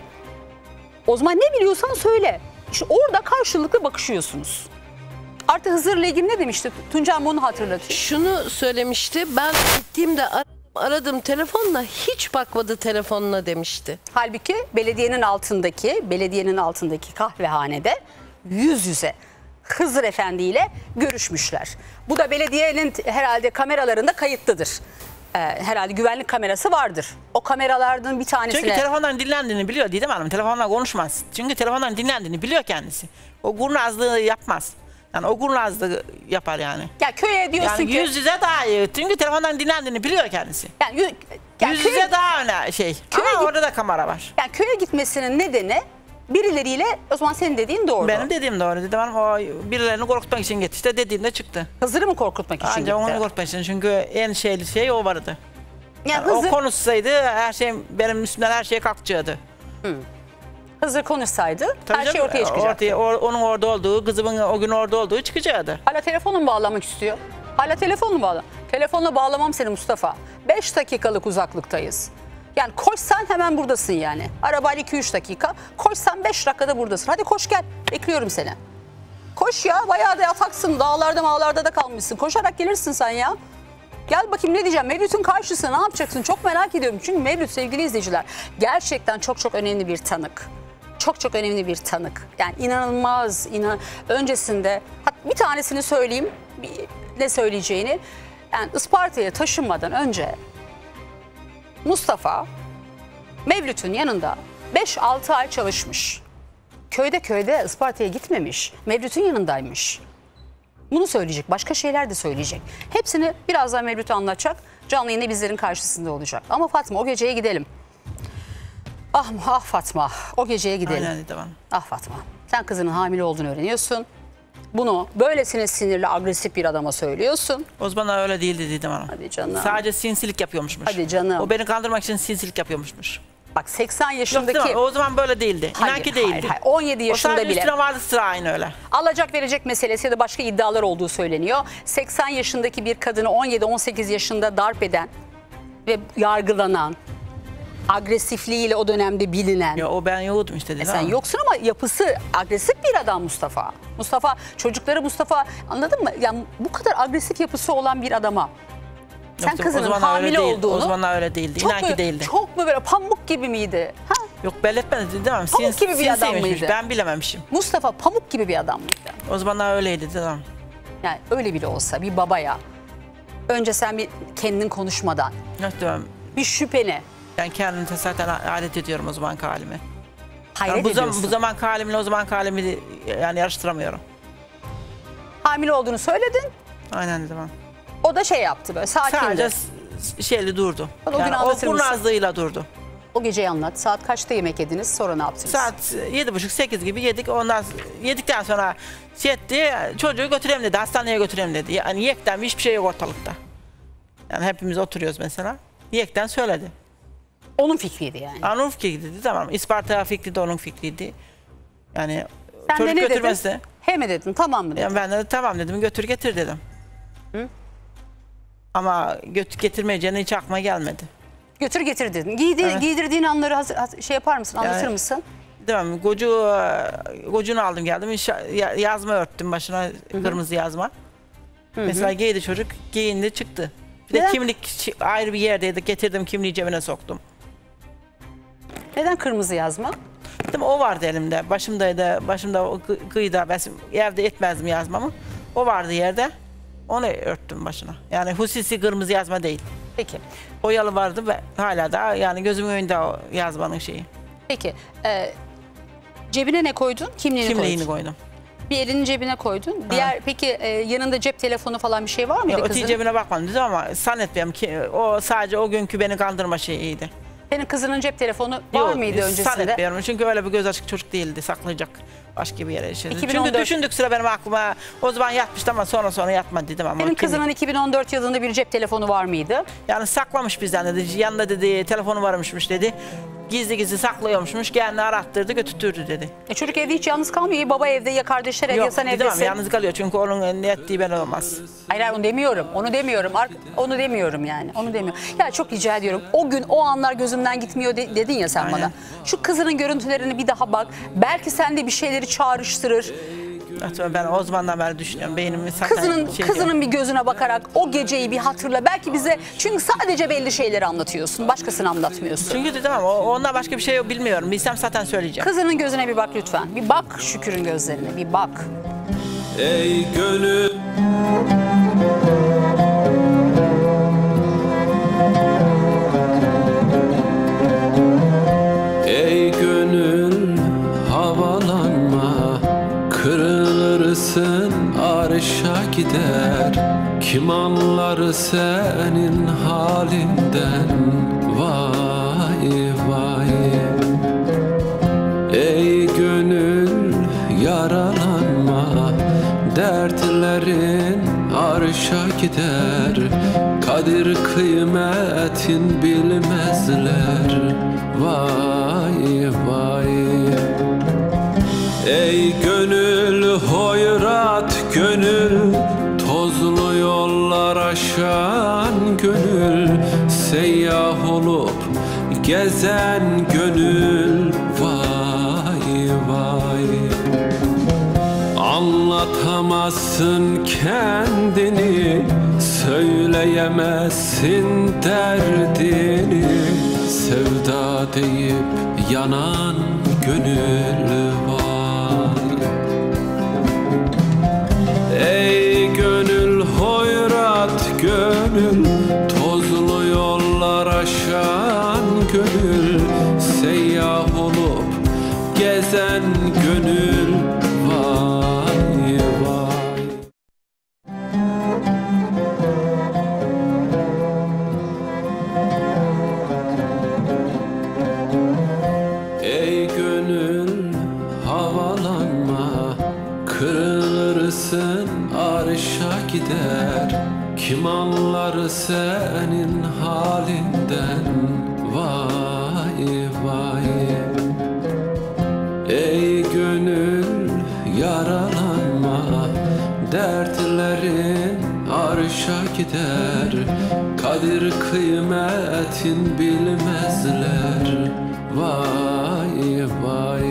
O zaman ne biliyorsan söyle. İşte orada karşılıklı bakışıyorsunuz. Artı Hızır'la ilgili ne demişti? Tuncay bunu hatırlatıyor. Şunu söylemişti. Ben gittiğimde aradım, aradım telefonla hiç bakmadı telefonuna demişti. Halbuki belediyenin altındaki, belediyenin altındaki kahvehanede yüz yüze Hızır Efendi ile görüşmüşler. Bu da belediyenin herhalde kameralarında kayıtlıdır. Ee, herhalde güvenlik kamerası vardır. O kameralardan bir tanesine... Çünkü telefondan dinlendiğini biliyor Didem Hanım. Telefonla konuşmaz. Çünkü telefondan dinlendiğini biliyor kendisi. O kurnazlığı yapmaz. Yani o kurnazlığı yapar yani. Ya köye diyorsun Yani ki... yüz yüze daha iyi. Çünkü telefondan dinlendiğini biliyor kendisi. Yani, yü- yani Yüz köye, yüze daha önemli şey. Köye Ama git- orada da kamera var. yani köye gitmesinin nedeni birileriyle, o zaman senin dediğin doğru. Benim dediğim doğru. Didem Hanım o birilerini korkutmak için gitti. İşte dediğimde çıktı. Hızır'ı mı korkutmak için Ancak onu gitti? korkutmak için. Çünkü en şeyli şey o vardı. Yani O Hızır, konuşsaydı her şey benim üstümden her şey kalkacaktı. Hızır konuşsaydı Tabii her şey canım, ortaya çıkacaktı. ortaya- or- onun orada olduğu, kızımın o gün orada olduğu çıkacaktı. Hala telefonla mı bağlamak istiyor? Hala telefonla mı bağla? Telefonla bağlamam seni Mustafa. beş dakikalık uzaklıktayız. Yani koşsan hemen buradasın yani. Arabayla iki üç dakika. Koşsan beş dakikada buradasın. Hadi koş gel. Bekliyorum seni. Koş ya. Bayağı da yataksın. Dağlarda mağlarda da kalmışsın. Koşarak gelirsin sen ya. Gel bakayım ne diyeceğim. Mevlüt'ün karşısında ne yapacaksın? Çok merak ediyorum. Çünkü Mevlüt sevgili izleyiciler gerçekten çok çok önemli bir tanık. Çok çok önemli bir tanık. Yani inanılmaz. Inan öncesinde bir tanesini söyleyeyim. Bir, ne söyleyeceğini. Yani Isparta'ya taşınmadan önce Mustafa Mevlüt'ün yanında beş altı ay çalışmış. Köyde köyde Isparta'ya gitmemiş. Mevlüt'ün yanındaymış. Bunu söyleyecek. Başka şeyler de söyleyecek. Hepsini birazdan Mevlüt anlatacak. Canlı yayında bizlerin karşısında olacak. Ama Fatma o geceye gidelim. Ah, ah Fatma o geceye gidelim. Aynen Didem Hanım. Ah Fatma sen kızının hamile olduğunu öğreniyorsun. Bunu böylesine sinirli agresif bir adama söylüyorsun. O zaman öyle değildi Didem Hanım. Hadi canım. Sadece sinsilik yapıyormuşmuş. Hadi canım. O beni kandırmak için sinsilik yapıyormuşmuş. Bak seksen Yok yaşındaki... değil mi? O zaman böyle değildi. İnan Hayır, ki değildi. hayır, hayır. on yedi O yaşında sadece bile. üstüne vardı sıra aynı öyle. Alacak verecek meselesi ya da başka iddialar olduğu söyleniyor. seksen yaşındaki bir kadını on yedi on sekiz yaşında darp eden ve yargılanan, agresifliğiyle o dönemde bilinen. Ya o ben yoktum işte Didem E sen Hanım. yoksun ama yapısı agresif bir adam Mustafa. Mustafa çocukları Mustafa anladın mı? Yani bu kadar agresif yapısı olan bir adama sen Yoksa o kızının zaman hamile öyle değil. olduğunu O zaman öyle değildi. çok İnan mu, ki değildi. çok mu böyle pamuk gibi miydi? Ha? Yok belli etmedi Didem Hanım. Pamuk Sins- gibi bir adam sinsiymişmiş. mıydı? Ben bilememişim. Mustafa pamuk gibi bir adam mıydı? O zamanlar öyleydi Didem Hanım. Yani öyle bile olsa bir babaya önce sen bir kendin konuşmadan Evet, diyorum. bir şüpheni Ben kendimi zaten alet ediyorum o zamanki halimi. hayret Yani bu, ediyorsun. zaman, bu zamanki halimle o zamanki halimi yani yarıştıramıyorum. Hamile olduğunu söyledin. Aynen dedim. O da şey yaptı böyle sakindi. Sadece s- şeyli durdu. O gün Yani o anlatır mısın? kurnazlığıyla durdu. O geceyi anlat. Saat kaçta yemek yediniz? Sonra ne yaptınız? Saat yedi buçuk sekiz gibi yedik. Ondan s- yedikten sonra şey etti, çocuğu götüreyim dedi, hastaneye götüreyim dedi. Yani yekten hiçbir şey yok ortalıkta. Yani hepimiz oturuyoruz mesela. Yekten söyledi. Onun fikriydi yani. Onun fikriydi, tamam. İsparta fikri de onun fikriydi. Yani Sen çocuk de ne götürmezse. dedin? He mi dedin? Tamam mı dedin? Yani ben de tamam dedim, götür getir dedim. Hı? Ama götür getirmeyeceğine hiç aklıma gelmedi. Götür getir dedin. Giydi, Evet. Giydirdiğin anları hazır- hazır- şey yapar mısın? Anlatır Yani- mısın? Tamam, gocu, gocunu aldım geldim, İşa- ya- yazma örttüm başına, kırmızı yazma. Mesela giydi çocuk, giyindi çıktı. Bir de Neden? kimlik çi- ayrı bir yerdeydi, getirdim kimliği cebine soktum. Neden kırmızı yazma? Değil mi? O vardı elimde, başımdaydı, başımda o kı- kıyıda, ben yerde etmezdim yazmamı. O vardı yerde, onu örttüm başına. Yani hususi kırmızı yazma değil. Peki. Oyalı vardı ve hala da yani gözümün önünde o yazmanın şeyi. Peki. E, cebine ne koydun? Kimliğini, Kimliğini koydun. koydum. Bir elinin cebine koydun. Diğer peki e, yanında cep telefonu falan bir şey var mıydı Ya, kızın? öteki cebine bakmadım dedi ama zannetmiyorum ki o sadece o günkü beni kandırma şeyiydi. Senin kızının cep telefonu var Yok, mıydı öncesinde? Zannetmiyorum çünkü öyle bir göz açık çocuk değildi, saklayacak başka bir yere. Işte. iki bin on dört Çünkü düşündük sıra benim aklıma o zaman yatmıştı ama sonra sonra yatmadı dedim ama. Senin kimlik- kızının iki bin on dört yılında bir cep telefonu var mıydı? Yani saklamış bizden dedi, yanında dedi telefonu varmışmış dedi. Gizli gizli saklıyormuşmuş, kendini arattırdı götürttürdü dedi. E çocuk evde hiç yalnız kalmıyor. Ya baba evde ya kardeşler evde ya Yok sen dedim ama evdesin. yalnız kalıyor çünkü onun ne ettiği ben olmaz. Hayır hayır, onu demiyorum. Onu demiyorum. Ar- Onu demiyorum yani. Onu demiyorum. Ya çok rica ediyorum. O gün o anlar gözümden gitmiyor de- dedin ya sen Aynen. bana. Şu kızının görüntülerini bir daha bak. Belki sende bir şeyleri çağrıştırır. Ben o zamandan beri düşünüyorum. Beynimi zaten Kızının şey kızının diyor. bir gözüne bakarak o geceyi bir hatırla. Belki bize çünkü sadece belli şeyleri anlatıyorsun. Başkasını anlatmıyorsun. Çünkü dedim ama o- ondan başka bir şey yok bilmiyorum. Bilsem zaten söyleyeceğim. Kızının gözüne bir bak lütfen. Bir bak Şükür'ün gözlerine. Bir bak. Ey gönül Ey gönül havalanma, kırılırsın arşa gider. Kim anlar senin halinden, vay vay. Ey gönül yaralanma, dertlerin arşa gider. Kadir kıymetin bilmezler, vay vay. Ey gönül hoyrat gönül, tozlu yollar aşan gönül. Seyyah olup gezen gönül, vay vay. Anlatamazsın kendini, söyleyemezsin derdini. Sevda deyip yanan gönül var. Ey gönül hoyrat gönül, tozlu yollar aşan gönül. Seyyah olup gezen gönül, vay vay. Ey gönül havalanma, kırılırsın arşa gider. Kim anlar senin halinden, vay vay. Ey gönül yaralanma, dertlerin arşa gider. Kadir kıymetin bilmezler, vay vay.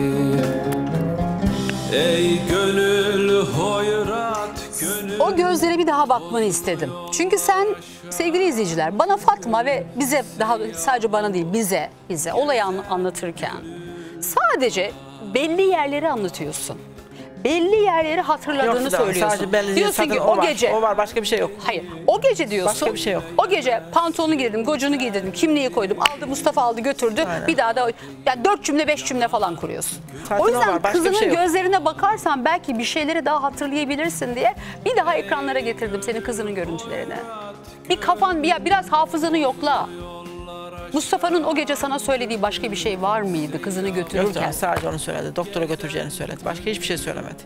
Ey gönül hoyrat gönül. O gözlere bir daha bakmanı istedim. Çünkü sen sevgili izleyiciler bana Fatma ve bize daha sadece bana değil bize bize olayı an- anlatırken sadece belli yerleri anlatıyorsun. belli yerleri hatırladığını Yok, Seda, söylüyorsun. sadece belli Diyorsun zaten ki o o var, gece. o var, başka bir şey yok. Hayır. O gece diyorsun. Başka bir şey yok. O gece pantolonu giydirdim, gocunu giydirdim, kimliği koydum. Aldı Mustafa aldı götürdü. Aynen. Bir daha da yani dört cümle beş cümle falan kuruyorsun. Zaten o o yüzden var, başka bir kızının şey yok. gözlerine bakarsan belki bir şeyleri daha hatırlayabilirsin diye bir daha ekranlara getirdim senin kızının görüntülerini. Bir kafan bir, biraz hafızanı yokla. Mustafa'nın o gece sana söylediği başka bir şey var mıydı kızını Yok götürürken? canım, sadece onu söyledi. Doktora götüreceğini söyledi. Başka hiçbir şey söylemedi.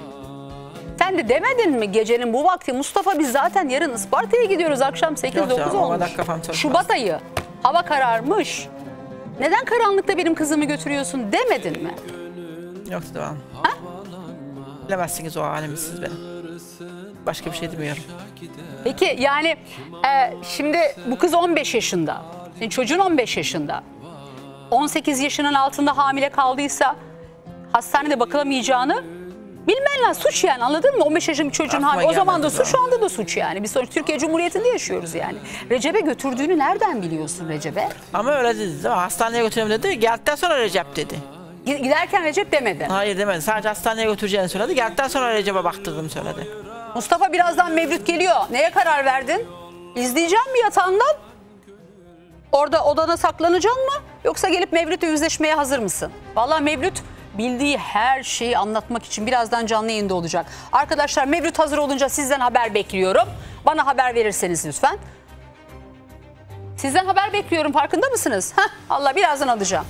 Sen de demedin mi gecenin bu vakti Mustafa biz zaten yarın Isparta'ya gidiyoruz akşam sekiz Yok dokuz canım, o olmuş. kadar kafam çalışmaz. Şubat ayı hava kararmış. Neden karanlıkta benim kızımı götürüyorsun demedin mi? Yok devam. Bilemezsiniz o halimi siz benim. Başka bir şey demiyorum. Peki yani e, şimdi bu kız on beş yaşında. Senin çocuğun on beş yaşında. on sekiz yaşının altında hamile kaldıysa hastanede bakılamayacağını bilmen lazım. Suç yani, anladın mı? on beş yaşında bir çocuğun Aklıma hamile. O zaman da gelmedi suç, şu anda da suç yani. Biz sonuç Türkiye Cumhuriyeti'nde yaşıyoruz yani. Recep'e götürdüğünü nereden biliyorsun Recep'e? Ama öyle dedi değil mi? Hastaneye götüreyim dedi. Geldikten sonra Recep dedi. Giderken Recep demedi. Hayır demedi. Sadece hastaneye götüreceğini söyledi. Geldikten sonra Recep'e baktırdım söyledi. Mustafa birazdan Mevlüt geliyor. Neye karar verdin? İzleyeceğim mi yatağından? Orada odana saklanacaksın mı? Yoksa gelip Mevlüt'le yüzleşmeye hazır mısın? Vallahi Mevlüt bildiği her şeyi anlatmak için birazdan canlı yayında olacak. Arkadaşlar Mevlüt hazır olunca sizden haber bekliyorum. Bana haber verirseniz lütfen. Sizden haber bekliyorum, farkında mısınız? Heh, Allah birazdan alacağım.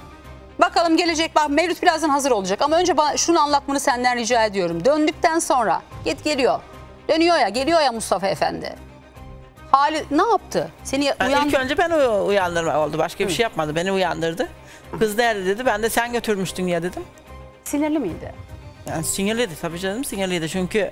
Bakalım gelecek, bak Mevlüt birazdan hazır olacak. Ama önce bana şunu anlatmanı senden rica ediyorum. Döndükten sonra git geliyor. Dönüyor ya, geliyor ya Mustafa Efendi. Hali ne yaptı? Seni Yani uyandı. ilk önce ben uyandırma oldu. Başka bir şey yapmadı. Beni uyandırdı. Kız nerede dedi. Ben de sen götürmüştün ya dedim. Sinirli miydi? Yani sinirliydi tabii canım, sinirliydi. Çünkü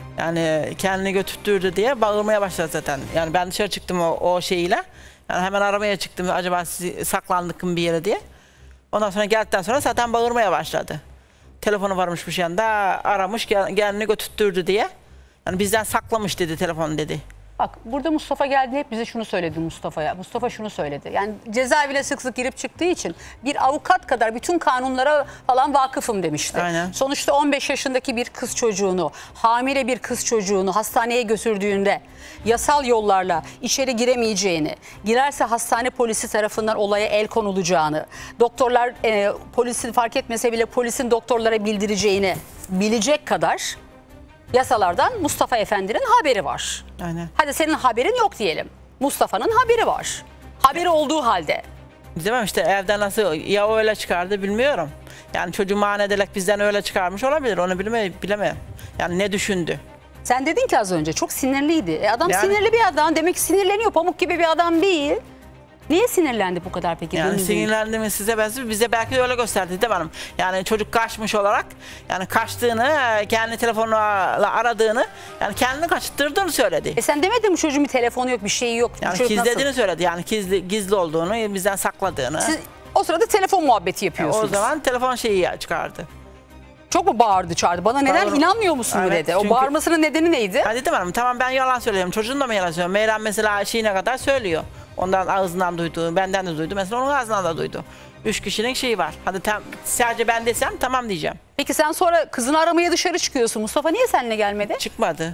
yani kendini götürttürdü diye bağırmaya başladı zaten. Yani ben dışarı çıktım o, o şeyiyle. Yani hemen aramaya çıktım. Acaba siz saklandık mı bir yere diye. Ondan sonra geldikten sonra zaten bağırmaya başladı. Telefonu varmış bir yanda, aramış kendini götürttürdü diye. Yani bizden saklamış dedi telefonu dedi. Bak burada Mustafa geldi, hep bize şunu söyledi Mustafa'ya. Mustafa şunu söyledi. Yani cezaevine sık sık girip çıktığı için bir avukat kadar bütün kanunlara falan vakıfım demişti. Aynen. Sonuçta on beş yaşındaki bir kız çocuğunu, hamile bir kız çocuğunu hastaneye götürdüğünde yasal yollarla içeri giremeyeceğini, girerse hastane polisi tarafından olaya el konulacağını, doktorlar e, polisin fark etmese bile polisin doktorlara bildireceğini bilecek kadar yasalardan Mustafa Efendi'nin haberi var. Aynen. Hadi senin haberin yok diyelim. Mustafa'nın haberi var. Haberi olduğu halde. Demem işte evden nasıl ya öyle çıkardı bilmiyorum. Yani çocuğu manedelek bizden öyle çıkarmış olabilir, onu bilme, bilemem. Yani ne düşündü? Sen dedin ki az önce çok sinirliydi. E adam Yani- sinirli bir adam, demek ki sinirleniyor, pamuk gibi bir adam değil. Niye sinirlendi bu kadar peki? Yani Gönül Bey? sinirlendi mi size benziyor, bize belki de öyle gösterdi değil mi hanım? Yani çocuk kaçmış olarak, yani kaçtığını, kendi telefonla aradığını, yani kendini kaçırttırdığını söyledi. E sen demedin mi çocuğun bir telefonu yok, bir şeyi yok? Bu Yani çocuk gizlediğini nasıl? söyledi, yani gizli, gizli olduğunu, bizden sakladığını. Siz o sırada telefon muhabbeti yapıyorsunuz. O zaman telefon şeyi çıkardı. Çok mu bağırdı çağırdı? Bana neden Bağır- inanmıyor musun Evet, dedi. O çünkü- bağırmasının nedeni neydi? Ha dedim hanım, tamam ben yalan söylüyorum, çocuğun da mı yalan söylüyor? Meyrem mesela şeyine kadar söylüyor. Ondan ağzından duydu, benden de duydu. Mesela onun ağzından da duydu. Üç kişinin şeyi var. Hadi tam, sadece ben desem tamam diyeceğim. Peki sen sonra kızını aramaya dışarı çıkıyorsun. Mustafa niye seninle gelmedi? Çıkmadı.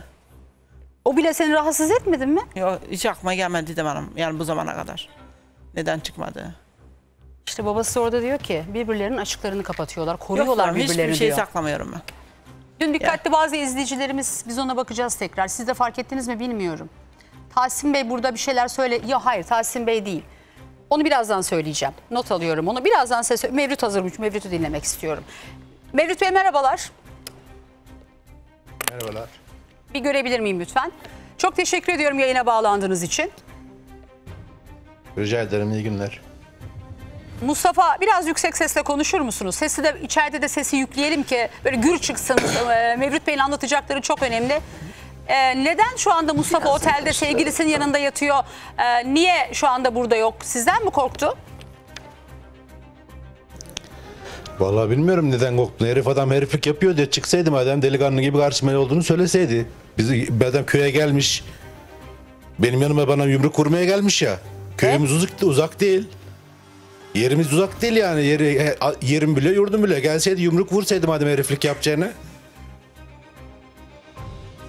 O bile seni rahatsız etmedi mi? Yok, hiç aklıma gelmedi dedim hanım. Yani bu zamana kadar. Neden çıkmadı? İşte babası orada diyor ki birbirlerinin açıklarını kapatıyorlar, Yok koruyorlar hanım, birbirlerini hiçbir şey diyor. saklamıyorum ben. Dün dikkatli bazı izleyicilerimiz, biz ona bakacağız tekrar. Siz de fark ettiniz mi bilmiyorum. Tahsin Bey burada bir şeyler söyle. Ya hayır, Tahsin Bey değil. Onu birazdan söyleyeceğim. Not alıyorum onu. Birazdan size Mevlüt hazırmış. Mevlüt'ü dinlemek istiyorum. Mevlüt Bey merhabalar. Merhabalar. Bir görebilir miyim lütfen? Çok teşekkür ediyorum yayına bağlandığınız için. Rica ederim, iyi günler. Mustafa biraz yüksek sesle konuşur musunuz? Sesi de içeride de sesi yükleyelim ki böyle gür çıksın. Ee, Mevlüt Bey'in anlatacakları çok önemli. Ee, neden şu anda Mustafa otelde sevgilisinin yanında yatıyor? Ee, niye şu anda burada yok? Sizden mi korktu? Vallahi bilmiyorum neden korktuğunu. Herif adam heriflik yapıyor diye çıksaydı madem, delikanlı gibi karşıma olduğunu söyleseydi. Bizi adam köye gelmiş. Benim yanıma bana yumruk vurmaya gelmiş ya. Köyümüz uzak, uzak değil. Yerimiz uzak değil yani. Yeri, yerim bile yurdum bile. Gelseydi yumruk vursaydı madem heriflik yapacağını.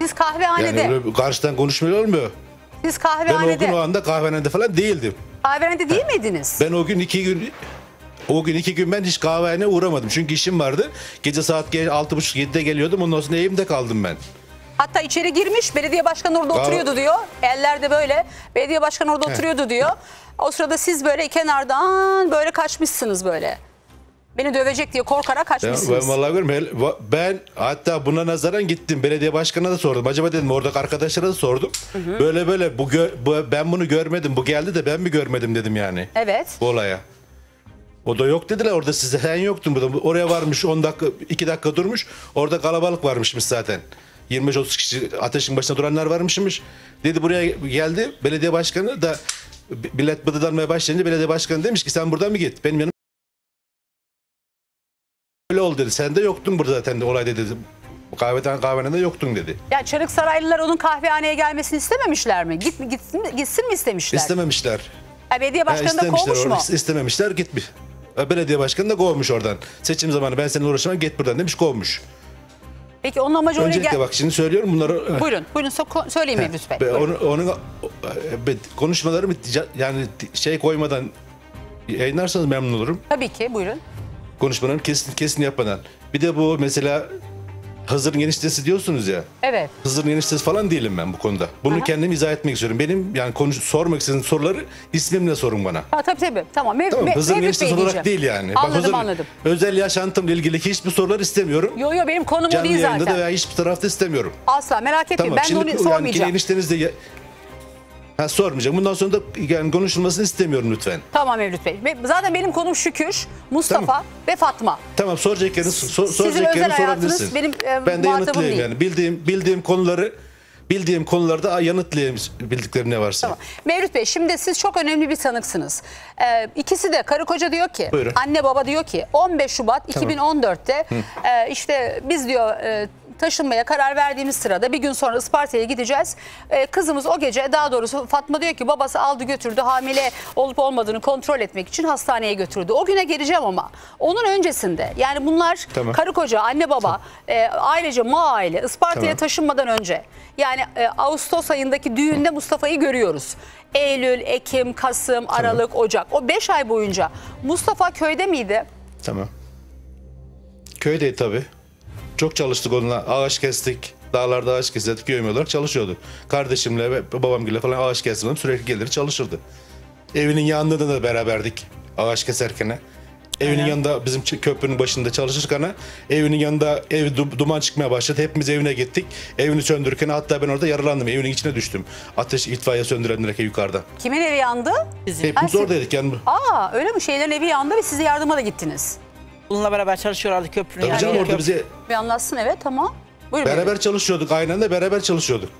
Siz kahvehanede, Yani öyle karşıdan konuşmuyor olmuyor. siz Ben o gün kahvehanede, o anda kahvehanede falan değildim. kahvehanede değil miydiniz? Ben o gün iki gün o gün iki gün ben hiç kahvehaneye uğramadım. Çünkü işim vardı. Gece saat altı buçuk yedide geliyordum. Ondan sonra evimde kaldım ben. Hatta içeri girmiş, belediye başkanı orada Kahve- oturuyordu diyor. Ellerde böyle, belediye başkanı orada Heh. oturuyordu diyor. O sırada siz böyle kenardan böyle kaçmışsınız böyle. Beni dövecek diye korkarak Ya, kaçmışsınız. ben vallahi görmüyorum. Ben hatta buna nazaran gittim. Belediye başkanına da sordum. Acaba dedim oradaki arkadaşlara da sordum. Hı hı. Böyle böyle bu, gö- bu ben bunu görmedim. Bu geldi de ben mi görmedim dedim yani. Evet. Bu olaya. O da yok dediler. Orada size sen yoktun burada. Oraya varmış on dakika iki dakika durmuş. Orada kalabalık varmışmış zaten. yirmi beş otuz kişi ateşin başında duranlar varmışmış. Dedi buraya geldi. Belediye başkanı da millet bıdıdanmaya başlayınca belediye başkanı demiş ki sen buradan mı git? Benim yanım öyle oldu dedi. Sen de yoktun burada zaten de olayda dedi. Bu kahveden kahvehanede yoktun dedi. Ya Çarıksaraylılar onun kahvehaneye gelmesini istememişler mi? Git, gitsin, mi- gitsin mi istemişler? İstememişler. Ha, belediye başkanı Ha, da kovmuş istemişler, mu? orada istememişler gitmiş. Ha, belediye başkanı da kovmuş oradan. Seçim zamanı ben seninle uğraşamam git buradan demiş kovmuş. Peki onun amacı oraya Öncelikle gel... bak şimdi söylüyorum bunları. Buyurun, buyurun so- söyleyin Mevlüt Bey. Be- Buyurun. Onu, onun be- konuşmalarımı tica- yani şey koymadan yayınlarsanız memnun olurum. Tabii ki, buyurun. Konuşmalarımı kesin kesin yapmadan. Bir de bu mesela Hızır'ın eniştesi diyorsunuz ya. Evet. Hızır'ın eniştesi falan değilim ben bu konuda. Bunu Aha. kendim izah etmek istiyorum. Benim yani konuş, sormak istediğim soruları ismimle sorun bana. Ha, tabii tabii. Tamam. Mev- Tamam, Me- Hızır'ın Mevlüt Bey eniştesi olarak diyeceğim. değil yani. Bak, Anladım Hızır'ın anladım. özel yaşantımla ilgili hiçbir sorular istemiyorum. Yo yo benim konum o Canlı değil yayında zaten. da veya hiçbir tarafta istemiyorum. Asla merak etmeyin. Tamam Ben de şimdi onu yani sormayacağım. enişteniz de ya- ha, sormayacağım. Bundan sonra da yani konuşulmasını istemiyorum lütfen. Tamam Mevlüt Bey. Ve zaten benim konum Şükür, Mustafa ve Fatma. Tamam soracaklarını sor, Sizin soracaklarını özel hayatınız sorabilirsin. benim e, ben de muhatabım yanıtlayayım değil. yani. Bildiğim bildiğim konuları bildiğim konularda yanıtlayayım bildiklerim ne varsa. Tamam. Mevlüt Bey şimdi siz çok önemli bir tanıksınız. Ee, ikisi de karı koca diyor ki, Buyurun. anne baba diyor ki on beş Şubat Tamam. iki bin on dörtte e, işte biz diyor e, taşınmaya karar verdiğimiz sırada bir gün sonra Isparta'ya gideceğiz. E, kızımız o gece, daha doğrusu Fatma diyor ki babası aldı götürdü, hamile olup olmadığını kontrol etmek için hastaneye götürdü. O güne geleceğim ama onun öncesinde yani bunlar Tamam. karı koca, anne baba, e, ailece ma aile Isparta'ya Tamam. taşınmadan önce yani e, Ağustos ayındaki düğünde Mustafa'yı görüyoruz. Eylül, Ekim, Kasım, Aralık, Ocak. O beş ay boyunca Mustafa köyde miydi? Tamam. Köyde tabii. Çok çalıştık onunla. Ağaç kestik. Dağlarda ağaç kestik. Köy olarak çalışıyorduk. Kardeşimle ve babamgille falan ağaç kestim. Sürekli gelir çalışırdı. Evinin yanında da beraberdik. Ağaç keserken. Evinin yanında bizim ç- köprünün başında çalışırken evinin yanında ev du- duman çıkmaya başladı. Hepimiz evine gittik. Evini söndürürken hatta ben orada yaralandım. Evinin içine düştüm. Ateş itfaiye söndürenlerke yukarıda. Kimin evi yandı? Bizim. Hepimiz Ha, oradaydık yani. Aa öyle mi? Şeylerin evi yandı ve siz yardıma da gittiniz. Bununla beraber çalışıyorlardı köprünün Tabii canım yanında. orada bize Bir anlatsın evet tamam. Buyurun. beraber çalışıyorduk. Aynen de beraber çalışıyorduk.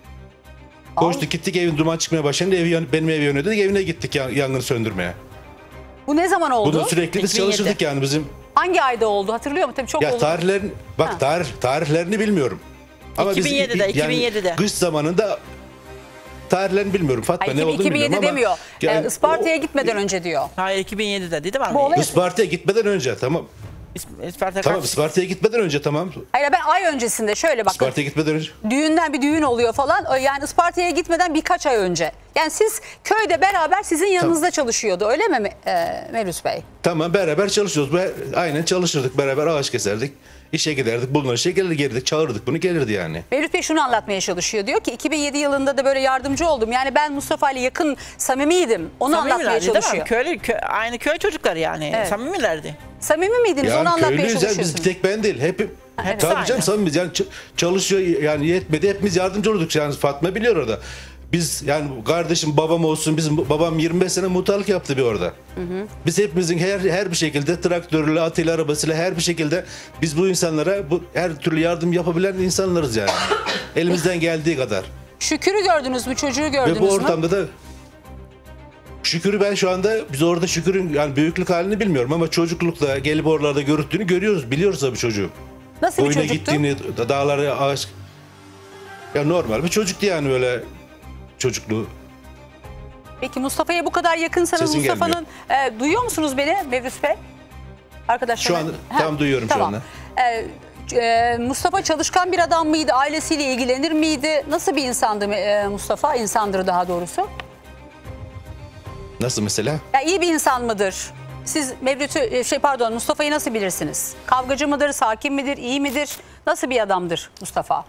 Koştuk gittik evin duman çıkmaya başlayınca evi, yan- benim evi yanıyor dedik evine gittik yan- yangını söndürmeye. Bu ne zaman oldu? Bunu sürekli biz iki bin yedi. çalışırdık yani bizim. Hangi ayda oldu hatırlıyor musun? Tabii çok Ya oldu. tarihlerin bak Ha. tarih tarihlerini bilmiyorum. biz iki bin yedide, yani iki bin yedide. kış zamanında tarihlerini bilmiyorum. Fatma Hayır, ne iki bin- olduğunu bilmiyorum iki bin yedi ama. demiyor. yani Ee, Isparta'ya gitmeden önce diyor. Hayır iki bin yedide değil mi? Bu olay- Isparta'ya gitmeden önce tamam. Isparta Tamam kaç- Isparta'ya gitmeden önce tamam. Hayır ben ay öncesinde şöyle bakın. Isparta'ya gitmeden önce. Düğünden bir düğün oluyor falan. Yani Isparta'ya gitmeden birkaç ay önce. Yani siz köyde beraber sizin yanınızda çalışıyordu öyle mi e, Mevlüt Bey? Tamam beraber çalışıyoruz. Be- Aynen çalışırdık. Beraber ağaç keserdik. İşe giderdik. Bulunan işe gelir gelirdik. Çağırdık bunu gelirdi yani. Mevlüt Bey şunu anlatmaya çalışıyor. Diyor ki iki bin yedi yılında da böyle yardımcı oldum. Yani ben Mustafa ile yakın samimiydim. Onu anlatmaya Samimilerdi, değil mi? çalışıyor. Köylü, kö- aynı köy çocukları yani. Evet. Samimilerdi. Samimi miydiniz? Onu Yani anlatmaya köylüyüz yani çalışıyorsunuz. biz bir tek ben değil. Hep, evet. tabii Aynen. canım samimiyiz. Yani ç- çalışıyor yani yetmedi. Hepimiz yardımcı olduk. Yani Fatma biliyor orada. Biz yani kardeşim babam olsun bizim babam yirmi beş sene muhtarlık yaptı bir orada. Hı hı. Biz hepimizin her her bir şekilde traktörle, atıyla, arabasıyla her bir şekilde biz bu insanlara bu her türlü yardım yapabilen insanlarız yani. Elimizden geldiği kadar. Şükür'ü gördünüz mü? Çocuğu gördünüz Ve bu mü? ortamda da Şükür'ü ben şu anda biz orada Şükür'ün yani büyüklük halini bilmiyorum ama çocuklukla gelip oralarda görüttüğünü görüyoruz. Biliyoruz tabii çocuğu. Nasıl bir Oyuna çocuktu? gittiğini, dağlara ağaç. Ya normal bir çocuktu yani öyle çocukluğu. Peki Mustafa'ya bu kadar yakınsanız Sesin Mustafa'nın e, duyuyor musunuz beni Mevlüt Bey? Arkadaşlar. Şu an tam duyuyorum şu tamam. anda. E, e, Mustafa çalışkan bir adam mıydı? Ailesiyle ilgilenir miydi? Nasıl bir insandı e, Mustafa? İnsandır daha doğrusu. Nasıl mesela? Ya iyi bir insan mıdır? Siz Mevlüt'ü şey pardon Mustafa'yı nasıl bilirsiniz? Kavgacı mıdır, sakin midir, iyi midir? Nasıl bir adamdır Mustafa?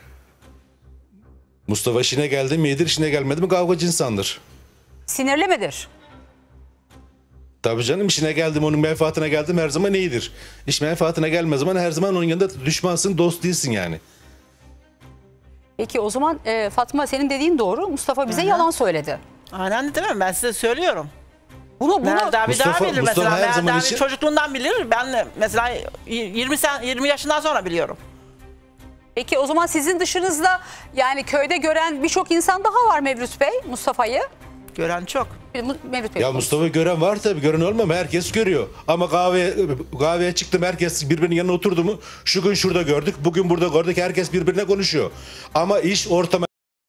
Mustafa işine geldi mi iyidir, işine gelmedi mi kavgacı insandır. Sinirli midir? Tabii canım, işine geldim, onun menfaatine geldim her zaman iyidir. İş menfaatine gelmez zaman her zaman onun yanında düşmansın, dost değilsin yani. Peki o zaman e, Fatma senin dediğin doğru. Mustafa bize Hı-hı. yalan söyledi. Aynen değil mi? Ben size söylüyorum. Bunu, bunu Mehmet abi Mustafa- daha bilir Mustafa mesela. her Mehmet zaman abi için- çocukluğundan bilir. Ben mesela yirmi, sen, yirmi yaşından sonra biliyorum. Peki o zaman sizin dışınızda yani köyde gören birçok insan daha var Mevlüt Bey, Mustafa'yı. Gören çok. Mevlüt Bey. Ya Mustafa'yı gören var tabii, gören olmam, herkes görüyor. Ama kahveye, kahveye çıktım, herkes birbirinin yanına oturdu mu? Şu gün şurada gördük, bugün burada gördük, herkes birbirine konuşuyor. Ama iş ortama...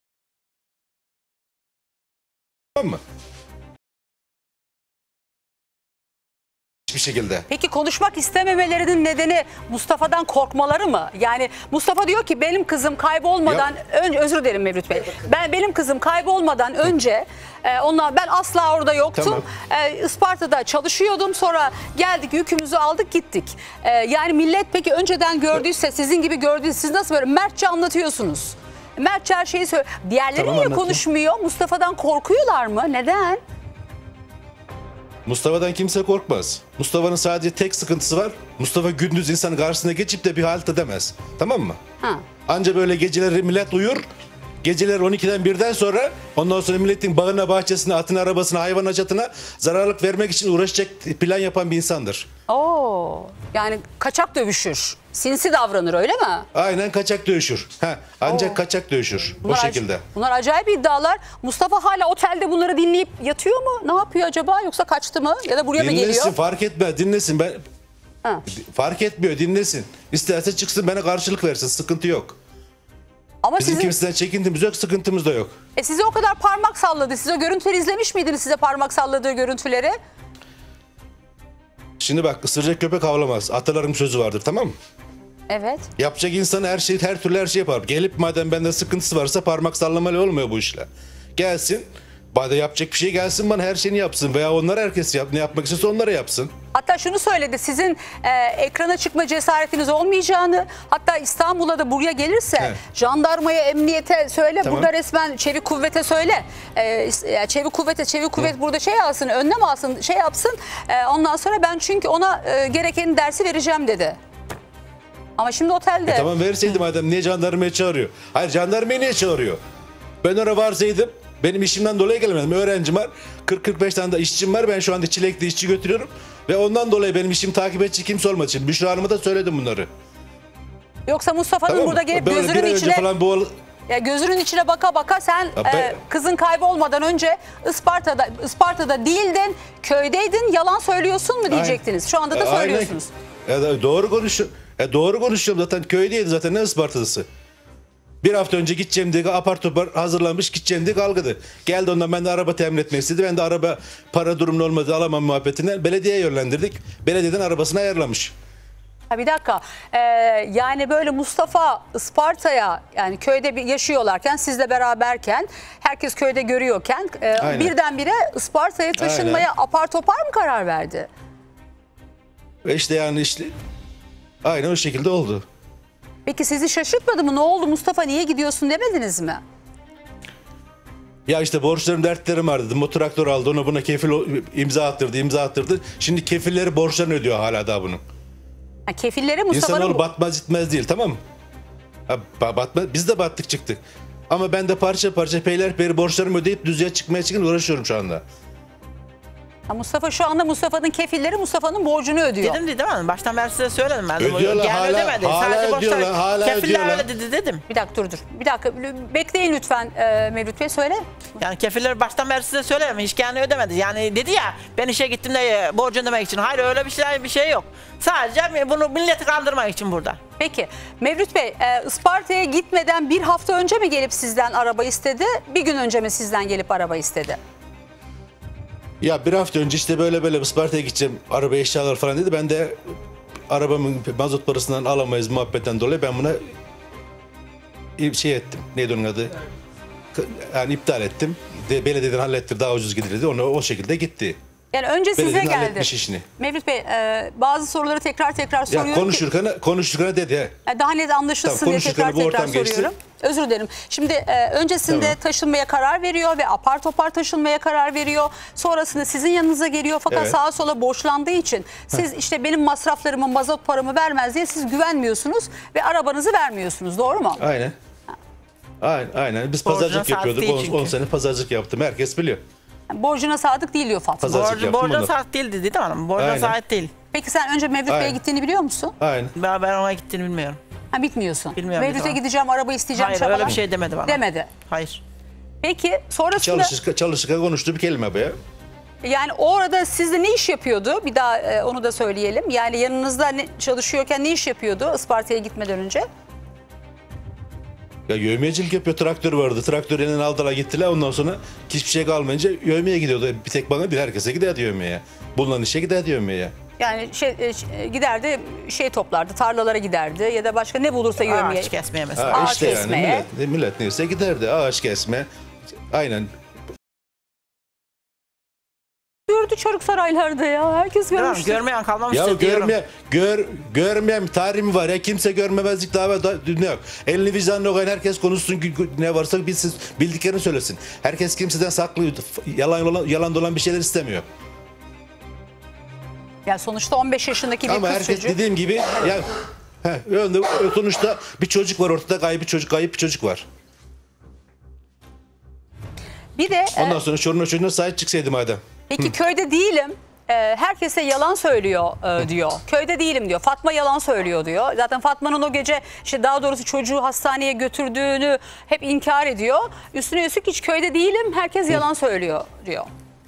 Tamam mı? Hiçbir şekilde. Peki konuşmak istememelerinin nedeni Mustafa'dan korkmaları mı? Yani Mustafa diyor ki benim kızım kaybolmadan önce, özür dilerim Mevlüt Bey. Ben benim kızım kaybolmadan önce e, onlar ben asla orada yoktum. Tamam. E, Isparta'da çalışıyordum. Sonra geldik, yükümüzü aldık, gittik. E, yani millet peki önceden gördüyse, sizin gibi gördüyse siz nasıl böyle mertçe anlatıyorsunuz? Mertçe her şeyi söyle. Diğerleri Tamam, niye anlatayım. konuşmuyor? Mustafa'dan korkuyorlar mı? Neden? Mustafa'dan kimse korkmaz. Mustafa'nın sadece tek sıkıntısı var. Mustafa gündüz insanın karşısına geçip de bir halt edemez. Tamam mı? Ha. Anca böyle geceleri millet uyur. Geceler on ikiden birden sonra ondan sonra milletin bağına, bahçesine, atına, arabasına, hayvana, çatına zararlık vermek için uğraşacak plan yapan bir insandır. Oo, yani kaçak dövüşür. Sinsi davranır öyle mi? Aynen, kaçak dövüşür. Ha, ancak Oo. kaçak dövüşür. Bunlar o ac- şekilde. Bunlar acayip iddialar. Mustafa hala otelde bunları dinleyip yatıyor mu? Ne yapıyor acaba? Yoksa kaçtı mı? Ya da buraya mı Dinlesin, geliyor? fark etmez, dinlesin. Ben Ha. fark etmiyor, dinlesin. İsterse çıksın, bana karşılık versin, sıkıntı yok. Ama Bizim sizin, kimseden çekintimiz yok, sıkıntımız da yok. e size o kadar parmak salladı. Siz o görüntüleri izlemiş miydiniz, size parmak salladığı görüntüleri? Şimdi bak, ısıracak köpek havlamaz. Atalarım sözü vardır, tamam mı? Evet. Yapacak insan her şeyi, her türlü her şey yapar. Gelip madem bende sıkıntısı varsa parmak sallamayla olmuyor bu işler. Gelsin, bana yapacak bir şey gelsin, bana her şeyini yapsın. Veya onlar herkes yap, ne yapmak istiyorsa onlara yapsın. Hatta şunu söyledi, sizin e, ekrana çıkma cesaretiniz olmayacağını, hatta İstanbul'a da buraya gelirse Evet. jandarmaya, emniyete söyle, Tamam. burada resmen çevik kuvvete söyle. E, çevik kuvvete, çevik kuvvet burada şey alsın, önlem alsın, şey yapsın. E, ondan sonra ben çünkü ona e, gereken dersi vereceğim dedi. Ama şimdi otelde. E tamam, verseydi madem, niye jandarmayı çağırıyor? Hayır, jandarmayı niye çağırıyor? Ben oraya varsaydım, benim işimden dolayı gelemedim. Öğrencim var, kırk kırk beş tane de işçim var. Ben şu anda Çilek'te işçi götürüyorum. Ve ondan dolayı benim işim takip edici kimse olmadığı için. Büşra Hanım'a da söyledim bunları. Yoksa Mustafa'nın Tamam mı? burada gelip Böyle bir gözünün ay önce içine falan bu ol- ya gözünün içine baka baka sen Ya ben- e, kızın kaybolmadan önce Isparta'da Isparta'da değildin, köydeydin, yalan söylüyorsun mu diyecektiniz. Şu anda da E, aynen. söylüyorsunuz. Ya da doğru konuşuyorum. E, doğru konuşuyorum, zaten köydeydi zaten, ne Isparta'lısı. Bir hafta önce gideceğim diye apar topar hazırlanmış, gideceğim diye kalkıdı. Geldi, ondan ben de araba temin etmek istedi. Ben de araba para durumun olmadı, alamam muhabbetinden belediyeye yönlendirdik. Belediyeden arabasını ayarlamış. Ha bir dakika. Ee, yani böyle Mustafa Isparta'ya, yani köyde bir yaşıyorlarken, sizle beraberken, herkes köyde görüyorken e, Aynen. birdenbire Isparta'ya taşınmaya Aynen. apar topar mı karar verdi? Ve işte yani işte aynen o şekilde oldu. Peki sizi şaşırtmadı mı? Ne oldu Mustafa, niye gidiyorsun demediniz mi? Ya işte borçlarım, dertlerim var dedim. O traktör aldı, ona buna kefil o- imza attırdı, imza attırdı. Şimdi kefilleri, borçlarını ödüyor hala daha bunun. Ha, kefilleri Mustafa'nın... İnsanoğlu batmaz gitmez değil, tamam mı? Ha, ba- batma, biz de battık çıktık. Ama ben de parça parça peylerperi borçlarımı ödeyip düzeye çıkmaya çıkın uğraşıyorum şu anda. Ha, Mustafa şu anda Mustafa'nın kefilleri Mustafa'nın borcunu ödüyor. Dedim değil mi? Baştan beri size söyledim ben. Ödüyorlar, Yani hala- ödemedi. hala Sadece borçlar- ödüyorlar, hala Kefiller ödüyorlar. öyle dedi dedim. Bir dakika dur dur. Bir dakika bekleyin lütfen e, Mevlüt Bey, söyle. Yani kefiller baştan beri size söyledim. Hiç kendi ödemedi. Yani dedi ya, ben işe gittim de e, borcu ödemek için. Hayır, öyle bir şey bir şey yok. Sadece bunu milleti kandırmak için burada. Peki Mevlüt Bey, e, Isparta'ya gitmeden bir hafta önce mi gelip sizden araba istedi? Bir gün önce mi sizden gelip araba istedi? Ya bir hafta önce işte böyle böyle Isparta'ya gideceğim, araba eşyalar falan dedi. Ben de arabamın mazot parasından alamayız muhabbetten dolayı ben buna şey ettim. Neydi onun adı? Yani iptal ettim. De, belediyeden hallettir daha ucuz gidildi. Onu o şekilde gitti. Yani önce size Belediyenin geldi. halletmiş işini. Mevlüt Bey e, bazı soruları tekrar tekrar soruyorum. Ya konuşurken, ki, konuşurken dedi. he. Daha net anlaşılsın Tamam, diye tekrar konuşurken bu tekrar ortam geçti. soruyorum. Özür dilerim. Şimdi e, öncesinde Tamam. taşınmaya karar veriyor ve apar topar taşınmaya karar veriyor. Sonrasında sizin yanınıza geliyor fakat Evet. sağa sola borçlandığı için siz işte benim masraflarımı, mazot paramı vermez diye siz güvenmiyorsunuz ve arabanızı vermiyorsunuz. Doğru mu? Aynen. Aynen, aynen. Biz Borcuna pazarcılık saat yapıyorduk. değil on çünkü. sene pazarcılık yaptım. Herkes biliyor. Yani borcuna sadık değil diyor Fatma. Pazarcılık Borcu, yaptım borcuna onu. saat değildi değil mi hanım? Borcuna Aynen. saat değil. Peki sen önce Mevlüt Bey'e Aynen. gittiğini biliyor musun? Aynen. Ben, ben ona gittiğini bilmiyorum. Ha, bitmiyorsun. Bilmiyorum Mevlüt'e dedi bana. gideceğim, araba isteyeceğim. Hayır şapalan. öyle bir şey demedi bana. Demedi. Hayır. Peki sonrasında Çalışırken, çalışırken konuştu bir kelime be. yani orada sizde ne iş yapıyordu? Bir daha e, onu da söyleyelim. Yani yanınızda ne, çalışıyorken ne iş yapıyordu Isparta'ya gitmeden önce? Ya yövmeyecilik yapıyor. Traktör vardı. Traktör elinden aldılar gittiler. Ondan sonra hiçbir şey kalmayınca yövmeye gidiyordu. Bir tek bana değil herkese giderdi yövmeye. Bulunan işe giderdi yövmeye. Yani şey e, ş- giderdi şey toplardı, tarlalara giderdi ya da başka ne bulursa yövmeye. Ağaç kesmeye mesela. Ha, Ağaç işte yani kesmeye. millet, millet neyse giderdi. Ağaç kesme. Aynen. Gördü çocuk saraylarda ya. Herkes Tamam, görmüştür. görmeyen kalmamıştır Ya diyorum. görmeye, gör, görmeyen tarih mi var ya? Kimse görmemezlik daha da, ne yok. Elini vicdanına koyan herkes konuşsun ne varsa bilsin, bildiklerini söylesin. Herkes kimseden saklı, yalan, yalan, yalan dolan bir şeyler istemiyor. Yani sonuçta on beş yaşındaki bir Ama kız herkes çocuğu. dediğim gibi ya he, önde, sonuçta bir çocuk var ortada, kayıp bir çocuk, kayıp bir çocuk var. Bir de e, Ondan sonra çoruna çocuğuna sahip çıksaydı madem. peki köyde değilim. e, herkese yalan söylüyor e, diyor. Köyde değilim diyor. Fatma yalan söylüyor diyor. Zaten Fatma'nın o gece işte daha doğrusu çocuğu hastaneye götürdüğünü hep inkar ediyor. Üstüne üstlük hiç köyde değilim. Herkes yalan söylüyor diyor.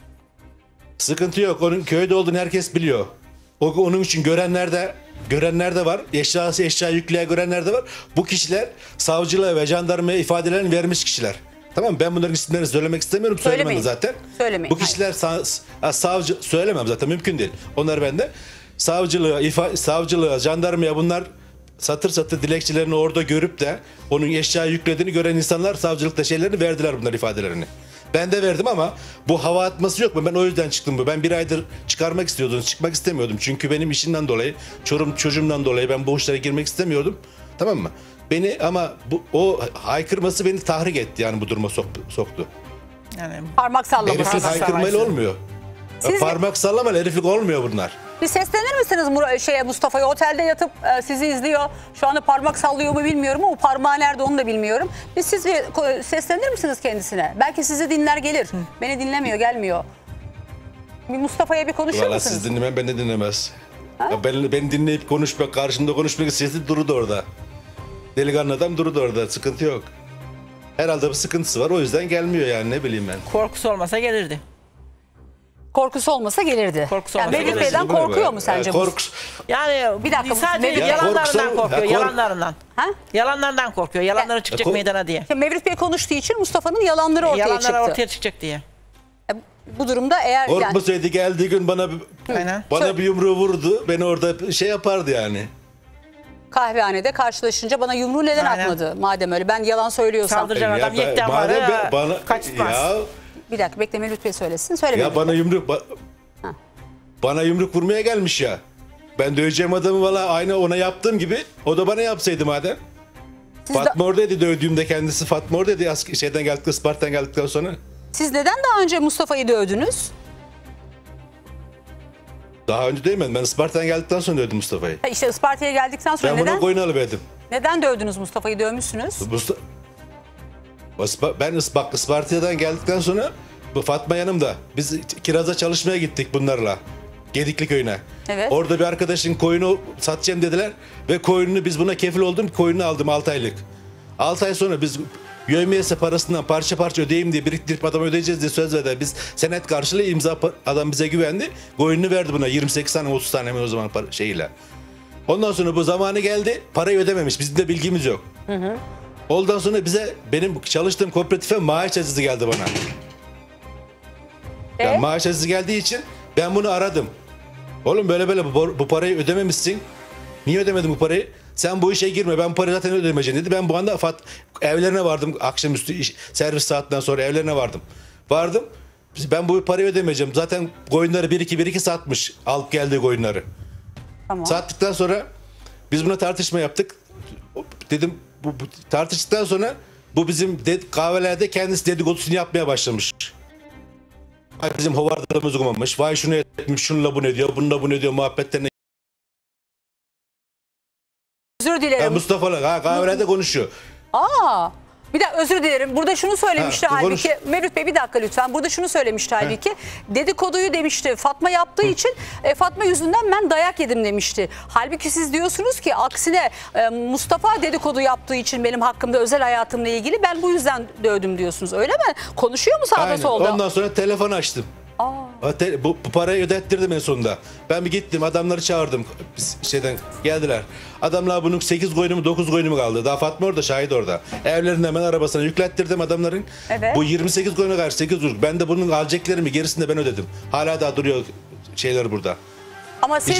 Sıkıntı yok. Onun köyde olduğunu herkes biliyor. O, onun için görenler de görenler de var. Eşyası eşya yükleyen görenler de var. Bu kişiler savcılığa ve jandarmaya ifadelerini vermiş kişiler. Tamam mı? Ben bunların isimlerini söylemek istemiyorum. Söylemem Söylemeyin. zaten. Söylemeyin. Bu kişiler sa- ha, savcı söylemem zaten mümkün değil. Onlar bende. Savcılığa, ifa, savcılığa, jandarmaya bunlar satır satır dilekçelerini orada görüp de onun eşya yüklediğini gören insanlar savcılıkta şeylerini verdiler bunlar ifadelerini. Ben de verdim ama bu hava atması yok mu? Ben o yüzden çıktım bu. Ben bir aydır çıkarmak istiyordum. Çıkmak istemiyordum. Çünkü benim işimden dolayı, çorum çocuğumdan dolayı ben bu işlere girmek istemiyordum. Tamam mı? Beni ama bu o haykırması beni tahrik etti yani bu duruma sok- soktu. Yani Parmak sallaması. Heriflik haykırmayla olmuyor. Siz- Parmak sallamayla heriflik olmuyor bunlar. Bir seslenir misiniz Mur- şeye Mustafa'ya? Otelde yatıp e, sizi izliyor. Şu anda parmak sallıyor mu bilmiyorum ama parmağı nerede onu da bilmiyorum. Bir siz bir ko- seslenir misiniz kendisine? Belki sizi dinler gelir. Beni dinlemiyor, gelmiyor. Bir Mustafa'ya bir konuşur Valla musunuz? siz dinlemem ben de dinlemez. Ya ben, beni dinleyip konuşmak, karşımda konuşmak sesi durdu orada. Delikanlı adam durdu orada. Sıkıntı yok. Herhalde bir sıkıntısı var. O yüzden gelmiyor yani ne bileyim ben. korkusu olmasa gelirdi. Korkusu olmasa gelirdi. Korkusu yani olmasa Mevlüt gelirdi. Bey'den korkuyor mu sence? bu? Korkus, Yani Bir dakika, sadece Mevlüt- Ya yalanlarından korkusu- korkuyor. ya kork- Yalanlarından. Ha? Yalanlardan korkuyor. Yalanları çıkacak kork- meydana diye. Şimdi Mevlüt Bey konuştuğu için Mustafa'nın yalanları ortaya Yalanlar çıktı. ortaya çıkacak diye. E, Bu durumda eğer yani, korkmasaydı geldiği gün bana Aynen. bana bir yumruğu vurdu. Beni orada şey yapardı yani. kahvehanede karşılaşınca bana yumruğu neden Aynen. atmadı? Madem öyle ben yalan söylüyorsam. Saldıracak adam Ya ben- yekten var madem ya. ben- bana, Kaçmaz. ya, Bir dakika bekle Mevlüt Bey söylesin. Söyle ya Mevlüt bana Bey. yumruk ba- bana yumruk vurmaya gelmiş ya. Ben döveceğim adamı valla aynı ona yaptığım gibi o da bana yapsaydı madem. Siz, Fatma de- oradaydı dövdüğümde kendisi. Fatma oradaydı asker, şeyden geldikten Isparta'dan geldikten sonra. siz neden daha önce Mustafa'yı dövdünüz? Daha önce değil mi? Ben Isparta'dan geldikten sonra dövdüm Mustafa'yı. Ha, İşte Isparta'ya geldikten sonra Ben buna neden, koyun alıverdim. neden dövdünüz Mustafa'yı, dövmüşsünüz? Mustafa... Ben Ispak, Isparta'dan geldikten sonra bu Fatma yanımda. Biz Kiraz'a çalışmaya gittik bunlarla. Gedikli köyüne. Evet. Orada bir arkadaşın koyunu satacağım dediler. Ve koyununu biz buna kefil oldum. Koyununu aldım altı aylık. altı ay sonra biz yövmiyesi parasından parça parça ödeyeyim diye biriktirip adama ödeyeceğiz diye söz verdi. Biz senet karşılığı imza pa- adam bize güvendi. Koyununu verdi buna yirmi sekiz tane otuz tane hemen o zaman para, şeyle. Ondan sonra bu zamanı geldi. Parayı ödememiş. Bizim de bilgimiz yok. Hı hı. Ondan sonra bize benim çalıştığım kooperatife maaş azizi geldi bana. E? Yani maaş azizi geldiği için ben bunu aradım. Oğlum böyle böyle bu, bu parayı ödememişsin. Niye ödemedin bu parayı? Sen bu işe girme, ben parayı zaten ödemeyeceğim dedi. Ben bu anda Fat evlerine vardım, akşamüstü iş, servis saatten sonra evlerine vardım. Vardım, ben bu parayı ödemeyeceğim. Zaten koyunları bir iki bir iki satmış, alıp geldiği koyunları. Tamam. Sattıktan sonra biz buna tartışma yaptık. Dedim bu, bu tartıştıktan sonra bu bizim de, kahvelerde kendisi dedikodusunu yapmaya başlamış. Vay bizim hovardalığımız olmamış. Vay şunu etmiş, şununla bu ne diyor, bununla bu ne diyor muhabbetlerine. Özür dilerim. Ha, Mustafa'la ha, kahvelerde konuşuyor. Aa, bir dakika özür dilerim. Burada şunu söylemişti Ha, halbuki. konuş. Mevlüt Bey bir dakika lütfen. Burada şunu söylemişti halbuki. Dedikoduyu demişti Fatma yaptığı için e, Fatma yüzünden ben dayak yedim demişti. Halbuki siz diyorsunuz ki aksine e, Mustafa dedikodu yaptığı için benim hakkımda özel hayatımla ilgili ben bu yüzden dövdüm diyorsunuz. Öyle mi? Konuşuyor mu sağda Aynen. solda? Ondan sonra telefon açtım. Aa. Te- bu, bu parayı ödettirdim en sonunda. Ben bir gittim, adamları çağırdım. Biz şeyden geldiler. Adamlar bunun sekiz koyunu mu dokuz koyunu mu kaldı. Daha Fatma orada, şahit orada. Evlerinde hemen arabasına yüklettirdim adamların. Evet. Bu yirmi sekiz koyuna karşı sekiz kuruş. Ben de bunun alacaklarımı gerisini de ben ödedim. Hala daha duruyor şeyler burada. Ama siz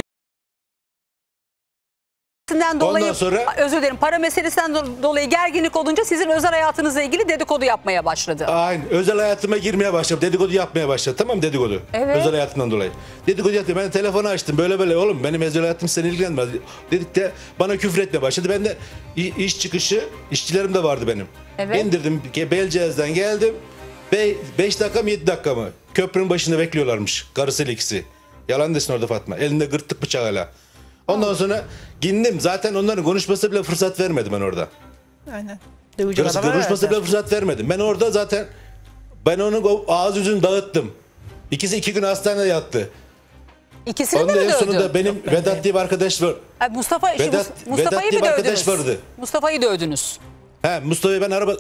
dolayı Ondan sonra- özür dilerim para meselesinden do- dolayı gerginlik olunca sizin özel hayatınızla ilgili dedikodu yapmaya başladı. Aynen. Özel hayatıma girmeye başladı. Dedikodu yapmaya başladı. Tamam mı? Dedikodu. Evet. Özel hayatından dolayı. Dedikodu yaptı. Ben de telefonu açtım. Böyle böyle oğlum benim özel hayatım seni ilgilenmez. Dedik de bana küfür etmeye başladı. Ben de i- iş çıkışı işçilerim de vardı benim. Evet. İndirdim. Belcez'den geldim. beş dakika mı yedi dakika mı? Köprünün başında bekliyorlarmış. Karısıyla ikisi. Yalan desin orada Fatma. Elinde gırtlık bıçağı hala. Ondan sonra gindim. Zaten onların konuşması bile fırsat vermedim ben orada. Aynen. Dövücü Karısı adama konuşması öyle. bile fırsat vermedim. Ben orada zaten ben onun o ağız yüzünü dağıttım. İkisi iki gün hastanede yattı. İkisini Onun de mi en dövdü? sonunda benim Vedat diye bir arkadaş var. Ha, Mustafa, işte Vedat- Mus- Mustafa'yı Vedat diye mı bir arkadaş dövdünüz? vardı. Mustafa'yı dövdünüz. He, Mustafa'yı ben araba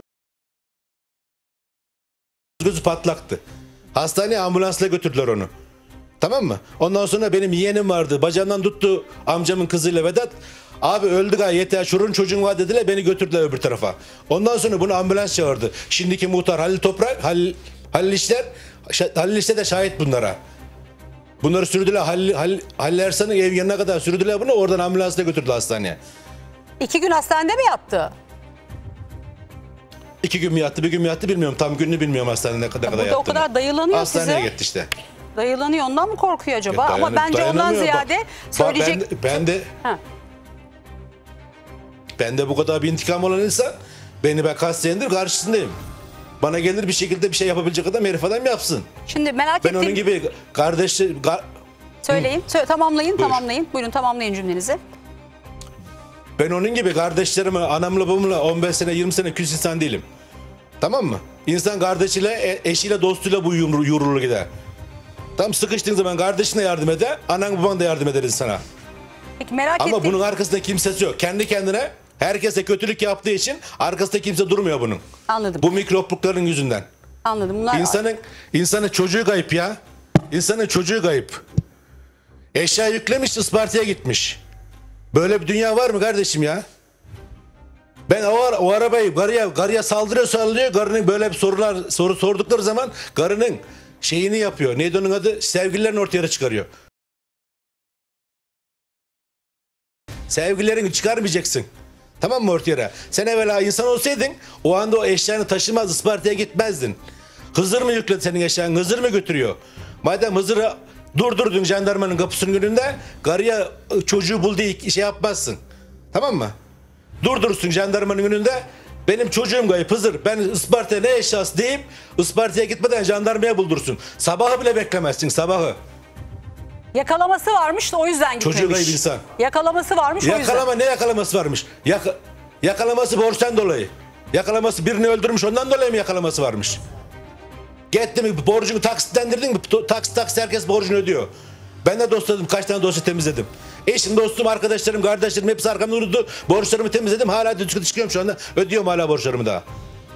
gözü patlaktı. Hastaneye ambulansla götürdüler onu. Tamam mı? Ondan sonra benim yeğenim vardı. Bacağından tuttu amcamın kızıyla Vedat. Abi öldü gay yeter şurun çocuğun var dediler, beni götürdüler öbür tarafa. Ondan sonra bunu ambulans çağırdı. Şimdiki muhtar Halil Toprak, Halil, Halil İşler, Halil İşler de şahit bunlara. Bunları sürdüler Halil, Halil, Halil Ersan'ın ev yanına kadar sürdüler bunu, oradan ambulansla götürdü hastaneye. İki gün hastanede mi yattı? İki gün mü yattı, bir gün mü yattı bilmiyorum. Tam gününü bilmiyorum hastanede ne kadar Burada yattığını. o kadar dayılanıyor hastaneye size. gitti işte. Dayılanıyor, ondan mı korkuyor acaba? Ya Ama dayanam- bence ondan dayanamıyor. Bak- ziyade bak söyleyecek... Ben de, ben de, Ha. ben de bu kadar bir intikam olan insan, beni ben kaç senedir karşısındayım. Bana gelir bir şekilde bir şey yapabilecek adam herif adam yapsın. Şimdi merak Ben ettim. onun gibi kardeşi... Gar, Söyleyin, Sö- tamamlayın, Buyur. tamamlayın. Buyurun tamamlayın cümlenizi. ben onun gibi kardeşlerime, anamla babamla on beş sene yirmi sene küs insan değilim. Tamam mı? İnsan kardeşiyle, e- eşiyle, dostuyla bu yumru, yururlu gider. Tam sıkıştığın zaman kardeşine yardım eder, anan baban da yardım ederiz sana. Peki merak Ama ettim. bunun arkasında kimsesi yok. Kendi kendine herkese kötülük yaptığı için arkasında kimse durmuyor bunun. Anladım. Bu mikroplukların yüzünden. Anladım. Bunlar... İnsanın, insanın çocuğu kayıp ya. İnsanın çocuğu kayıp. Eşya yüklemiş, Isparta'ya gitmiş. Böyle bir dünya var mı kardeşim ya? Ben o, ara- o arabayı garıya, garıya saldırıyor saldırıyor. Garının böyle bir sorular soru sordukları zaman garının şeyini yapıyor. Neydi onun adı? Sevgililerini ortaya çıkarıyor. Sevgililerini çıkarmayacaksın. Tamam mı ortaya? Sen evvela insan olsaydın o anda o eşyanı taşımaz, Isparta'ya gitmezdin. Hızır mı yükledi senin eşyanı? Hızır mı götürüyor? Madem Hızır'ı durdurdun jandarmanın kapısının önünde, garıya çocuğu bul diye şey yapmazsın. Tamam mı? Durdurursun jandarmanın önünde. Benim çocuğum kayıp Hızır. Ben Isparta'ya ne eşyası deyip Isparta'ya gitmeden jandarmaya buldursun. Sabahı bile beklemezsin, sabahı. Yakalaması varmış da o yüzden gitmemiş. Çocuğu kayıp insan. Yakalaması varmış o yüzden. Yakalama ne yakalaması varmış? Yaka, yakalaması borçtan dolayı. Yakalaması birini öldürmüş ondan dolayı mı yakalaması varmış? Gitti mi borcunu taksitlendirdin mi? Taksit taksit herkes borcunu ödüyor. Ben de dostladım, kaç tane dosya temizledim. Eşim, dostum, arkadaşlarım, kardeşlerim hepsi arkamda durdu. Borçlarımı temizledim. Hala düzgün çıkıyorum şu anda. Ödüyorum hala borçlarımı daha.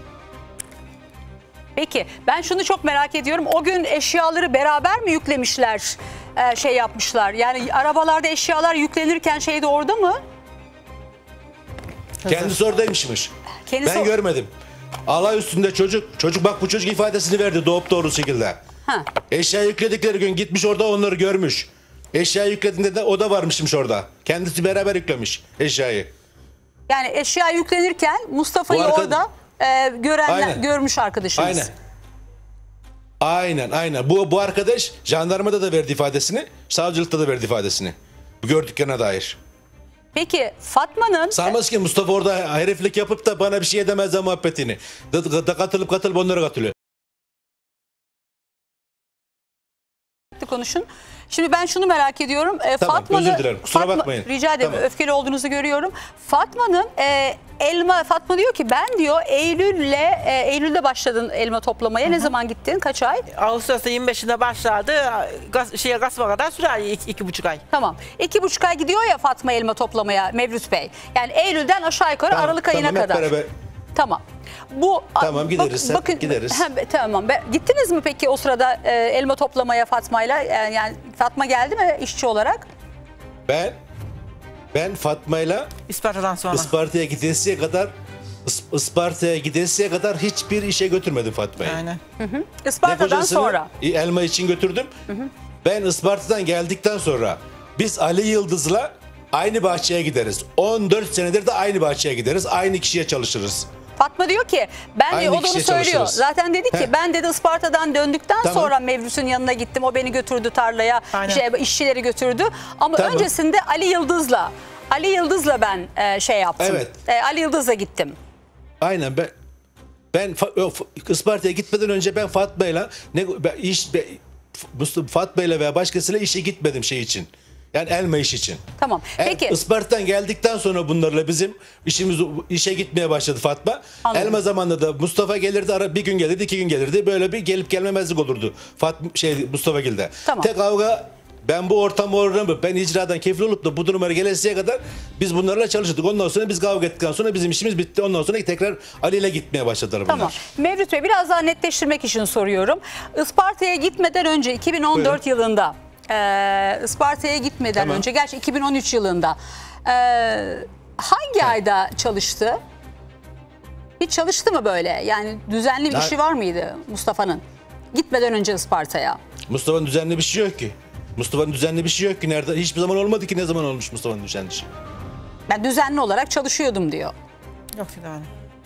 Peki ben şunu çok merak ediyorum. O gün eşyaları beraber mi yüklemişler? Ee, şey yapmışlar. Yani arabalarda eşyalar yüklenirken şey de orada mı? Kendisi oradaymışmış. Kendisi ben o- görmedim. Alay üstünde çocuk. Çocuk bak bu çocuk ifadesini verdi doğup doğru şekilde. Ha. Eşya yükledikleri gün gitmiş orada onları görmüş. Eşya yüklediğinde de o da varmışmış orada. Kendisi beraber yüklemiş eşyayı. Yani eşya yüklenirken Mustafa'yı Bu arka- orada e, görenler, Aynen. görmüş arkadaşınız. Aynen. Aynen aynen. Bu, bu arkadaş jandarmada da verdi ifadesini, savcılıkta da verdi ifadesini. Bu gördüklerine dair. Peki Fatma'nın... Sanmaz ki Mustafa orada heriflik yapıp da bana bir şey edemez de muhabbetini. Da, da, da katılıp katılıp onlara katılıyor. konuşun. Şimdi ben şunu merak ediyorum. E, Tamam, Fatma'nın, özür dilerim. Kusura Fatma, bakmayın. Rica ederim. Tamam. Öfkeli olduğunuzu görüyorum. Fatma'nın e, elma, Fatma diyor ki ben diyor Eylül'le e, Eylül'de başladın elma toplamaya. Hı-hı. Ne zaman gittin? Kaç ay? Ağustos'ta yirmi beşinde başladı. Gaz, şeye Kasım'a kadar sürer iki, iki buçuk ay. Tamam. İki buçuk ay gidiyor ya Fatma elma toplamaya Mevlüt Bey. Yani Eylül'den aşağı yukarı Tamam, Aralık ayına tamam, hep kadar. beraber. Tamam. Bu Tamam, gideriz, Bak, hep gideriz. He, tamam. Be, gittiniz mi peki o sırada e, elma toplamaya Fatma'yla? Yani, yani Fatma geldi mi işçi olarak? Ben ben Fatma'yla İsparta'dan sonra. Isparta'ya gidesiye kadar Is- Isparta'ya gidesiye kadar hiçbir işe götürmedim Fatma'yı. Aynen. Hı hı. Ne Isparta'dan kocasını sonra. elma için götürdüm. Hı hı. Ben Isparta'dan geldikten sonra biz Ali Yıldız'la aynı bahçeye gideriz. on dört senedir de aynı bahçeye gideriz. Aynı kişiye çalışırız. Fatma diyor ki ben Aynı diyor, o da onu kişiye söylüyor. çalışırız. Zaten dedi ki He. ben dedi Isparta'dan döndükten Tamam. sonra Mevlüt'ün yanına gittim. O beni götürdü tarlaya. Aynen. Şey, işçileri götürdü. Ama Tamam. öncesinde Ali Yıldız'la Ali Yıldız'la ben e, şey yaptım. Evet. E, Ali Yıldız'la gittim. Aynen ben ben Fa- o, F- Isparta'ya gitmeden önce ben Fatma'yla ne ben iş be- Mustafa Fatma'yla veya başkasıyla işe gitmedim şey için. Yani elma iş için. Tamam. Peki. El, Isparta'dan geldikten sonra bunlarla bizim işimiz işe gitmeye başladı Fatma. Anladım. Elma zamanında da Mustafa gelirdi, ara bir gün gelirdi, iki gün gelirdi. Böyle bir gelip gelmemezlik olurdu. Fatma şey Mustafa Gil'de. Tamam. Tek kavga ben bu ortamı öğrenmem. Ben icradan kefil olup da bu duruma gelesiye kadar biz bunlarla çalıştık. Ondan sonra biz kavga ettikten sonra bizim işimiz bitti. Ondan sonra tekrar Ali ile gitmeye başladılar bunlar. Tamam. Mevlüt Bey biraz daha netleştirmek için soruyorum. Isparta'ya gitmeden önce iki bin on dört Buyurun. yılında e, Isparta'ya gitmeden Tamam. önce gerçi iki bin on üç yılında e, hangi ayda çalıştı? Hiç çalıştı mı böyle? Yani düzenli bir Ya- işi var mıydı Mustafa'nın? Gitmeden önce Isparta'ya. Mustafa'nın düzenli bir şey yok ki. Mustafa'nın düzenli bir şey yok ki. Nerede? Hiçbir zaman olmadı ki. Ne zaman olmuş Mustafa'nın düzenli işi? Ben düzenli olarak çalışıyordum diyor. Yok yani.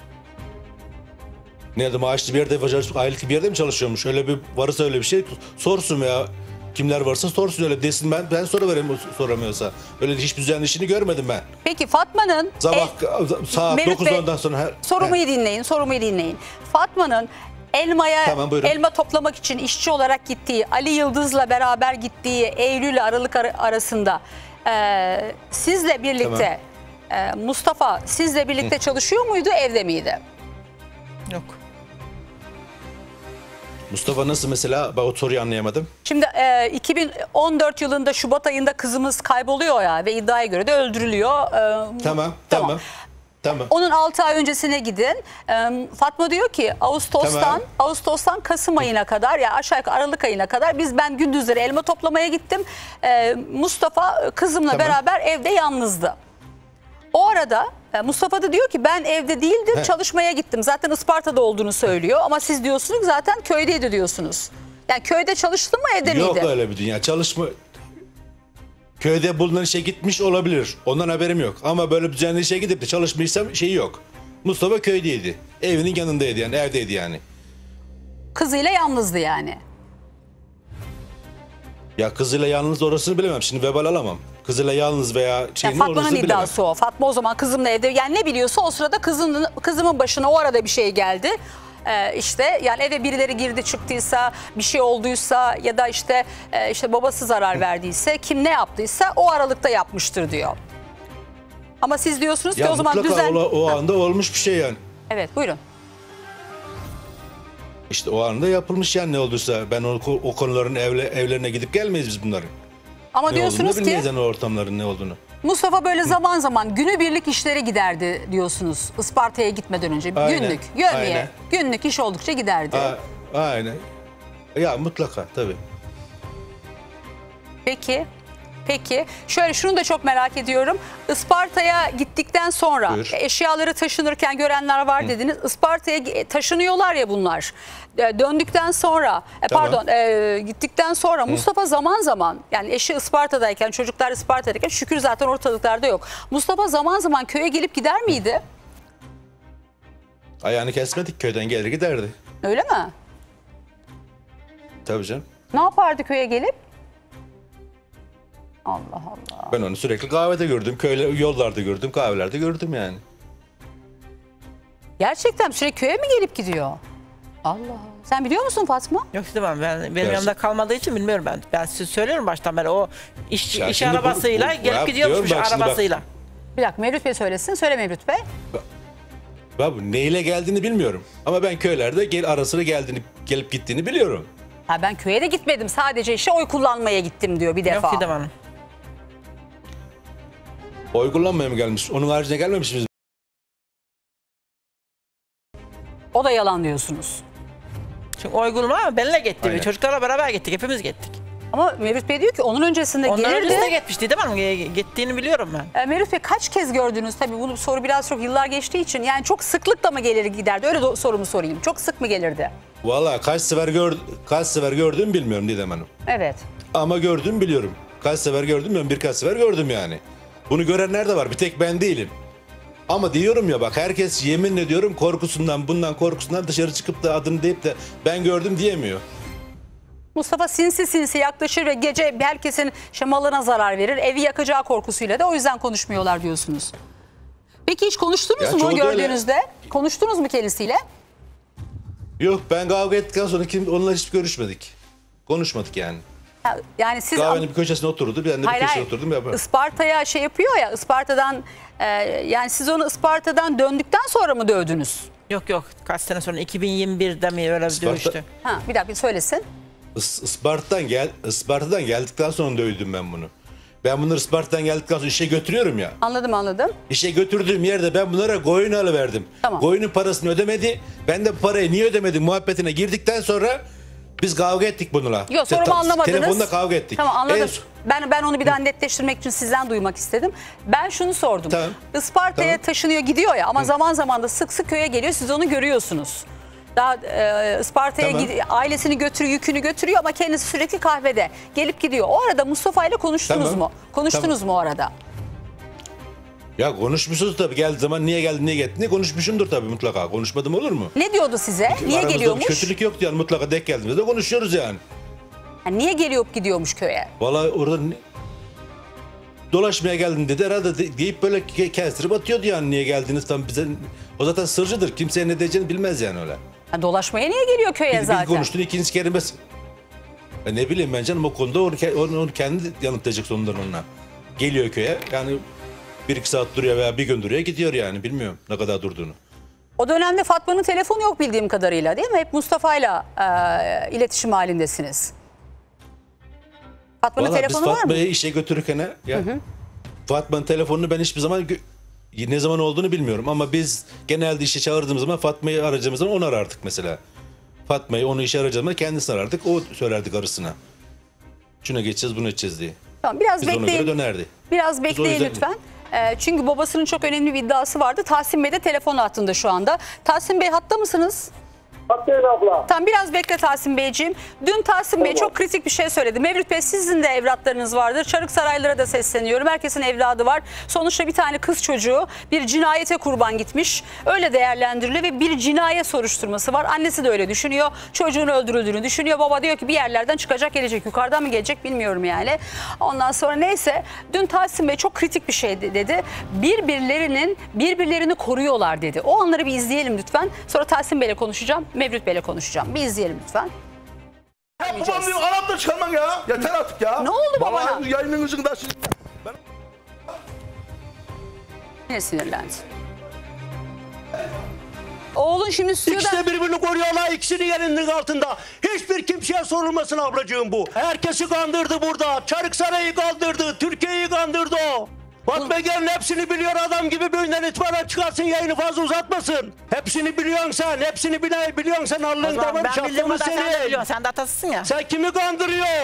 Nerede maaşlı bir yerde, aylık bir yerde mi çalışıyormuş? Öyle bir varsa öyle bir şey sorsun ya. Kimler varsa sorsun öyle desin, ben ben soru vereyim soramıyorsa. Öyle hiçbir düzenli işini görmedim ben. Peki Fatma'nın Sabah el- saat Mevlüt dokuz Bey, ondan sonra her, sorumu iyi dinleyin, sorumu iyi dinleyin. Fatma'nın elmaya Tamam, buyurun. elma toplamak için işçi olarak gittiği, Ali Yıldız'la beraber gittiği Eylül ile Aralık ar- arasında e, sizle birlikte e, Mustafa sizle birlikte çalışıyor muydu, evde miydi? Yok. Mustafa nasıl mesela? Ben o soruyu anlayamadım. Şimdi e, iki bin on dört yılında Şubat ayında kızımız kayboluyor ya ve iddiaya göre de öldürülüyor. E, Tamam, tamam. Tamam. Onun altı ay öncesine gidin. Ee, Fatma diyor ki Ağustos'tan Tamam. Ağustos'tan Kasım ayına kadar ya aşağı yukarı Aralık ayına kadar biz ben gündüzleri elma toplamaya gittim. Ee, Mustafa kızımla Tamam. beraber evde yalnızdı. O arada e, Mustafa da diyor ki ben evde değildim, He. çalışmaya gittim. Zaten Isparta'da olduğunu söylüyor ama siz diyorsunuz ki zaten köydeydi diyorsunuz. Yani köyde çalıştın mı, evde Yok miydi? öyle bir dünya. Çalışma köyde bulunan işe gitmiş olabilir. Ondan haberim yok. Ama böyle düzenli işe gidip de çalışmışsam şeyi yok. Mustafa köydeydi. Evinin yanındaydı yani, evdeydi yani. Kızıyla yalnızdı yani. Ya kızıyla yalnız orasını bilemem. Şimdi vebal alamam. Kızıyla yalnız veya Yani şeyini Fatma'nın orasını bilemem. iddiası o. Fatma o zaman kızımla evde yani ne biliyorsa o sırada kızının, kızımın başına o arada bir şey geldi. Ee, işte yani eve birileri girdi çıktıysa bir şey olduysa ya da işte e, işte babası zarar verdiyse kim ne yaptıysa o aralıkta yapmıştır diyor. Ama siz diyorsunuz ki Ya o zaman mutlaka düzen... o, o anda olmuş bir şey yani. Evet buyurun. İşte o anda yapılmış yani ne olduysa. Ben o, o konuların evle, evlerine gidip gelmeyiz biz bunların. Ama Ne diyorsunuz olduğunu ki bilmeyiz yani o ortamların ne olduğunu. Mustafa böyle zaman zaman günübirlik işlere giderdi diyorsunuz Isparta'ya gitmeden önce. Aynen, Günlük, yövmiye, aynen. günlük iş oldukça giderdi. A, aynen. Ya mutlaka tabii. Peki Peki şöyle şunu da çok merak ediyorum. Isparta'ya gittikten sonra Buyur. eşyaları taşınırken görenler var dediniz. Isparta'ya taşınıyorlar ya bunlar. E, Döndükten sonra e, Tamam. pardon e, gittikten sonra Mustafa zaman zaman yani eşi Isparta'dayken çocuklar Isparta'dayken şükür zaten ortalıklarda yok. Mustafa zaman zaman köye gelip gider miydi? Ayağını kesmedik, köyden gelir giderdi. Öyle mi? Tabii canım. Ne yapardı köye gelip? Allah Allah. Ben onu sürekli kahvede gördüm, köyle yollarda gördüm, kahvelerde gördüm yani. Gerçekten sürekli köye mi gelip gidiyor? Allah. Sen biliyor musun Fatma? Yok istemem ben benim Gerçi- yanımda kalmadığı için bilmiyorum ben. Ben size söylüyorum baştan beri o iş, Ya iş şimdi bu- arabasıyla bu- gelip ya gidiyormuş diyorum bak şimdi bak. arabasıyla. Bir dakika Mevlüt Bey söylesin. Söyle Mevlüt Bey. Ben bu neyle geldiğini bilmiyorum. Ama ben köylerde gel ara sıra geldiğini, gelip gittiğini biliyorum. Ha, ben köye de gitmedim. Sadece işte oy kullanmaya gittim diyor bir defa. Yok Didem Hanım. Oy kullanmaya mı gelmiş? Onun haricinde gelmemiş miyiz? O da yalan diyorsunuz. Çünkü oy kullanma ama benimle gitti. Aynen. Çocuklarla beraber gittik. Hepimiz gittik. Ama Mevlüt Bey diyor ki onun öncesinde Ondan gelirdi. öncesinde gitmiş Didem Hanım. Gittiğini biliyorum ben. E, Mevlüt Bey kaç kez gördünüz? Tabii bu soru biraz çok yıllar geçtiği için. Yani çok sıklıkla mı gelir giderdi? Öyle do- sorumu sorayım. Çok sık mı gelirdi? Valla kaç sefer gör, kaç sefer gördüm bilmiyorum Didem Hanım. Evet. Ama gördüm biliyorum. Kaç sefer gördüm bilmiyorum, birkaç sefer gördüm yani. Bunu görenler de var, bir tek ben değilim. Ama diyorum ya bak, herkes yemin ediyorum korkusundan, bundan korkusundan dışarı çıkıp da adını deyip de ben gördüm diyemiyor. Mustafa sinsi sinsi yaklaşır ve gece herkesin şamalına zarar verir. Evi yakacağı korkusuyla da o yüzden konuşmuyorlar diyorsunuz. Peki hiç konuştunuz Ya mu çoğu da öyle. gördüğünüzde? Konuştunuz mu kendisiyle? Yok, ben kavga ettikten sonra kim, onunla hiç görüşmedik. Konuşmadık yani. Ha, Yani siz Kahvenin bir köşesine oturdu, ben de bir Hayır, köşeye hayır. oturdum. Ya. Isparta'ya şey yapıyor ya, Isparta'dan e, yani siz onu Isparta'dan döndükten sonra mı dövdünüz? Yok yok. Kaç sene sonra iki bin yirmi birde mi öyle bir Isparta- dövüştü. Ha, bir dakika bir söylesin. Is- Isparta'dan gel, Isparta'dan geldikten sonra dövdüm ben bunu. Ben bunları Isparta'dan geldikten sonra işe götürüyorum ya. Anladım anladım. İşe götürdüğüm yerde ben bunlara koyun alıverdim. Tamam. Koyunun parasını ödemedi. Ben de bu parayı niye ödemedim muhabbetine girdikten sonra biz kavga ettik bununla. Yok sorumu Ta- anlamadınız. Telefonda kavga ettik. Tamam anladım. En son- Ben ben onu bir daha netleştirmek için sizden duymak istedim. Ben şunu sordum. Tamam. Isparta'ya Tamam. taşınıyor gidiyor ya ama zaman zaman da sık sık köye geliyor. Siz onu görüyorsunuz. Daha e, Isparta'ya Tamam. gid- ailesini götürüyor, yükünü götürüyor ama kendisi sürekli kahvede gelip gidiyor. O arada Mustafa ile konuştunuz Tamam. mu? Konuştunuz mu o arada? Ya konuşmuşuz tabii, geldiği zaman niye geldin niye gittin diye konuşmuşumdur tabii mutlaka. Konuşmadım olur mu? Ne diyordu size? Niye Aramızda geliyormuş? bir kötülük yoktu yani, mutlaka denk geldiğimizde konuşuyoruz yani. Yani niye gelip gidiyormuş köye? Vallahi orada ne- dolaşmaya geldin dedi herhalde de- deyip böyle ke- kestirip atıyordu yani, niye geldiniz tam bize. O zaten sırcıdır, kimseye ne diyeceğini bilmez yani öyle. Yani dolaşmaya niye geliyor köye Bir, bir zaten? konuştuğun ikinci kelimesi. E ne bileyim ben canım, o konuda onu, ke- onu, onu kendi yanıtlayacak sonundan onunla. Geliyor köye yani, bir iki saat duruyor veya bir gün duruyor gidiyor yani, bilmiyorum ne kadar durduğunu. O dönemde Fatma'nın telefonu yok bildiğim kadarıyla değil mi? Hep Mustafa'yla e, iletişim halindesiniz. Fatma'nın Vallahi biz telefonu var mı? Fatma'yı işe götürürken ya, Fatma'nın telefonunu ben hiçbir zaman gö- ne zaman olduğunu bilmiyorum ama biz genelde işe çağırdığımız zaman Fatma'yı arayacağımız zaman onu arardık mesela. Fatma'yı, onu işe arayacağımız zaman kendisini arardık, o söylerdik arasına. Şuna geçeceğiz, bunu edeceğiz diye. Tamam, biraz Biz ona bekleyin. göre dönerdi. Biraz Biz o bekleyin yüzden- lütfen. E, çünkü babasının çok önemli bir iddiası vardı. Tahsin Bey de telefon hattında şu anda. Tahsin Bey hatta mısınız? Haklıyım abla. Tamam, biraz bekle Tahsin Beyciğim. Dün Tahsin Bey çok kritik bir şey söyledi. Mevlüt Bey, sizin de evlatlarınız vardır. Çarıksaraylılara da sesleniyorum. Herkesin evladı var. Sonuçta bir tane kız çocuğu bir cinayete kurban gitmiş. Öyle değerlendiriliyor ve bir cinayet soruşturması var. Annesi de öyle düşünüyor. Çocuğun öldürüldüğünü düşünüyor. Baba diyor ki bir yerlerden çıkacak, gelecek. Yukarıdan mı gelecek bilmiyorum yani. Ondan sonra neyse, dün Tahsin Bey çok kritik bir şey dedi. Birbirlerinin birbirlerini koruyorlar dedi. O anları bir izleyelim lütfen. Sonra Tahsin Bey'le konuşacağım. Mevlüt Bey'le konuşacağım. Bir izleyelim lütfen. Ya babam diyor, anahtar çıkarman ya. Yeter artık ya. Ne oldu babana? Vallahi yayınınızın da siz... Yine sinirlendi. Oğlun şimdi stüdyoda... İkisi de birbirini koruyorlar, ikisinin elinin altında. Hiçbir kimseye sorulmasın ablacığım bu. Herkesi kandırdı burada. Çarıksaray'ı kandırdı, Türkiye'yi kandırdı o. Fatma Gelin hepsini biliyor, adam gibi bölümden itibaren çıkarsın, yayını fazla uzatmasın. Hepsini biliyorsun sen, hepsini bile, biliyorsun sen, O Allah'ın zaman damarı ben bildiğim çaptığımı kadar sen de seni. biliyorsun. Sen de atasısın ya. Sen kimi kandırıyorsun?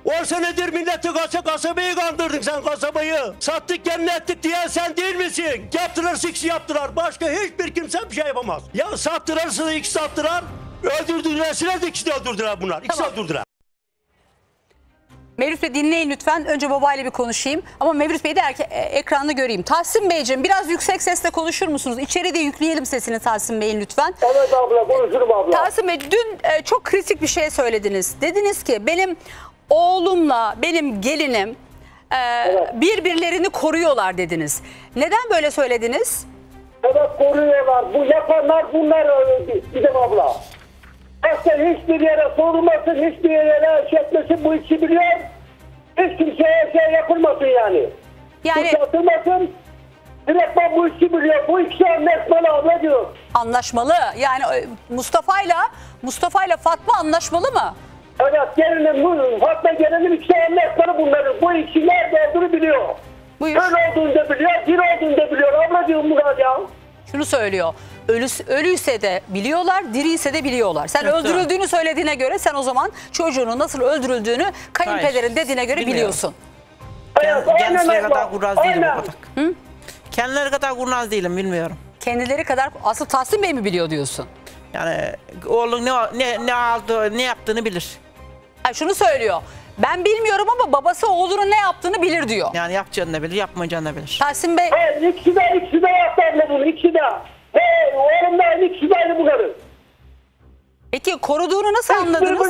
on senedir milleti kasa kasabayı kandırdın sen kasabayı. Sattık gelin ettik diyen sen değil misin? Yaptılar siksi yaptılar. Başka hiçbir kimse bir şey yapamaz. Ya sattılar size iki sattılar. Öldürdüler size de ikisi de öldürdüler bunlar. İkisi Tamam. öldürdüler. Mevlüt Bey dinleyin lütfen. Önce babayla bir konuşayım. Ama Mevlüt Bey'i de erke- e, ekranda göreyim. Tahsin Beyciğim biraz yüksek sesle konuşur musunuz? İçeri de yükleyelim sesini Tahsin Bey'in lütfen. Evet abla konuşurum abla. Tahsin Bey dün e, çok kritik bir şey söylediniz. Dediniz ki benim oğlumla benim gelinim e, birbirlerini koruyorlar dediniz. Neden böyle söylediniz? Evet koruyorlar. Bu yapanlar bunlar bizim abla. Asla hiçbir yere sorulmasın, hiçbir yere şey etmesin, bu işi biliyor. Hiç kimseye şey yapılmasın yani. Yani Suç atılmasın. Direktman bu işi biliyor. Bu ikisi anlaşmalı abla diyor. anlaşmalı. Yani e, Mustafa'yla Mustafa'yla Fatma anlaşmalı mı? Evet gelinim, bu Fatma gelinim ikisi anlaşmalı bunların. Bu ikisi nerede olduğunu biliyor. Buyur. Öl olduğunu da biliyor, bir olduğunu da biliyor. Abla diyorum Murat ya. Şunu söylüyor. Ölüs, ölüyse de biliyorlar, diriyse de biliyorlar. Sen Evet, öldürüldüğünü söylediğine göre sen o zaman çocuğunun nasıl öldürüldüğünü kayınpederin Hayır, dediğine göre bilmiyorum. biliyorsun. Evet, Kendisine aynen kadar abla. kurnaz değilim Aynen. o kadar. Kendileri kadar kurnaz değilim bilmiyorum. Kendileri kadar asıl Tahsin Bey mi biliyor diyorsun? Yani oğlun ne ne ne aldı, ne yaptığını bilir. Ha, şunu söylüyor. Ben bilmiyorum ama babası oğlunun ne yaptığını bilir diyor. Yani yapacağını da bilir, yapmayacağını da bilir. Tahsin Bey Evet, ikisi de, ikisi de yaptı abla bunu, ikisi de. He, oğlum da aynı, ikisi de aynı bunların. peki koruduğunu nasıl anladınız?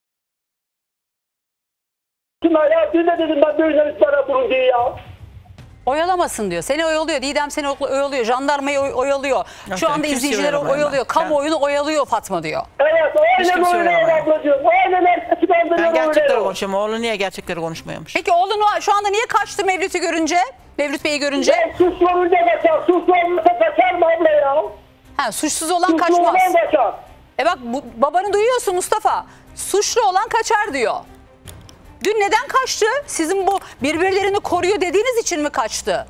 Ya dün de dedim ben böyle bana bulun diye ya. Oyalamasın diyor. Seni oyalıyor. Didem seni oyalıyor. Jandarmayı oy- oyalıyor. Yok, Şu ben anda kimseyi izleyicileri oyalamam oyalıyor. ben. Kamuoyunu oyalıyor Fatma diyor. Evet Hiç aynen kimse öyle oyalamam. ablacığım. Aynen herkesi Ben kandırıyor gerçekleri öyle. konuşuyorum. Oğlu niye gerçekleri konuşmuyormuş? Peki oğlun o- şu anda niye kaçtı Mevlüt'ü görünce? Mevlüt Bey'i görünce? Ya suçlu olunca kaçar, suçlu olmasa kaçar mı abla ya? Ha, suçsuz olan Suçlu kaçmaz. olan kaçar. E bak bu, babanı duyuyorsun Mustafa. Suçlu olan kaçar diyor. Dün neden kaçtı? Sizin bu birbirlerini koruyor dediğiniz için mi kaçtı?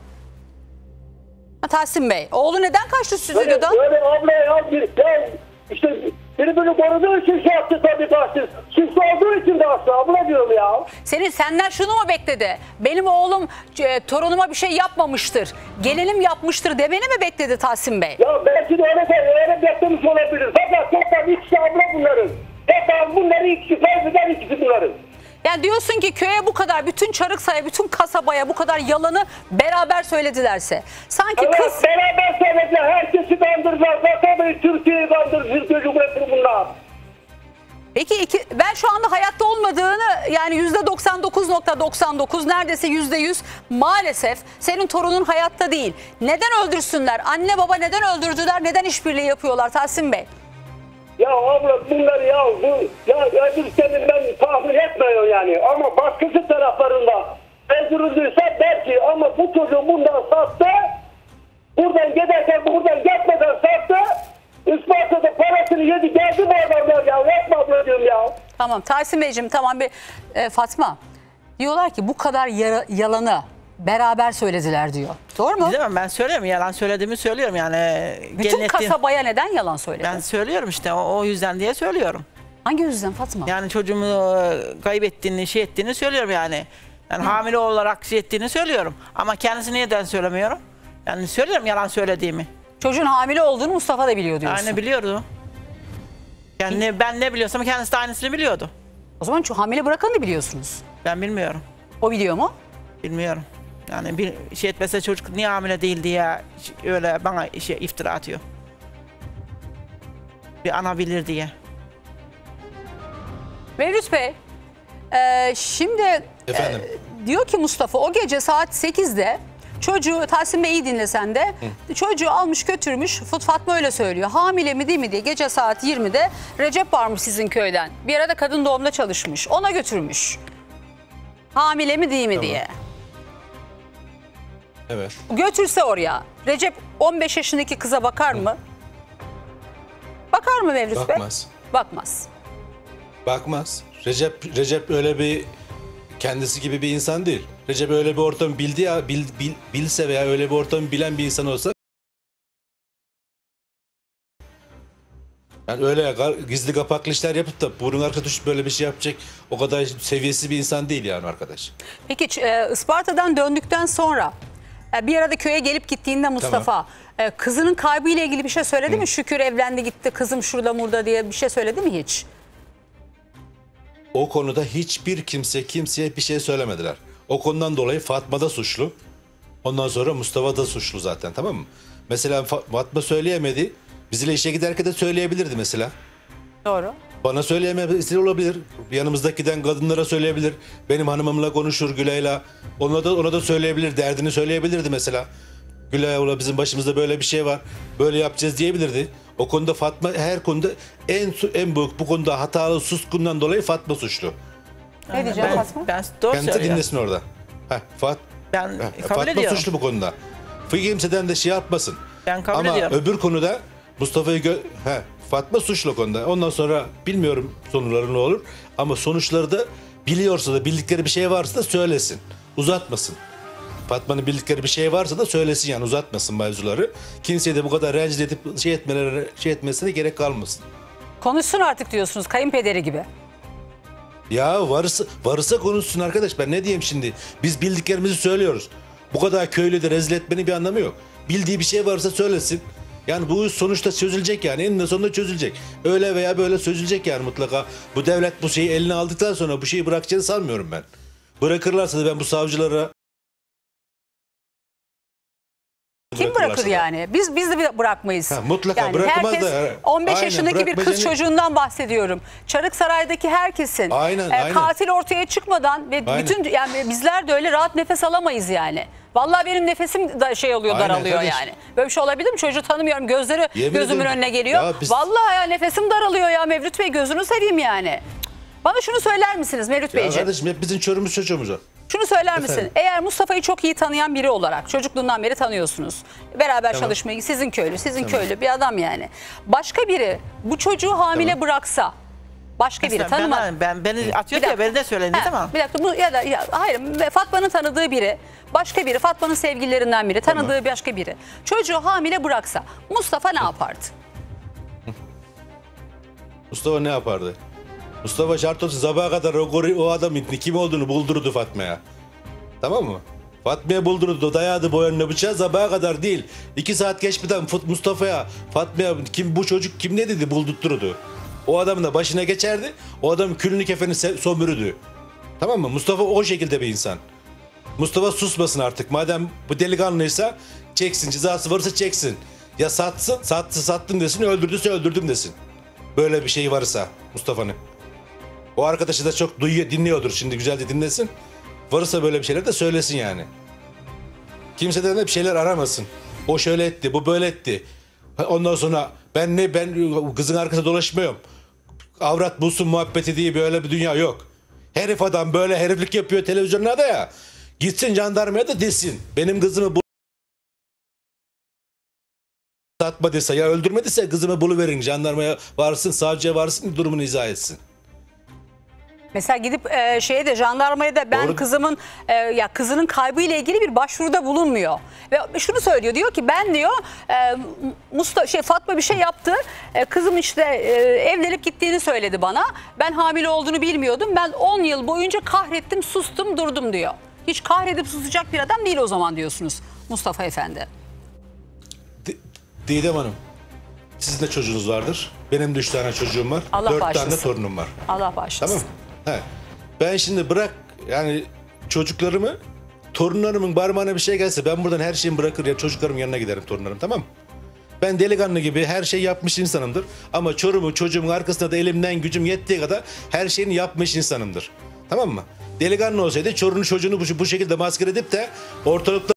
Ha, Tahsin Bey, oğlu neden kaçtı Böyle, stüdyodan? böyle abla ya, bir, ya işte birbirini koruduğu için şey yaptı tabii kaçtı. Suçlu olduğu için de kaçtı abla diyorum ya. Senin senden şunu mu bekledi? Benim oğlum e, torunuma bir şey yapmamıştır. Gelinim yapmıştır demeni mi bekledi Tahsin Bey? Ya belki de öyle de öyle beklemiş olabilir. Fakat tekrar ikisi abla bunların. Tekrar bunları ikisi, kaybeden ikisi bunların. Yani diyorsun ki köye bu kadar, bütün Çarıksay'a, bütün kasabaya bu kadar yalanı beraber söyledilerse. Sanki Evet, kız... beraber söylediler. Herkesi kandırdılar. Zaten Türkiye'yi kandırdı. Cumhuriyeti bunlar. Peki iki, ben şu anda hayatta olmadığını yani yüzde doksan dokuz nokta doksan dokuz neredeyse yüzde yüz maalesef senin torunun hayatta değil. Neden öldürsünler? Anne baba neden öldürdüler? Neden işbirliği yapıyorlar Tahsin Bey? Ya abla bunlar ya bu ya öldürseniz ben tahmin etmiyorum yani. Ama başkası taraflarında öldürüldüyse belki ama bu çocuğu bundan sattı. Buradan giderken buradan gitmeden sattı. Isparta'da parasını yedi geldi bu adamlar ya. Yapma abla diyorum ya. Tamam Tahsin Beyciğim tamam bir e, Fatma. Diyorlar ki bu kadar yara- yalanı beraber söylediler diyor. Doğru mu? Bilemem, ben söylüyorum, yalan söylediğimi söylüyorum yani. Bütün gelin ettiğim- kasabaya neden yalan söyledi? Ben söylüyorum işte o, o yüzden diye söylüyorum. Hangi yüzden Fatma? Yani çocuğumu e, kaybettiğini, şey ettiğini söylüyorum yani. Yani hamile olarak şey ettiğini söylüyorum. Ama kendisi neden söylemiyorum? Yani söylüyorum yalan söylediğimi. Çocuğun hamile olduğunu Mustafa da biliyor diyorsun. Yani biliyordu. Yani ne- ben ne biliyorsam kendisi de aynısını biliyordu. O zaman şu hamile bırakanı da biliyorsunuz. Ben bilmiyorum. O biliyor mu? Bilmiyorum. Yani bir şey etmese çocuk niye hamile değil diye öyle bana şey iftira atıyor. Bir ana bilir diye. Mevlüt Bey, e, şimdi Efendim? e, diyor ki Mustafa o gece saat sekizde çocuğu, Tahsin Bey iyi dinlesen de çocuğu almış götürmüş. Fatma öyle söylüyor. Hamile mi değil mi diye gece saat yirmide Recep varmış sizin köyden. Bir arada kadın doğumda çalışmış. Ona götürmüş. Hamile mi değil mi Tamam. diye. Evet. Götürse oraya. Recep on beş yaşındaki kıza bakar mı? Bakar mı Mevlüt Bey? Bakmaz. Bakmaz. Bakmaz. Recep Recep öyle bir kendisi gibi bir insan değil. Recep öyle bir ortamı bildi ya bil, bil, bilse veya öyle bir ortamı bilen bir insan olsa Yani öyle gizli kapaklı işler yapıp da burun arka düşüp böyle bir şey yapacak o kadar seviyesiz bir insan değil yani arkadaş. Peki e, Isparta'dan döndükten sonra e, bir arada köye gelip gittiğinde Mustafa Tamam. e, kızının kaybıyla ilgili bir şey söyledi Hı. mi? Şükür evlendi gitti, kızım şurada burada diye bir şey söyledi mi hiç? O konuda hiçbir kimse kimseye bir şey söylemediler. O konudan dolayı Fatma da suçlu. Ondan sonra Mustafa da suçlu zaten, tamam mı? Mesela Fatma söyleyemedi. Bizle işe giderken de söyleyebilirdi mesela. Doğru. Bana söyleyemesi olabilir. Yanımızdaki giden kadınlara söyleyebilir. Benim hanımımla konuşur Gülay'la. Ona da ona da söyleyebilir. Derdini söyleyebilirdi mesela. Gülay ola bizim başımızda böyle bir şey var. Böyle yapacağız diyebilirdi. O konuda Fatma her konuda en en büyük bu konuda hatalı suskundan dolayı Fatma suçlu. Ne diyeceğim ben, Fatma? Ben doğru Kendisi söylüyorum. dinlesin orada. Heh, Fat Ben Heh, kabul Fatma ediyorum. suçlu bu konuda. Kimseden de şey yapmasın. Ben kabul Ama ediyorum. öbür konuda Mustafa'yı gö Heh, Fatma suçlu o konuda. Ondan sonra bilmiyorum sonuçları ne olur. Ama sonuçları da biliyorsa da bildikleri bir şey varsa da söylesin. Uzatmasın. Fatma'nın bildikleri bir şey varsa da söylesin yani uzatmasın mevzuları. Kimseye de bu kadar rencide edip şey etmeleri şey etmesine gerek kalmasın. Konuşsun artık diyorsunuz kayınpederi gibi. Ya varsa varsa konuşsun arkadaş, ben ne diyeyim şimdi? Biz bildiklerimizi söylüyoruz. Bu kadar köylü de rezil etmenin bir anlamı yok. Bildiği bir şey varsa söylesin. Yani bu sonuçta çözülecek yani eninde sonunda çözülecek. Öyle veya böyle çözülecek yani mutlaka. Bu devlet bu şeyi eline aldıktan sonra bu şeyi bırakacağını sanmıyorum ben. Bırakırlarsa da ben bu savcılara Kim bırakır yani? Biz biz de bırakmayız. Ha, mutlaka yani bırakmaz herkes, da. on beş Aynen, yaşındaki bir kız bırakmayacağını- çocuğundan bahsediyorum. Çarıksaray'daki herkesin Aynen, e, aynen. katil ortaya çıkmadan ve Aynen. bütün yani bizler de öyle rahat nefes alamayız yani. Vallahi benim nefesim da şey oluyor, Aynen daralıyor kardeş. yani. Böyle bir şey olabilir mi? Çocuğu tanımıyorum. Gözleri Yemin gözümün ederim. önüne geliyor. Ya biz- Vallahi ya nefesim daralıyor ya Mevlüt Bey, gözünü seveyim yani. Bana şunu söyler misiniz Mevlüt Ya Beyciğim? kardeşim hep bizim çörümüz çocuğumuz o. Şunu söyler misin? Efendim? Eğer Mustafa'yı çok iyi tanıyan biri olarak çocukluğundan beri tanıyorsunuz. Beraber Tamam. çalışmayı, sizin köylü, sizin Tamam. köylü bir adam yani. Başka biri bu çocuğu hamile Tamam. bıraksa, başka biri Mesela tanıma. ben, ben beni Bir atıyor ya dakika. beni de söyledi Ha, tamam. Bir dakika bu ya da ya, hayır Fatma'nın tanıdığı biri, başka biri, Fatma'nın sevgililerinden biri, tanıdığı Tamam. başka biri. Çocuğu hamile bıraksa Mustafa ne yapardı? Mustafa ne yapardı? Mustafa şart olsun sabaha kadar o, gori- o adamın kim olduğunu buldurdu Fatma'ya. Tamam mı? Fatma'ya buldurdu, dayadı boyanına bıçağı sabaha kadar değil. İki saat geçmeden Fut- Mustafa'ya, Fatma'ya kim bu çocuk kim ne dedi buldurtturdu. O adamın da başına geçerdi. O adamın külünü kefeni se- sömürürdü. Tamam mı? Mustafa o şekilde bir insan. Mustafa susmasın artık. Madem bu delikanlıysa çeksin. Cezası varsa çeksin. Ya satsın, sattı sattım desin, öldürdüyse öldürdüm desin. Böyle bir şey varsa Mustafa'nın. O arkadaşı da çok duyuyor, dinliyordur şimdi, güzelce dinlesin. Varsa böyle bir şeyler de söylesin yani. Kimseden de bir şeyler aramasın. O şöyle etti, bu böyle etti. Ondan sonra ben ne ben kızın arkasında dolaşmıyorum. Avrat bulsun muhabbeti diye böyle bir dünya yok. Herif adam böyle heriflik yapıyor televizyonlarda ya. Gitsin jandarmaya da desin. Benim kızımı bu satmadıysa ya öldürmediyse kızımı buluverin. Jandarmaya varsın, savcıya varsın, durumunu izah etsin. Mesela gidip e, şeye de jandarmaya da ben Doğru. kızımın e, ya kızının kaybıyla ilgili bir başvuruda bulunmuyor. Ve şunu söylüyor, diyor ki ben diyor e, Mustafa şey Fatma bir şey yaptı. E, kızım işte e, evlenip gittiğini söyledi bana. Ben hamile olduğunu bilmiyordum. Ben on yıl boyunca kahrettim, sustum, durdum diyor. Hiç kahredip susacak bir adam değil o zaman diyorsunuz Mustafa Efendi. D- Didem Hanım, sizin de çocuğunuz vardır. Benim de üç tane çocuğum var. Allah dört tane bağışlasın. de torunum var. Allah bağışlasın. Tamam. He. Ben şimdi bırak yani çocuklarımı, torunlarımın parmağına bir şey gelse ben buradan her şeyimi bırakır ya çocuklarımın yanına giderim, torunlarım, tamam mı? Ben delikanlı gibi her şeyi yapmış insanımdır. Ama çorumu çocuğumun arkasında da elimden gücüm yettiği kadar her şeyini yapmış insanımdır. Tamam mı? Delikanlı olsaydı çorunu çocuğunu bu, bu şekilde maskara edip de ortalıkta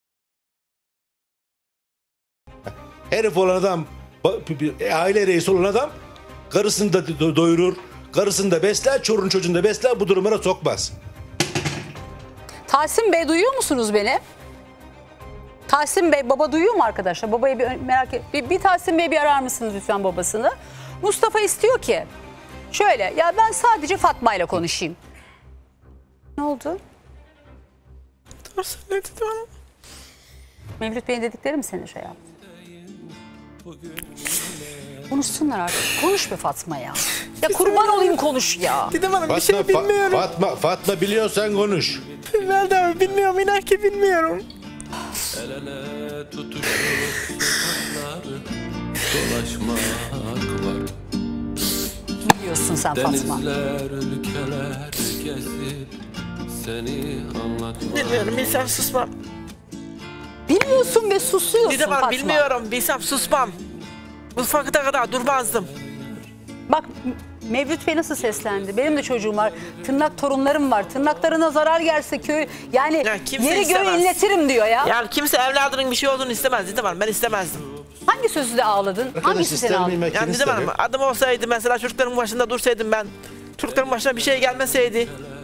herif olan adam, aile reisi olan adam karısını da do- doyurur, karısını da besler, çorunu çocuğunu da besler, bu durumlara sokmaz. Tahsin Bey duyuyor musunuz beni? Tahsin Bey baba duyuyor mu arkadaşlar? Babayı bir merak et. Bir, bir Tahsin Bey bir arar mısınız lütfen babasını? Mustafa istiyor ki şöyle ya ben sadece Fatma ile konuşayım. Ne oldu? Doğru söyledi bana. Mevlüt Bey'in dedikleri mi seni şey yaptı? Konuşsunlar artık. Konuş be Fatma ya. Ya kurban olayım konuş ya. Didem Hanım bir Fatma, şey bilmiyorum. Fa- Fatma, Fatma biliyorsan konuş. Melda bilmiyorum, inan ki bilmiyorum. El ele tutuşup sokakları dolaşmak var. Ne diyorsun sen Fatma? Denizler, ülkeler gezip seni anlatmak. Bilmiyorum, bilsem susmam. Bilmiyorsun ve susuyorsun Didem Hanım Fatma. bilmiyorum, bilsem susmam. Bu vakite kadar durmazdım. Bak Mevlüt Bey nasıl seslendi? Benim de çocuğum var. Tırnak torunlarım var. Tırnaklarına zarar gelse köy yani Ya kimse yeri göğü istemez. inletirim diyor ya. Yani kimse evladının bir şey olduğunu istemez Didem Hanım. Ben istemezdim. Hangi sözü de ağladın? Hangisi seni ağladın? Yani Didem Hanım adım olsaydı mesela çocukların başında dursaydım ben. Çocukların başına bir şey gelmeseydi.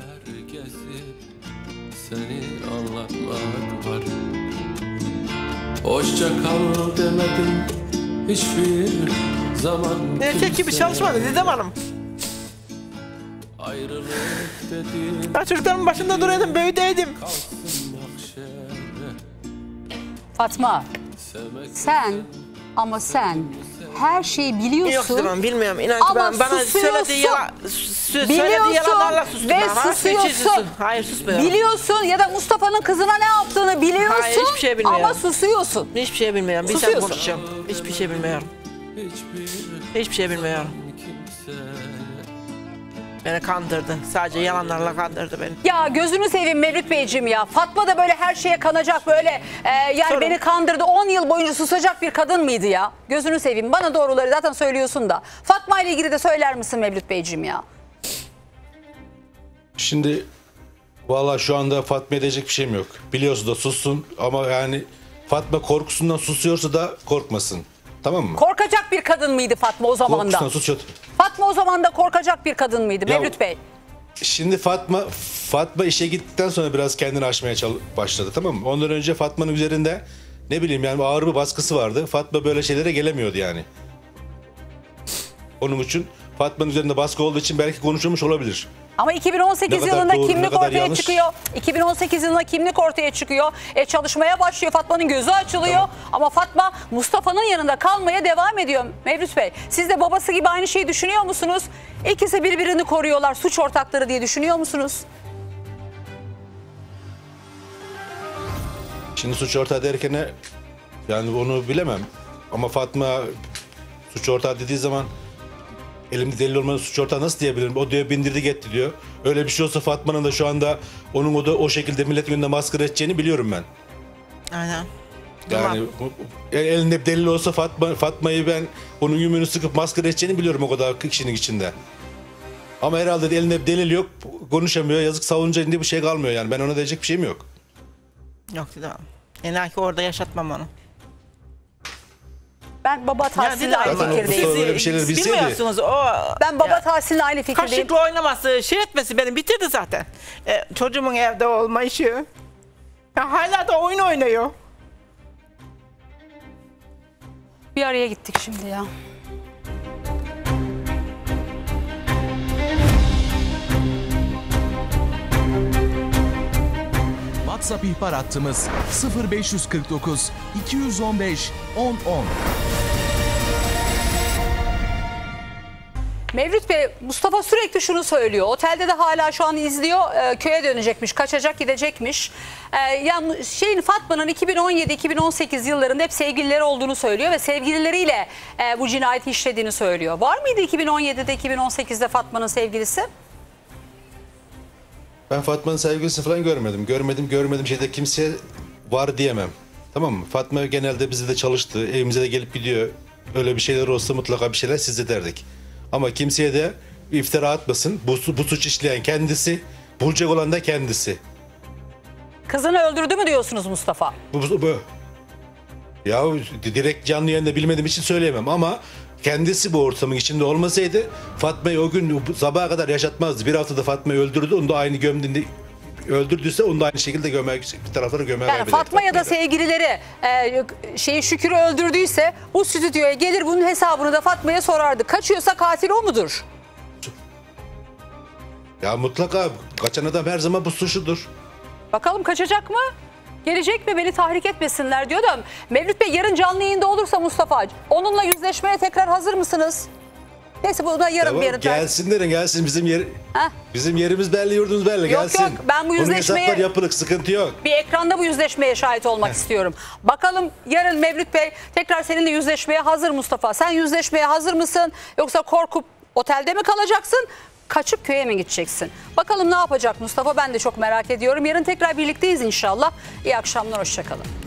Seni anlatmak var. Hoşça kal demedim hiçbir zaman. Erkek gibi çalışmadı Didem Hanım. Ayrılık dediğin Ben çocukların başında duraydım, böyleydim. Fatma sen ama sen her şeyi biliyorsun. Yok Didem Hanım bilmiyorum. İnan ki ama ben, bana susuyorsun. söylediği yalan, sö- Biliyorsun söylediği yalanlarla sustum. ve ben. Hayır, susuyorsun. hiç susun. Hayır susmuyorum. Biliyorsun ya da Mustafa'nın kızına ne yaptığını biliyorsun. Hayır hiçbir şey bilmiyorum. Ama susuyorsun. Hiçbir şey bilmiyorum. Bilsem Susuyorsun. konuşacağım. Hiçbir şey bilmiyorum. Hiçbir şey bilmiyorum. Beni kandırdı. Sadece yalanlarla kandırdı beni. Ya gözünü seveyim Mevlüt Beyciğim ya. Fatma da böyle her şeye kanacak böyle e, yani Sorun. beni kandırdı. on yıl boyunca susacak bir kadın mıydı ya? Gözünü seveyim. Bana doğruları zaten söylüyorsun da. Fatma ile ilgili de söyler misin Mevlüt Beyciğim ya? Şimdi vallahi şu anda Fatma edecek bir şeyim yok. Biliyorsun da sussun ama yani Fatma korkusundan susuyorsa da korkmasın. Tamam mı? Korkacak bir kadın mıydı Fatma o zaman da? Korkusundan susuyor. Fatma o zaman da korkacak bir kadın mıydı Ya- Mevlüt Bey? Şimdi Fatma Fatma işe gittikten sonra biraz kendini aşmaya çal- başladı, tamam mı? Ondan önce Fatma'nın üzerinde ne bileyim yani ağır bir baskısı vardı. Fatma böyle şeylere gelemiyordu yani. Onun için Fatma'nın üzerinde baskı olduğu için belki konuşulmuş olabilir. Ama iki bin on sekiz Ne kadar yılında doğru, ne kimlik kadar ortaya yanlış? çıkıyor. iki bin on sekiz yılında kimlik ortaya çıkıyor. E, çalışmaya başlıyor. Fatma'nın gözü açılıyor. Ama Fatma Mustafa'nın yanında kalmaya devam ediyor Mevlüt Bey. Siz de babası gibi aynı şeyi düşünüyor musunuz? İkisi birbirini koruyorlar. Suç ortakları diye düşünüyor musunuz? Şimdi suç ortağı derken ne? Yani onu bilemem. Ama Fatma suç ortağı dediği zaman elimde delil olmadan suç ortağı nasıl diyebilirim? O diyor bindirdi gitti diyor. Öyle bir şey olsa Fatma'nın da şu anda onun o da o şekilde milletin önünde maskara edeceğini biliyorum ben. Aynen. Yani bu- el- elinde bir delil olsa Fatma Fatma'yı ben onun yumruğunu sıkıp maskara edeceğini biliyorum o kadar kişinin içinde. Ama herhalde elinde bir delil yok, konuşamıyor, yazık savunca diye bir şey kalmıyor yani. Ben ona diyecek bir şeyim yok. Yok Didem Hanım. İnan ki orada yaşatmam onu. Ben baba Tahsin'le aynı Zaten o fikirdeyim. Mustafa böyle bir şeyler bilseydi. Bilmiyorsunuz o. Ben baba Ya, Tahsin'le aynı fikirdeyim. Kaşıkla oynaması, şey etmesi beni bitirdi zaten. E, çocuğumun evde olmayışı. Ya, hala da oyun oynuyor. Bir araya gittik şimdi ya. WhatsApp ihbar hattımız sıfır beş kırk dokuz iki yüz on beş on on. Mevlüt Bey, Mustafa sürekli şunu söylüyor. Otelde de hala şu an izliyor. Ee, köye dönecekmiş, kaçacak gidecekmiş. Ee, yani şeyin Fatma'nın iki bin on yedi iki bin on sekiz yıllarında hep sevgilileri olduğunu söylüyor ve sevgilileriyle e, bu cinayeti işlediğini söylüyor. Var mıydı iki bin on yedide iki bin on sekizde Fatma'nın sevgilisi? Ben Fatma'nın sevgilisini falan görmedim. Görmedim, görmedim şeyde kimseye var diyemem. Tamam mı? Fatma genelde bizde de çalıştı. Evimize de gelip gidiyor. Öyle bir şeyler olsa mutlaka bir şeyler siz de derdik. Ama kimseye de iftira atmasın. Bu, bu suç işleyen kendisi, bulacak olan da kendisi. Kızını öldürdü mü diyorsunuz Mustafa? Bu, bu, bu. Ya direkt canlı yayında bilmediğim için söyleyemem ama kendisi bu ortamın içinde olmasaydı Fatma'yı o gün sabaha kadar yaşatmazdı. Bir haftada Fatma'yı öldürdü. Onu da aynı gömdüğünde öldürdüyse onu da aynı şekilde gömer, bir tarafları gömer. Yani Fatma ya da sevgilileri e, şeyi Şükür'ü öldürdüyse bu stüdyoya gelir bunun hesabını da Fatma'ya sorardı. Kaçıyorsa katil o mudur? Ya mutlaka kaçan adam her zaman bu suçludur. Bakalım kaçacak mı? Gelecek mi, beni tahrik etmesinler diyor da Mevlüt Bey yarın canlı yayında olursa Mustafa onunla yüzleşmeye tekrar hazır mısınız? Neyse bu da yarın Tamam, bir yarın. gelsinlerin gelsin bizim yer Heh. bizim yerimiz belli, yurdumuz belli, Yok, gelsin. yok, ben bu Bunun yüzleşmeye- hesaplar yapılık, sıkıntı yok. Bir ekranda bu yüzleşmeye şahit olmak istiyorum. Bakalım yarın Mevlüt Bey tekrar seninle yüzleşmeye hazır Mustafa. Sen yüzleşmeye hazır mısın? Yoksa korkup otelde mi kalacaksın? Kaçıp köye mi gideceksin? Bakalım ne yapacak Mustafa, ben de çok merak ediyorum. Yarın tekrar birlikteyiz inşallah. İyi akşamlar, hoşça kalın.